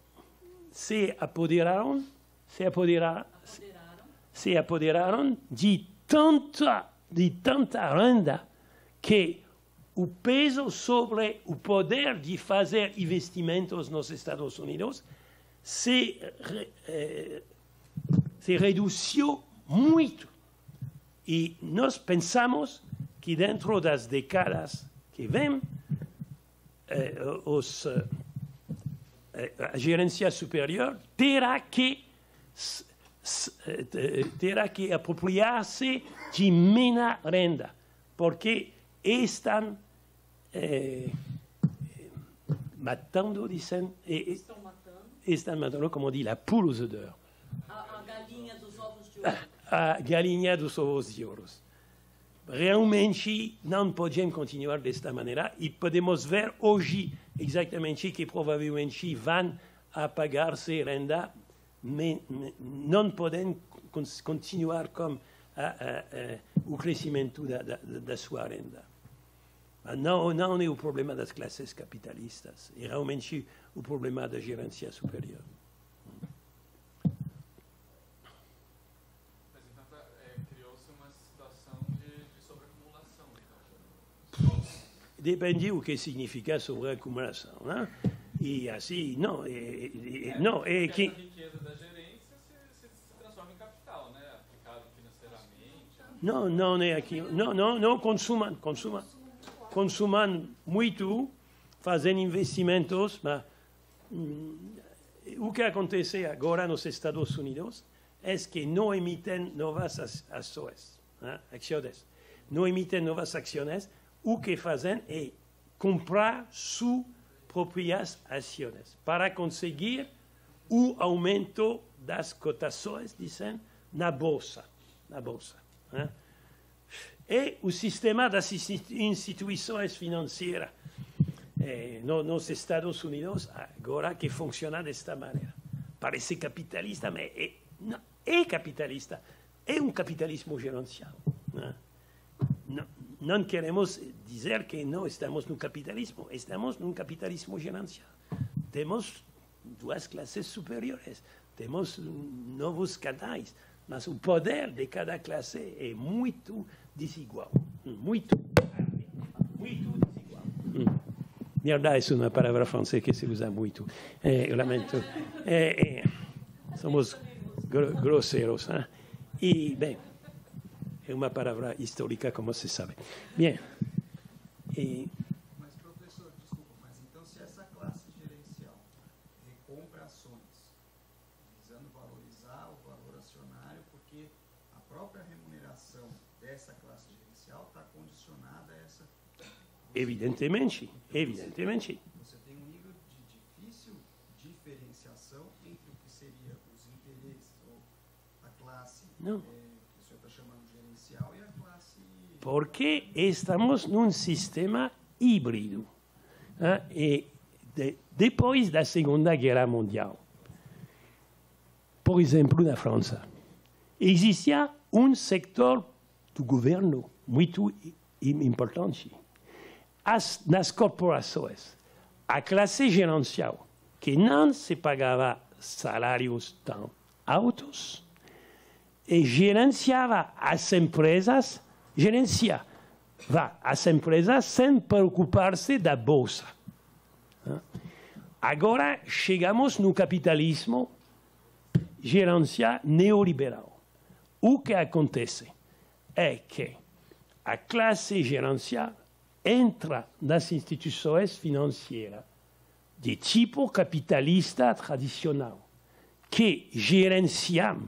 se apoderaram, se apoderaram, se apoderaram de tanta, de tanta renda que o peso sobre o poder de fazer investimentos nos Estados Unidos se, eh, se reduziu muito. E nós pensamos que dentro das décadas que vêm, eh, os, eh, a gerência superior terá que, terá que apropriar-se de menos renda, porque estão eh, matando, dizem, eh, estão matando, estão matando, como diz, a poule aux œufs d'or. A, a galinha dos ovos de ouro. A, a galinha dos ovos de ouro. Realmente não podemos continuar desta maneira e podemos ver hoje exatamente que provavelmente vão apagar-se renda, mas não podem continuar com a, a, a, o crescimento da, da, da sua renda. Não, não é o problema das classes capitalistas, é realmente o problema da gerência superior. Mas então é, criou-se uma situação de, de sobreacumulação. Então. Depende do que significa sobreacumulação, né? E assim, não, é, é, não, é que... Essa riqueza da gerência se, se, se transforma em capital, né? Aplicado financeiramente. Não, não é aqui. Não, não, não consumam, consumam. Consumam muito, fazem investimentos, mas hum, o que acontece agora nos Estados Unidos é que não emitem novas ações, né? Ações. Não emitem novas ações, o que fazem é comprar suas próprias ações para conseguir o aumento das cotações, dizem, na bolsa, na bolsa, né? E o sistema das instituições financeiras eh, no, nos Estados Unidos agora que funciona desta maneira. Parece capitalista, mas é, não, é capitalista. É um capitalismo gerencial. Né? Não, não queremos dizer que não estamos no capitalismo. Estamos num capitalismo gerencial. Temos duas classes superiores. Temos novos canais. Mas o poder de cada classe é muito desigual. Muito. Merda é uma palavra francesa que se usa muito. Eh, eu lamento. Eh, eh, somos gr grosseiros. Hein? E, bem, é uma palavra histórica, como se sabe. Bem. E... Mas, professor, desculpa, mas então se essa classe gerencial recompra ações, visando valorizar o valor acionário, porque a própria remuneração dessa classe gerencial está condicionada a essa... Evidentemente, evidentemente. Você tem um nível de difícil diferenciação entre o que seria os interesses ou a classe Não. é, que o senhor está chamando gerencial e a classe... Porque estamos num sistema híbrido. Hein? E de, depois da Segunda Guerra Mundial, por exemplo, na França, existia um setor do governo muito importante. As, nas corporações, a classe gerencial, que não se pagava salários tão altos, e gerenciava as empresas, gerenciava as empresas sem preocupar-se da bolsa. Agora chegamos no capitalismo gerencial neoliberal. O que acontece é que a classe gerencial entra nas instituições financeiras de tipo capitalista tradicional, que gerenciam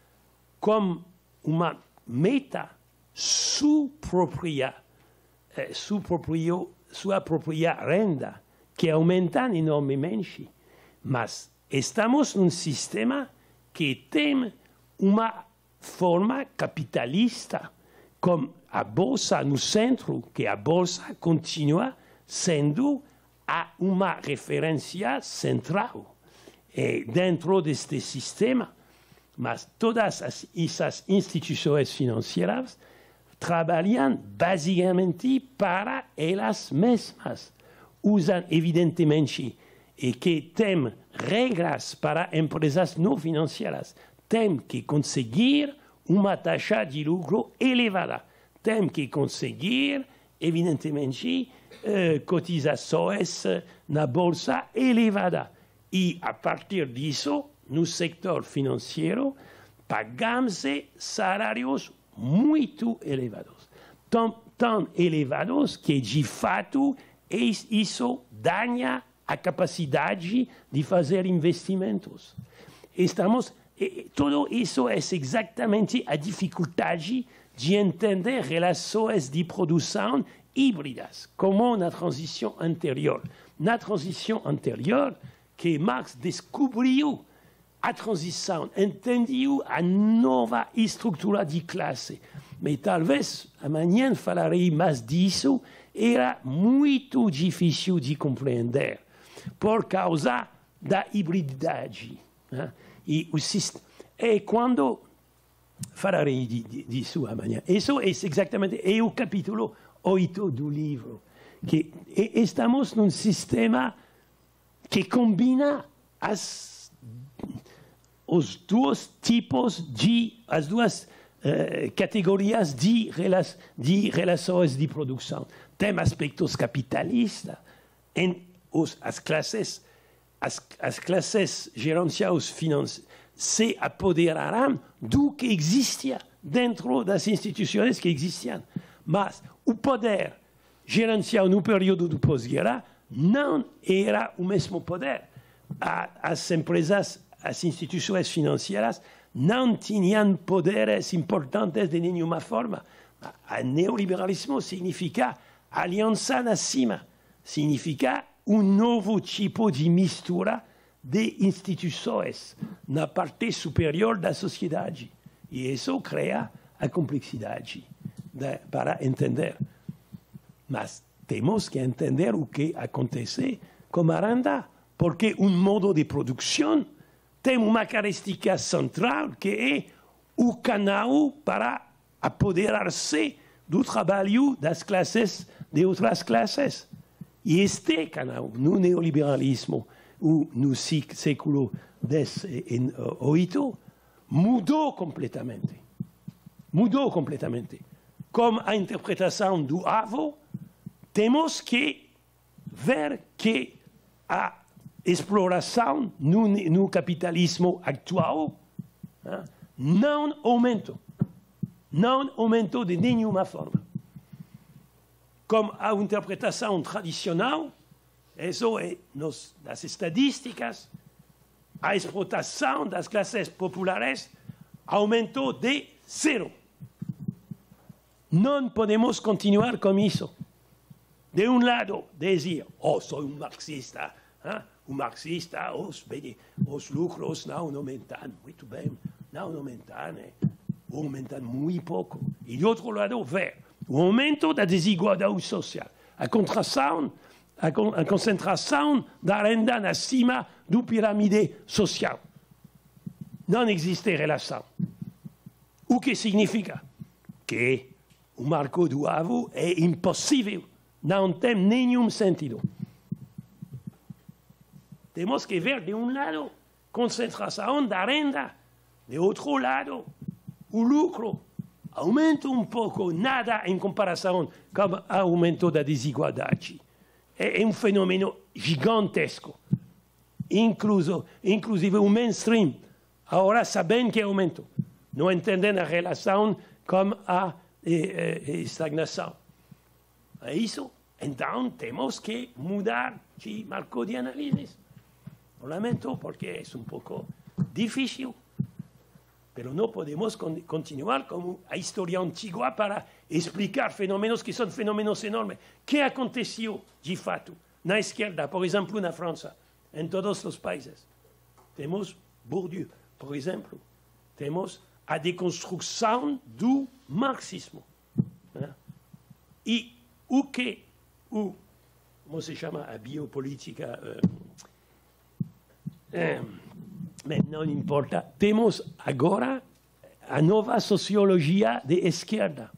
como uma meta sua própria, eh, sua própria, sua própria renda, que aumenta enormemente. Mas estamos num sistema que tem uma forma capitalista, como a bolsa no centro, que a bolsa continua sendo a uma referência central. E dentro deste sistema, mas todas as, essas instituições financeiras trabalham basicamente para elas mesmas. Usam, evidentemente, e que têm regras para empresas não financeiras. Têm que conseguir uma taxa de lucro elevada. Tem que conseguir, evidentemente, eh, cotizações na bolsa elevada. E, a partir disso, no setor financeiro, pagamos salários muito elevados. Tão, tão elevados que, de fato, isso danha a capacidade de fazer investimentos. Estamos... Tudo isso é exatamente a dificuldade de entender relações de produção híbridas, como na transição anterior. Na transição anterior, que Marx descobriu a transição, entendeu a nova estrutura de classe. Mas talvez amanhã falarei mais disso, era muito difícil de compreender, por causa da hibrididade. Né? E, o sistema, e quando falarei disso amanhã, isso é exatamente é o capítulo oito do livro, que estamos num sistema que combina as, os dois tipos de, as duas uh, categorias de, de relações de produção. Tem aspectos capitalistas em os, as classes As, as classes gerenciais financeiras se apoderarão do que existia dentro das instituições que existiam. Mas o poder gerencial no período do pós-guerra não era o mesmo poder. As empresas, as instituições financeiras não tinham poderes importantes de nenhuma forma. O neoliberalismo significa aliança acima, significa um novo tipo de mistura de instituições na parte superior da sociedade. E isso cria a complexidade de, para entender. Mas temos que entender o que acontece com a renda, porque um modo de produção tem uma característica central que é o canal para apoderar-se do trabalho das classes, de outras classes. E este canal, no neoliberalismo, ou no século dezoito, mudou completamente. Mudou completamente. Como a interpretação do Avo, temos que ver que a exploração no, no capitalismo actual eh, não aumentou. Não aumentou de nenhuma forma. Como a interpretação tradicional, isso é nos, das estatísticas, a explotação das classes populares aumentou de zero. Não podemos continuar com isso. De um lado, dizer, oh, sou um marxista, hein? O marxista, os, os lucros não aumentam, muito bem, não aumentam, né? Aumentam muito pouco. E do outro lado, ver o aumento da desigualdade social, a contração, a, con a concentração da renda acima do pirâmide social. Não existe relação. O que significa? Que o marco do ovo é impossível, não tem nenhum sentido. Temos que ver, de um lado, concentração da renda, de outro lado, o lucro aumenta um pouco, nada em comparação com o aumento da desigualdade. É um fenômeno gigantesco. Incluso, inclusive o mainstream, agora sabem que aumentou. Não entendem a relação com a eh, eh, estagnação. É isso. Então, temos que mudar de marco de análise. Lo lamento porque é um pouco difícil. Pero não podemos continuar como a história antiga para explicar fenômenos que são fenômenos enormes. O que aconteceu, de fato, na esquerda, por exemplo, na França, em todos os países? Temos Bourdieu, por exemplo. Temos a deconstrução do marxismo. Né? E o que o, como se chama, a biopolítica... Uh, uh, Mas não importa. Temos agora a nova sociologia de esquerda.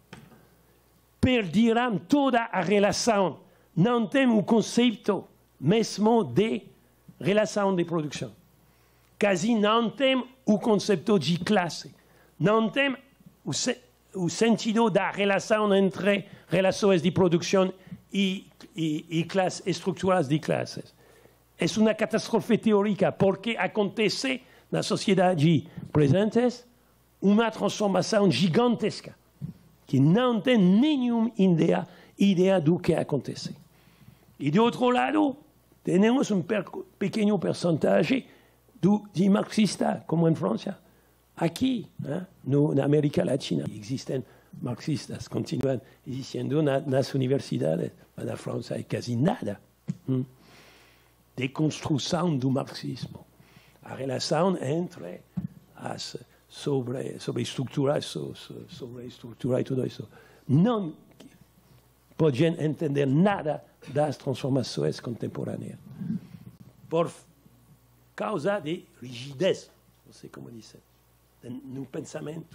Perderão toda a relação. Não tem o conceito mesmo de relação de produção. Quase não tem o conceito de classe. Não tem o, se o sentido da relação entre relações de produção e, e, e classes, estruturas de classes. É uma catástrofe teórica, porque acontece na sociedade presente uma transformação gigantesca, que não tem nenhuma ideia, ideia do que acontece. E, do outro lado, temos um pequeno percentagem do, de marxistas, como em França. Aqui, né, no, na América Latina, existem marxistas, continuam existindo na, nas universidades, mas na França é quase nada. Hum? Deconstrução do marxismo. A relação entre as sobre, sobre estrutura, sobre estrutura e tudo isso. Não podem entender nada das transformações contemporâneas. Por causa de rigidez, não sei como dizer, no pensamento.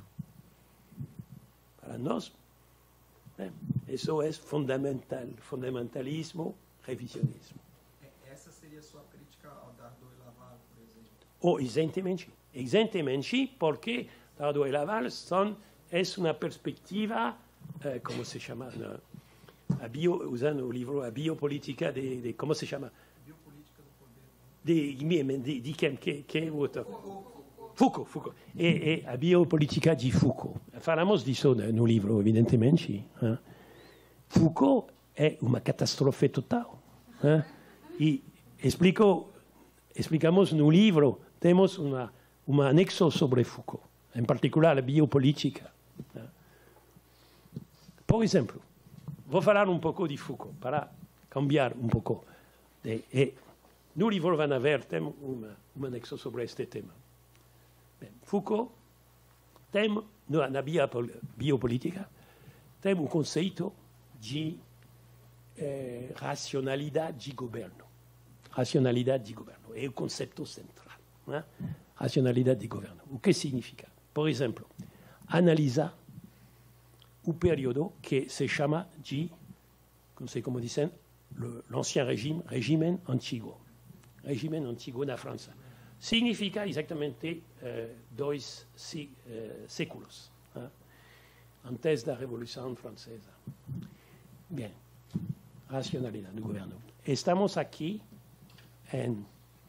Para nós, né, isso é fundamental, fundamentalismo, revisionismo. Essa seria a sua crítica ao Dardot e Laval, por exemplo? Oh, exatamente. Exatamente, porque Dardot e Laval são, é uma perspectiva, eh, como se chama, no, a bio, usando o livro A Biopolítica de, de como se chama? Biopolítica do poder. De, de, de quem? Que, que é o outro? Foucault. Foucault. É, é a biopolítica de Foucault. Falamos disso no livro, evidentemente. Hein? Foucault é uma catástrofe total. Hein? E explico, explicamos no livro, temos uma, um anexo sobre Foucault, em particular a biopolítica. Por exemplo, vou falar um pouco de Foucault, para cambiar um pouco. E, e, no livro Van Haver temos uma, um anexo sobre este tema. Bem, Foucault tem, na biopolítica, tem o conceito de eh, racionalidade de governo. Racionalidade de governo é o conceito central. Né? Racionalidade de governo. O que significa? Por exemplo, analisar o período que se chama de, não sei como dizem, l'ancien régime, régime antigo. Régime antigo na França. Significa exatamente uh, dois si, uh, séculos, hein? Antes da Revolução Francesa. Bem, racionalidade do governo. estamos aquí en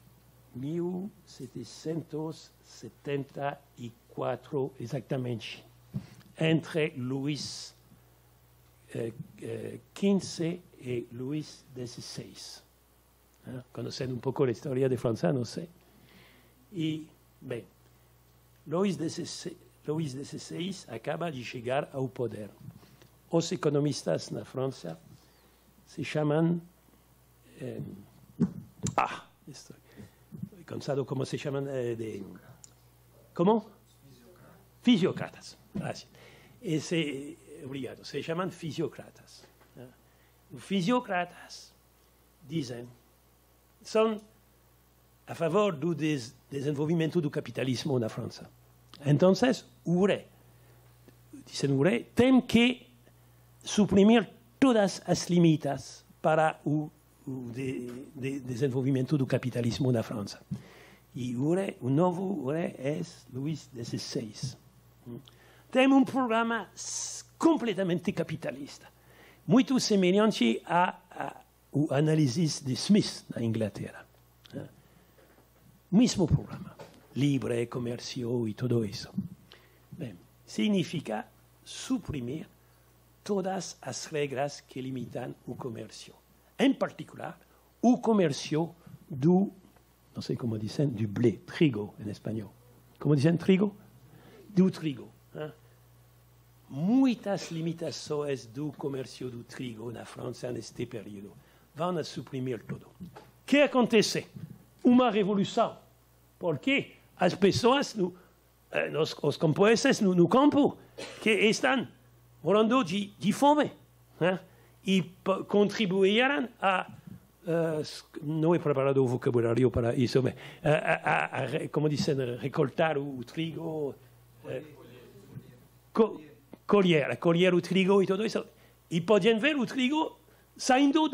mil setecientos setenta y cuatro exactamente, entre Luis eh, eh, quince y Luis dieciséis. ¿Eh? Conocen un poco la historia de Francia, no sé. Y, bien, Luis dieciséis acaba de llegar al poder. Los economistas en Francia se llaman... Eh, ah, estoy cansado, ¿cómo se llaman? Eh, de, ¿Cómo? Fisiócratas. Gracias. Ese, obrigado. Se llaman fisiócratas. ¿Eh? Los fisiócratas dicen, son a favor del des desenvolvimiento del capitalismo en Francia. Entonces, Ure, dicen Ure, tem que suprimir todas las limitas para el de, de desenvolvimiento del capitalismo en Francia. Y Ure, un nuevo Ure es Luis dieciséis. Tem un programa completamente capitalista, muy semejante a, a o análisis de Smith en Inglaterra. ¿Eh? Mismo programa, libre, comercio y todo eso. Bien, significa suprimir todas las reglas que limitan el comercio. En particular, el comercio du, no sé cómo dicen, du blé, trigo en español. ¿Cómo dicen trigo? Du trigo. ¿Eh? Muchas limitaciones del comercio del trigo en Francia en este periodo van a suprimir todo. ¿Qué acontece? Una revolución. Porque las personas, eh, los, los camponeses en el campo, que están muriendo de, de fome, ¿eh? y contribuirán a, uh, no he preparado el vocabulario para eso, pero, a, a, a, a, como dicen, recoltar el trigo, eh, co, collier, collier el trigo y todo eso. Y pueden ver el trigo saliendo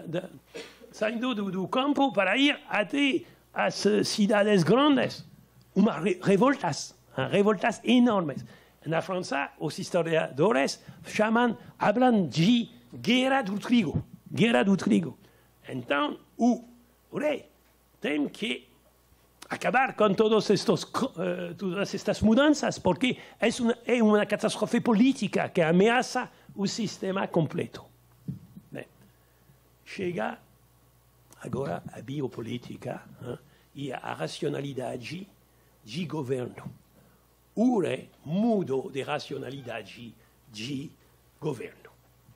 del campo para ir a las ciudades grandes. Unas re, revoltas, ¿eh? revoltas enormes. En la Francia, los historiadores llaman, hablan de guerra del trigo, guerra del trigo. Entonces, uh, tenemos que acabar con todos estos, uh, todas estas mudanzas, porque es una, es una catástrofe política que amenaza el sistema completo. Bem, chega agora a biopolítica, hein, e a racionalidade de governo. Ure mudo de racionalidade de governo.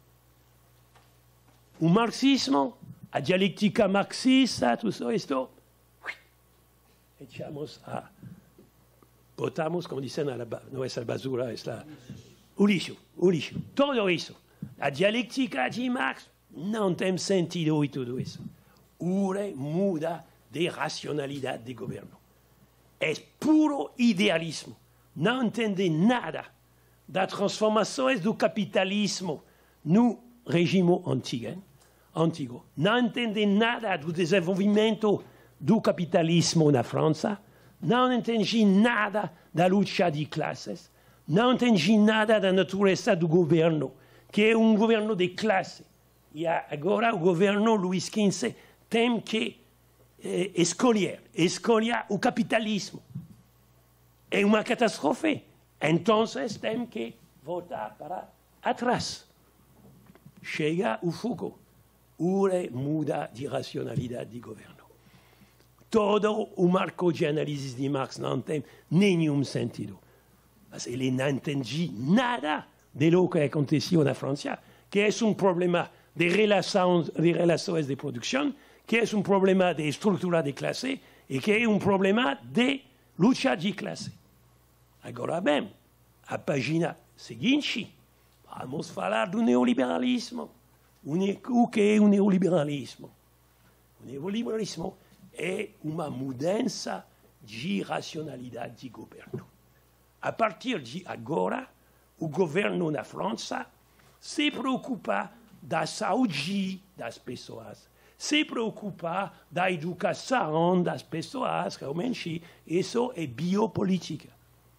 O marxismo, a dialéctica marxista, tudo isto, echamos a, botamos, como dicen, a la, no es la basura, es la, o lixo, o lixo. Todo isso. A dialéctica de Marx não tem sentido e tudo isso. Ure muda de racionalidade de governo. É puro idealismo. Não entende nada das transformações do capitalismo no regime antigo. antigo. Não entende nada do desenvolvimento do capitalismo na França. Não entende nada da luta de classes. Não entende nada da natureza do governo, que é um governo de classe. E agora o governo Luís quinze tem que eh, escolher, escolher o capitalismo. É uma catástrofe. Então, tem que voltar para atrás. Chega o fogo. Ure muda de racionalidade de governo. Todo o marco de análise de Marx não tem nenhum sentido. Mas ele não entende nada de lo que aconteceu na França, que é um problema de relações de, relações de produção, que é um problema de estrutura de classe e que é um problema de luta de classe. Agora bem, a página seguinte, vamos falar do neoliberalismo. O que é o neoliberalismo? O neoliberalismo é uma mudança de racionalidade de governo. A partir de agora, o governo na França se preocupa da saúde das pessoas, se preocupa da educação das pessoas, realmente isso é biopolítica.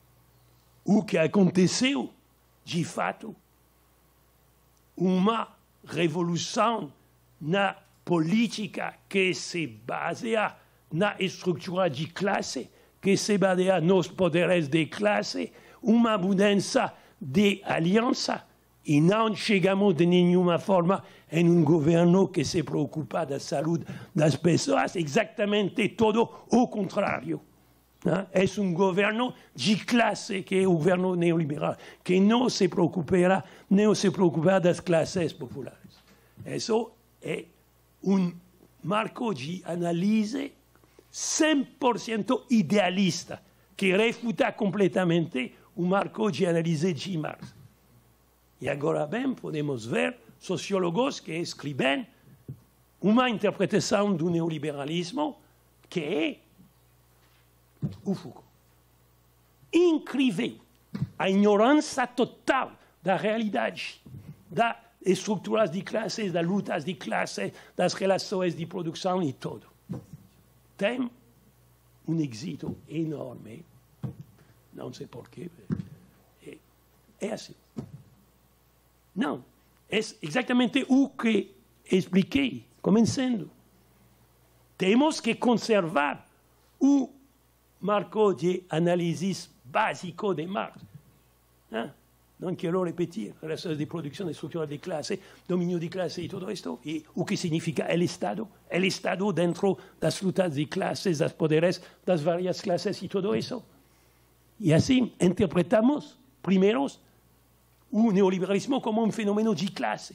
O que aconteceu, de fato, uma revolução na política que se baseia na estrutura de classe, que se baseia nos poderes de classe, uma mudança de aliança, e não chegamos de nenhuma forma em um governo que se preocupa da saúde das pessoas, exatamente todo o contrário. É um governo de classe, que é o governo neoliberal, que não se preocupará, não se preocupará das classes populares. Isso é um marco de análise cem por cento idealista, que refuta completamente o marco de análise de Marx. E agora bem, podemos ver sociólogos que escrevem uma interpretação do neoliberalismo que é o Foucault. Incrível a ignorância total da realidade, das estruturas de classes, das lutas de classes, das relações de produção e tudo. Tem um êxito enorme, não sei porquê, é, é assim. Não, é exatamente o que expliquei, começando. Temos que conservar o marco de análise básico de Marx. Hein? Não quero repetir, relações de produção, estrutura de classe, domínio de classe e tudo isto, e o que significa o Estado, o Estado dentro das lutas de classes, das poderes, das várias classes e tudo isso. E assim interpretamos, primeiro, o neoliberalismo como um fenômeno de classe.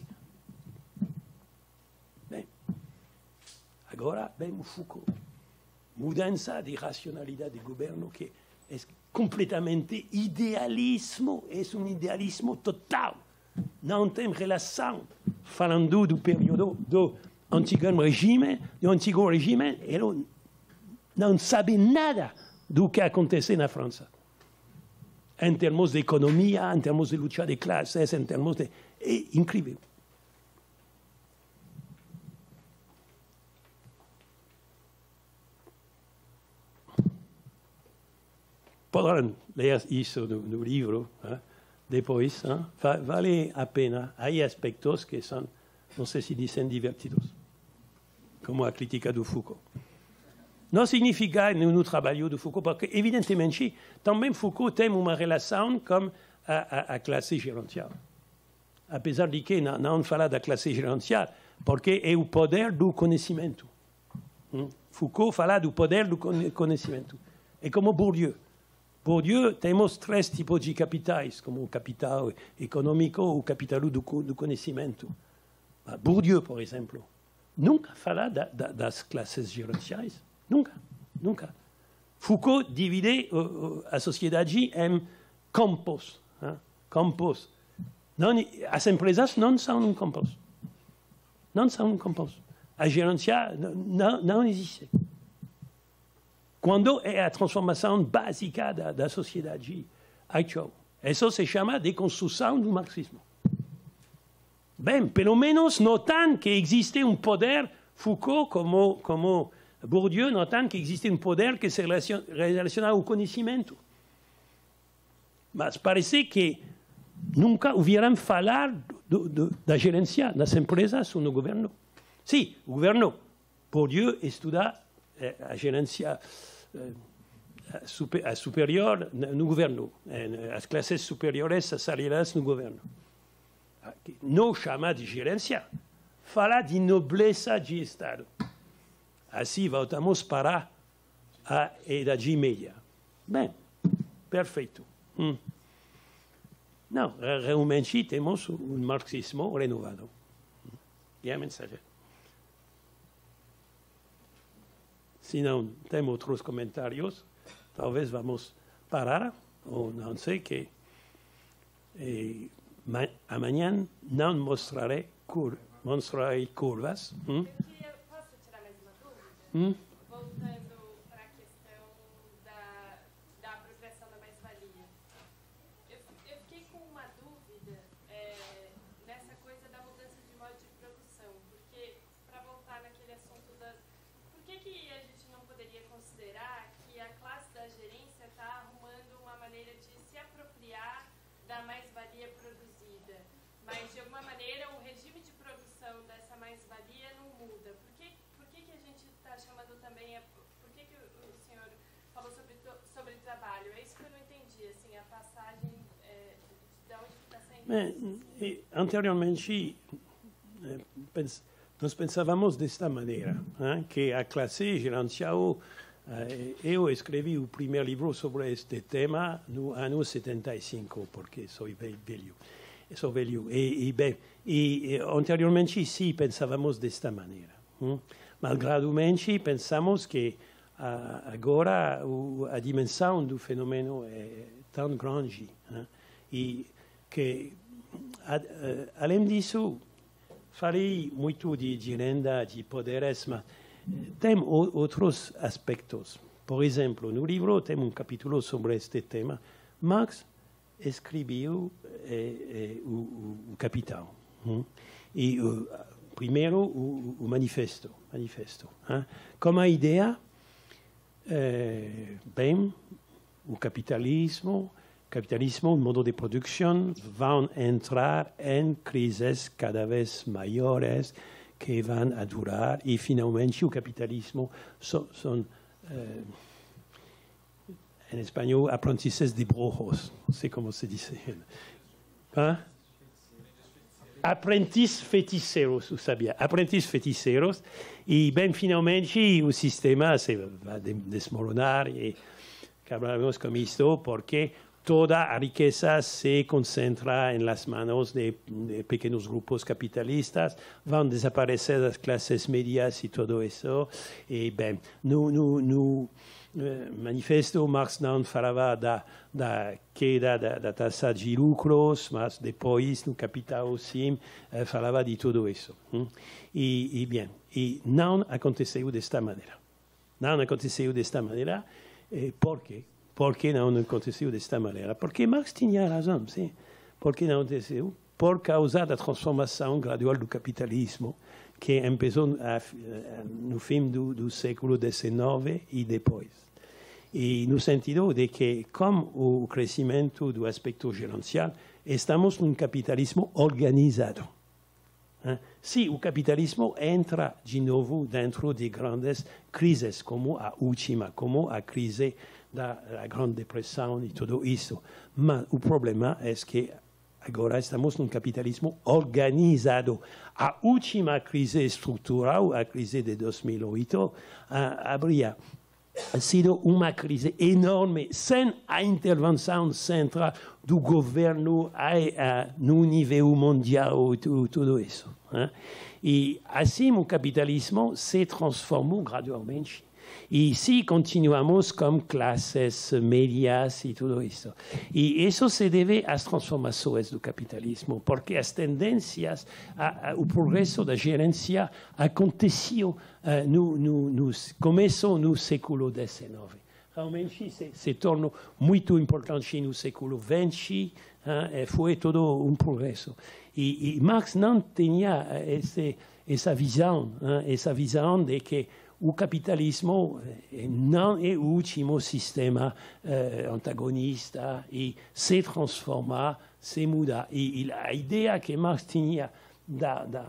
Bem, agora, bem, o Foucault. Mudança de racionalidade de governo que é completamente idealismo, é um idealismo total. Não tem relação, falando do período do antigo regime, do antigo regime, ele não sabe nada do que acontece na França. Em termos de economia, em termos de luta de classes, em termos de... É incrível. Poderão ler isso no, no livro, hein? Depois, hein? Vale a pena. Há aspectos que são, não sei se dizem divertidos, como a crítica do Foucault. Não significa no, no trabalho do Foucault, porque, evidentemente, também Foucault tem uma relação com a, a, a classe gerencial. Apesar de que não, não fala da classe gerencial, porque é o poder do conhecimento. Hum? Foucault fala do poder do conhecimento. É como Bourdieu. Bourdieu, temos três tipos de capitais, como o capital econômico ou o capital do, do conhecimento. Bourdieu, por exemplo, nunca fala da, da, das classes gerenciais. Nunca, nunca. Foucault divide uh, a sociedade em campos. Hein? Campos. Não, as empresas não são um campus. Não são um campus. A gerência não, não existe. Quando é a transformação básica da, da sociedade atual. Isso se chama de construção do marxismo. Bem, pelo menos notam que existe um poder, Foucault, como, como Bourdieu, notam que existe um poder que se relaciona ao conhecimento. Mas parece que nunca ouviram falar do, do, da gerência das empresas ou no governo. Sim, o governo, Bourdieu estuda eh, a gerência a, super, a superior no governo, as classes superiores salariais no governo. Não chama de gerência, fala de nobreza de Estado. Assim voltamos para a Idade Média. Bem, perfeito. Hum. Não, realmente temos um marxismo renovado. E a mensagem. Se não tem outros comentários, talvez vamos parar, ou não sei que. E, amanhã não mostrarei, cur, mostrarei curvas. Hum? Eu queria, posso tirar mais uma dúvida? Hum? Voltando para a questão da, da apropriação da mais-valia. Eu, eu fiquei com uma dúvida é, nessa coisa da mudança de modo de produção, porque, para voltar naquele assunto das... Por que, que a gente não poderia considerar que a classe da gerência está arrumando uma maneira de se apropriar da mais-valia produzida, mas de alguma maneira o regime de produção dessa mais-valia não muda? Eh, eh, anteriormente, eh, pens nós pensávamos desta maneira, hein, que a classe gerencial, eh, eu escrevi o primeiro livro sobre este tema no ano setenta e cinco, porque sou velho. Sou velho. E, e, bem, e, e anteriormente, sim, pensávamos desta maneira. Hein. Malgradamente, pensamos que uh, agora uh, a dimensão do fenômeno é tão grande, hein, e que, a, uh, além disso, falei muito de, de renda, de poderes, mas tem outros aspectos. Por exemplo, no livro tem um capítulo sobre este tema. Marx escreveu eh, eh, o, o Capital. Hein? E uh, primeiro o, o manifesto. manifesto hein? Como a ideia, eh, bem, o capitalismo, capitalismo, o modo de produção vão entrar em crises cada vez maiores que vão a durar e finalmente o capitalismo são, são eh, em espanhol, aprendizes de brujos, não sei como se diz. Hein? Aprendiz feiticeiros, eu sabia. Aprendiz feiticeiros. E, bem, finalmente, o sistema se vai desmoronar e acabaremos com isto, porque toda a riqueza se concentra em las manos de, de pequenos grupos capitalistas, vão desaparecer as classes médias e tudo isso. E, bem, no, no, no manifesto, Marx não falava da, da queda da, da taxa de lucros, mas depois, no Capital, sim, falava de tudo isso. E, e, bem, e não aconteceu desta maneira. Não aconteceu desta maneira, por quê? Por que não aconteceu desta maneira? Porque Marx tinha razão, sim. Por que não aconteceu? Por causa da transformação gradual do capitalismo, que começou a, no fim do, do século dezenove e depois. E no sentido de que, com o crescimento do aspecto gerencial, estamos num capitalismo organizado. Se o capitalismo entra de novo dentro de grandes crises, como a última, como a crise da, da Grande Depressão e tudo isso. Mas o problema é que agora estamos num capitalismo organizado. A última crise estrutural, a crise de dois mil e oito, haveria sido uma crise enorme, sem a intervenção central do governo a, a, no nível mundial, tudo, tudo isso. Hein? E assim o capitalismo se transformou gradualmente. E se continuamos com classes médias e tudo isso. E isso se deve às transformações do capitalismo, porque as tendências, a, a, o progresso da gerência aconteceu uh, no, no, no, começou no século dezenove. Realmente se, se tornou muito importante no século vinte, hein, foi todo um progresso. E, e Marx não tinha esse, essa visão, hein, essa visão de que o capitalismo não é o último sistema eh, antagonista e se transforma, se muda. E, e a ideia que Marx tinha da, da,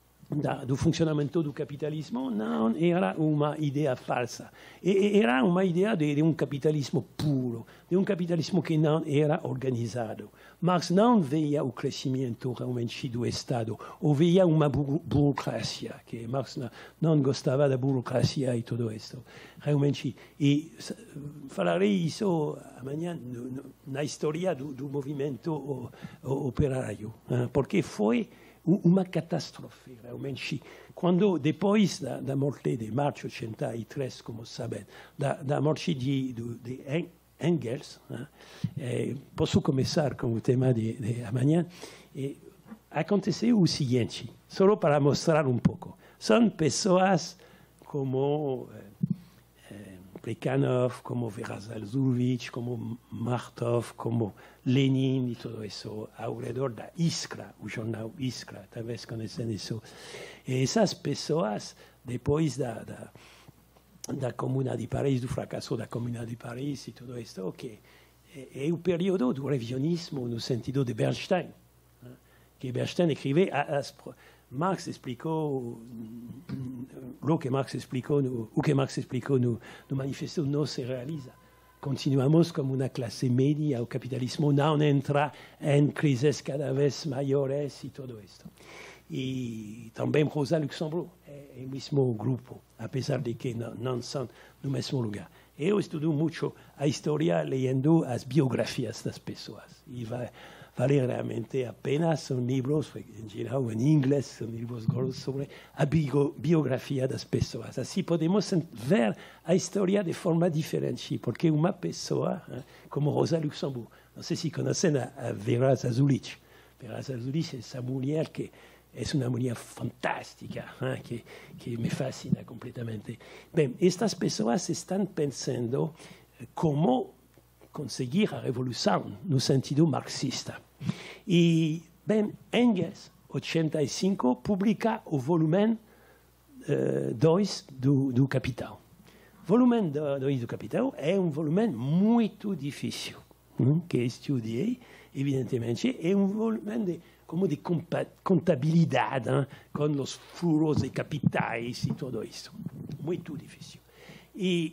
da, do funcionamento do capitalismo não era uma ideia falsa. E, era uma ideia de, de um capitalismo puro, de um capitalismo que não era organizado. Marx não via o crescimento realmente do Estado, ou via uma bu burocracia, que Marx não, não gostava da burocracia e tudo isso. Realmente, e falarei isso amanhã no, no, na história do, do movimento o, o, operário, hein, porque foi uma catástrofe, realmente. Quando, depois da, da morte de Marx, oitenta e três, como sabem, da, da morte de, de, de Engels, né? eh, posso começar com o tema de, de amanhã. E aconteceu o seguinte, só para mostrar um pouco. São pessoas como eh, eh, Plekhanov, como Vera Zalesowicz, como Martov, como Lenin e tudo isso, ao redor da Iskra, o jornal Iskra, talvez conhecem isso. E essas pessoas, depois da... da da Comuna de Paris, do fracasso da Comuna de Paris e tudo isso, que é, é o período do revisionismo no sentido de Bernstein, né? Que Bernstein escreveu, as, Marx explicou, o que Marx explicou no, o que Marx explicou no, no manifesto não se realiza. continuamos como una clase media, o capitalismo no entra en crisis cada vez mayores y todo esto. Y también Rosa Luxemburgo es el mismo grupo, a pesar de que no, no son del mismo lugar. Eu estudio mucho a historia leyendo las biografías de las personas. Y va, vale realmente apenas, son libros, en general en inglés, son libros gordos sobre la bio, biografía de las personas. Así podemos ver la historia de forma diferente, porque una persona, eh, como Rosa Luxemburgo, no sé si conocen a, a Vera Zasulich. Vera Zasulich es esa mujer que es una mujer fantástica, ¿eh? que, que me fascina completamente. Bien, estas personas están pensando cómo conseguir la revolución en un sentido marxista. Y bien, Engels, ochenta y cinco, publica el volumen dos uh, do, do Capital. El volumen dos do Capital es un volumen muy difícil, ¿no? que estudié, evidentemente, es un volumen de como de contabilidad, ¿eh? con los furos de capitais y todo eso. Muy difícil. Y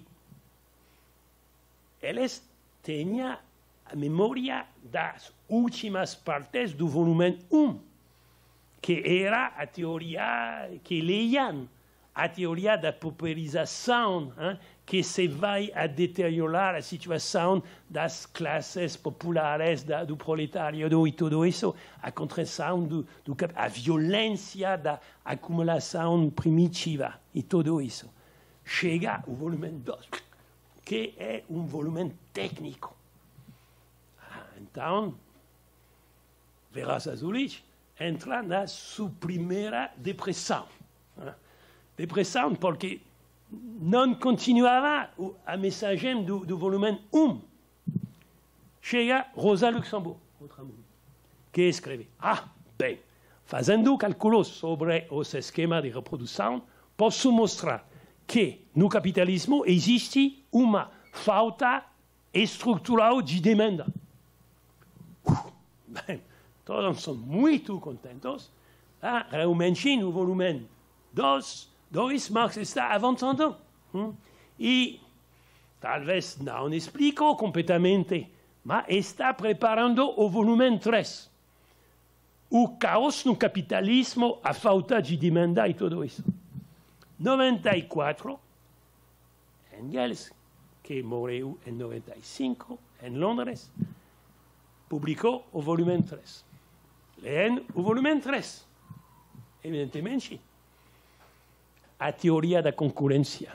él tenía a memoria das últimas partes do volumen uno, que era a teoria que leían, a teoria da pauperização, hein, que se vai a deteriorar a situação das classes populares, da, do proletariado e tudo isso, a contração, do, do, a violência da acumulação primitiva e tudo isso. Chega o volume dois, que é um volume técnico. Ah, então, Vera Zasulich entra na sua primeira depressão. Hein? Depressão porque não continuava a mensagem do, do volume um. Chega Rosa Luxemburgo, outra mulher, que escreve: Ah, bem, fazendo cálculos sobre os esquemas de reprodução, posso mostrar que no capitalismo existe uma falta estrutural de demanda. Uh, bem, todos são muito contentos. Ah, realmente, no volume dois, dois, Marx está avançando. Hum? E talvez não explico completamente, mas está preparando o volume três. O caos no capitalismo, a falta de demanda e tudo isso. noventa e quatro, Engels, que morreu em noventa e cinco, em Londres, publicou o volume três. Leem o volume três. Evidentemente, a teoria da concorrência,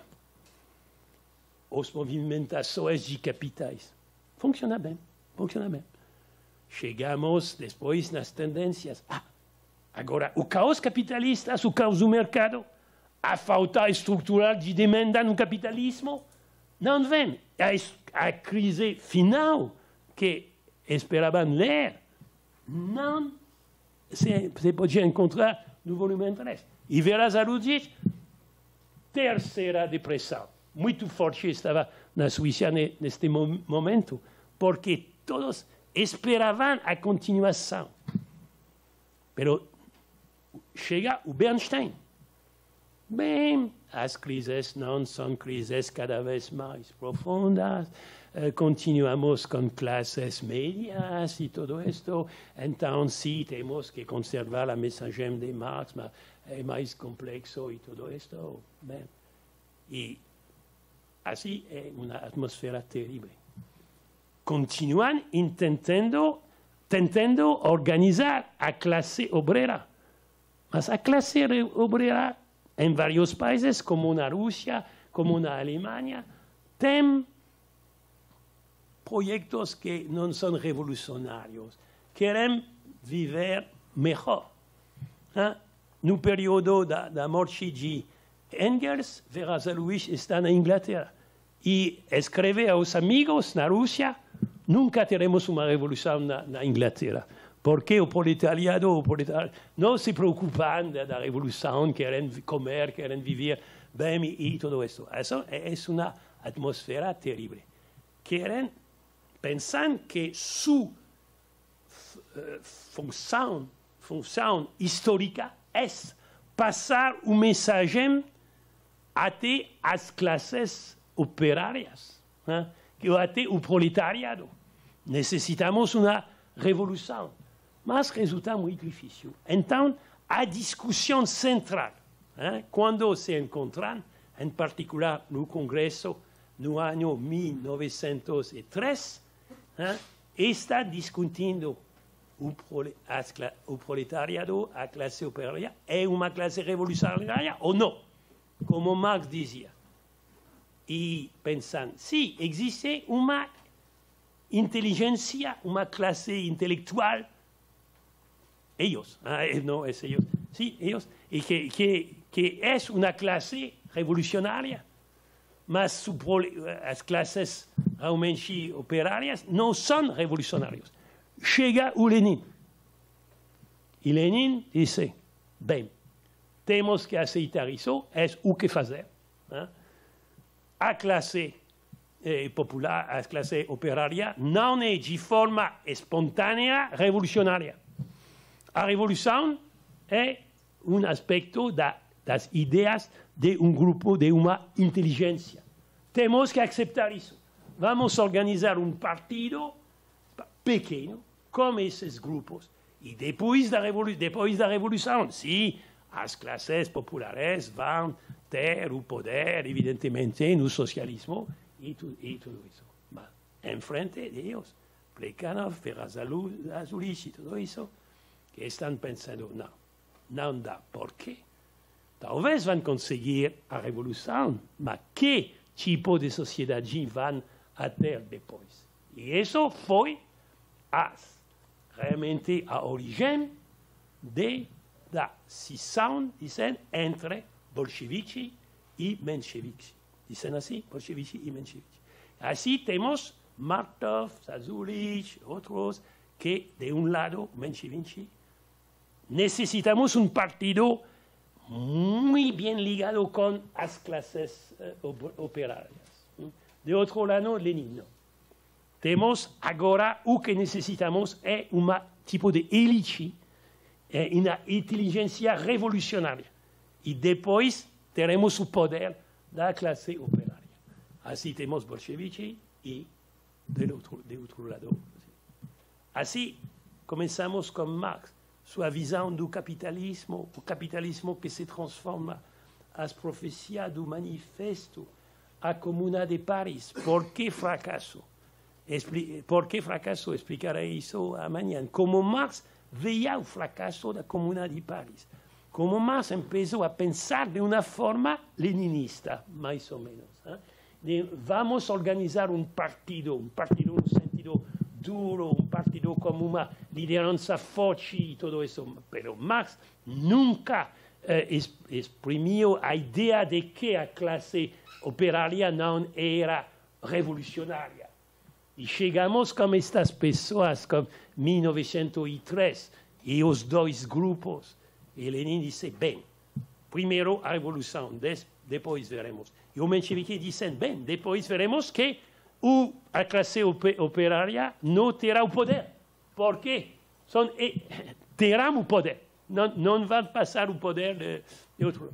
as movimentações de capitais. Funciona bem, funciona bem. Chegamos depois nas tendências. Ah, agora, o caos capitalista, o caos do mercado, a falta estrutural de demanda no capitalismo, não vem. A, a crise final que esperavam ler, não se, se podia encontrar no volume três. E Vera Zasulich, terceira depressão. Muito forte estava na Suíça neste momento, porque todos esperavam a continuação. Mas chega o Bernstein. Bem, as crises não são crises cada vez mais profundas, uh, continuamos com classes médias e tudo isto, então sim, temos que conservar a mensagem de Marx, mas é mais complexo e tudo isto. Bem, e assim é uma atmosfera terrível. Continuam tentando, tentando organizar a classe obrera, mas a classe obrera em vários países, como na Rússia, como na Alemanha, tem projetos que não são revolucionários, querem viver melhor. Hein? No período da, da morte de Engels, Vera Zasulich está na Inglaterra e escreve aos amigos na Rússia: nunca teremos uma revolução na, na Inglaterra. Porque o proletariado, o proletariado não se preocupam da, da revolução, querem comer, querem viver bem e tudo isso. Isso é uma atmosfera terrível. Querem, pensam que sua função, função histórica é passar o mensagem até as classes operárias, né? que até o proletariado. Necessitamos uma revolução, mas resulta muito difícil. Então, a discussão central, hein, quando se encontram, em particular no Congresso, no ano mil novecentos e três, hein, está discutindo o, prole o proletariado, a classe operária, é uma classe revolucionária ou não, como Marx dizia. E pensando, sim, existe uma inteligência, uma classe intelectual, eles, hein, não é eles, sim, eles, e que, que, que é uma classe revolucionária, mas as classes realmente operárias não são revolucionárias. Chega o Lenin. E Lenin disse, bem, temos que aceitar isso, é o que fazer. Hein? A classe eh, popular, a classe operária, não é de forma espontânea revolucionária. A revolução é um aspecto da, das ideias de um grupo, de uma inteligência. Temos que aceitar isso. Vamos organizar um partido pequeno, como esses grupos, e depois da, revolu depois da revolução, sim, as classes populares vão ter o poder, evidentemente, no socialismo e, tu, e tudo isso. Mas, em frente deles, Plekhanov, Ferraz-Azulich e tudo isso, que estão pensando, não, não dá. Por quê? Talvez vão conseguir a revolução, mas que tipo de sociedade vão a ter depois? E isso foi as, realmente a origem de, da cisão, dizem, entre bolcheviques e mencheviques. Dizem assim, bolcheviques e mencheviques. Assim temos Martov, Azulich, outros, que de um lado, mencheviques, necessitamos um partido muito bem ligado com as classes uh, operárias. De outro lado, Lenin não. Temos agora, o que necessitamos é um tipo de elite, é uma inteligência revolucionária. E depois teremos o poder da classe operária. Assim temos bolcheviques e de outro, de outro lado. Assim começamos com Marx, sua visão do capitalismo, o capitalismo que se transforma, as profecias do manifesto, a Comuna de Paris. Por que fracasso? Expli Por que fracasso? Explicarei isso amanhã. Como Marx veia o fracasso da Comuna de Paris. Como Marx começou a pensar de uma forma leninista, mais ou menos. Hein? De, vamos organizar um partido, um partido no sentido duro, um partido como uma liderança forte e tudo isso. Mas Marx nunca eh, exprimiu a ideia de que a classe operária não era revolucionária. E chegamos com estas pessoas, como mil novecentos e três, e os dois grupos. E Lenin disse, bem, primeiro a revolução, depois veremos. E os mencheviques dizem, bem, depois veremos que o, a classe operária não terá o poder. Por quê? São, e, terão o poder. Não, não vão passar o poder de, de outro.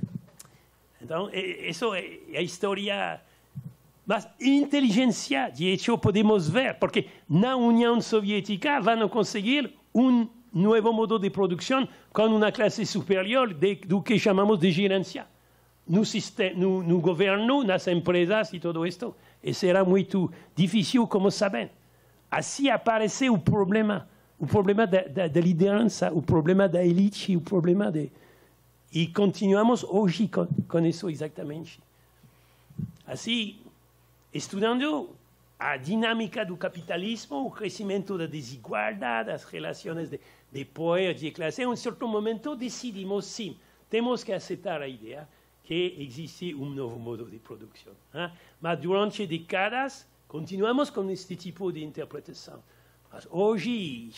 Então, isso é a história. Mas inteligência, de hecho, podemos ver, porque na União Soviética vão conseguir um novo modo de produção com uma classe superior de, do que chamamos de gerência. No, sistema, no, no governo, nas empresas e tudo isto. E será muito difícil, como sabem. Assim aparece o problema, o problema da, da, da liderança, o problema da elite, o problema de... E continuamos hoje com, com isso exatamente. Assim, estudando a dinâmica do capitalismo, o crescimento da desigualdade, as relações de, de poder, de classe, em um certo momento decidimos, sim, temos que aceitar a ideia que existe um novo modo de produção. Hein? Mas durante décadas, continuamos com este tipo de interpretação. Mas hoje,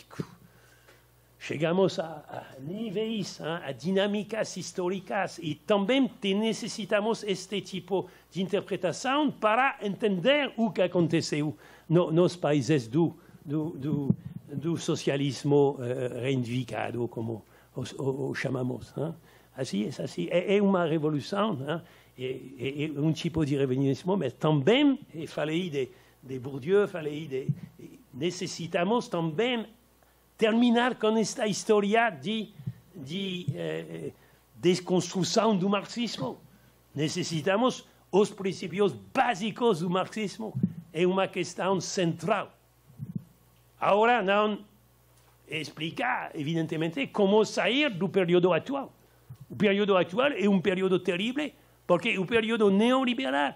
chegamos a, a níveis, hein, a dinâmicas históricas, e também necessitamos este tipo de interpretação para entender o que aconteceu no, nos países do, do, do, do socialismo uh, reivindicado, como os, o, o chamamos. Hein? Assim, é, assim, é, é uma revolução, hein? é, é, é um tipo de revolucionismo, mas também, eu falei de, de Bourdieu, falei de, necesitamos también terminar con esta historia de, de eh, desconstrucción del marxismo. Necesitamos los principios básicos del marxismo. Es una cuestión central. Ahora no explica, evidentemente, cómo salir del periodo actual. El periodo actual es un periodo terrible porque el periodo neoliberal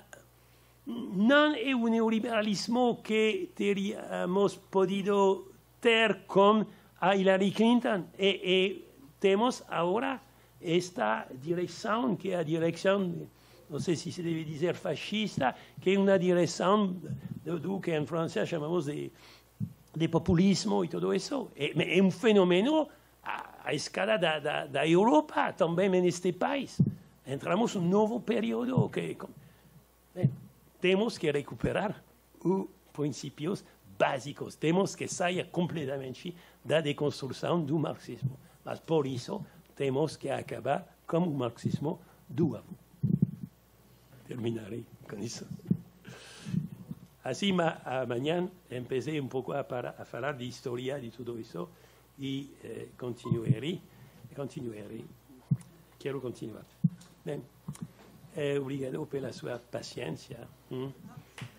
no es un neoliberalismo que teníamos podido tener con a Hillary Clinton. Y, y tenemos ahora esta dirección, que es la dirección, no sé si se debe decir fascista, que es una dirección de lo que en Francia llamamos de, de populismo y todo eso. Es, es un fenómeno a, a escala de, de, de Europa, también en este país. Entramos en un nuevo periodo que eh, tenemos que recuperar los principios básicos. Tenemos que salir completamente de la deconstrucción del marxismo. Mas por eso tenemos que acabar con el marxismo duro. Terminaré con eso. Así ma, a mañana empecé un poco a, para, a hablar de historia de todo eso y eh, continuaré, continuaré. Quiero continuar. Bem, eh, obrigado pela sua paciência. Hum?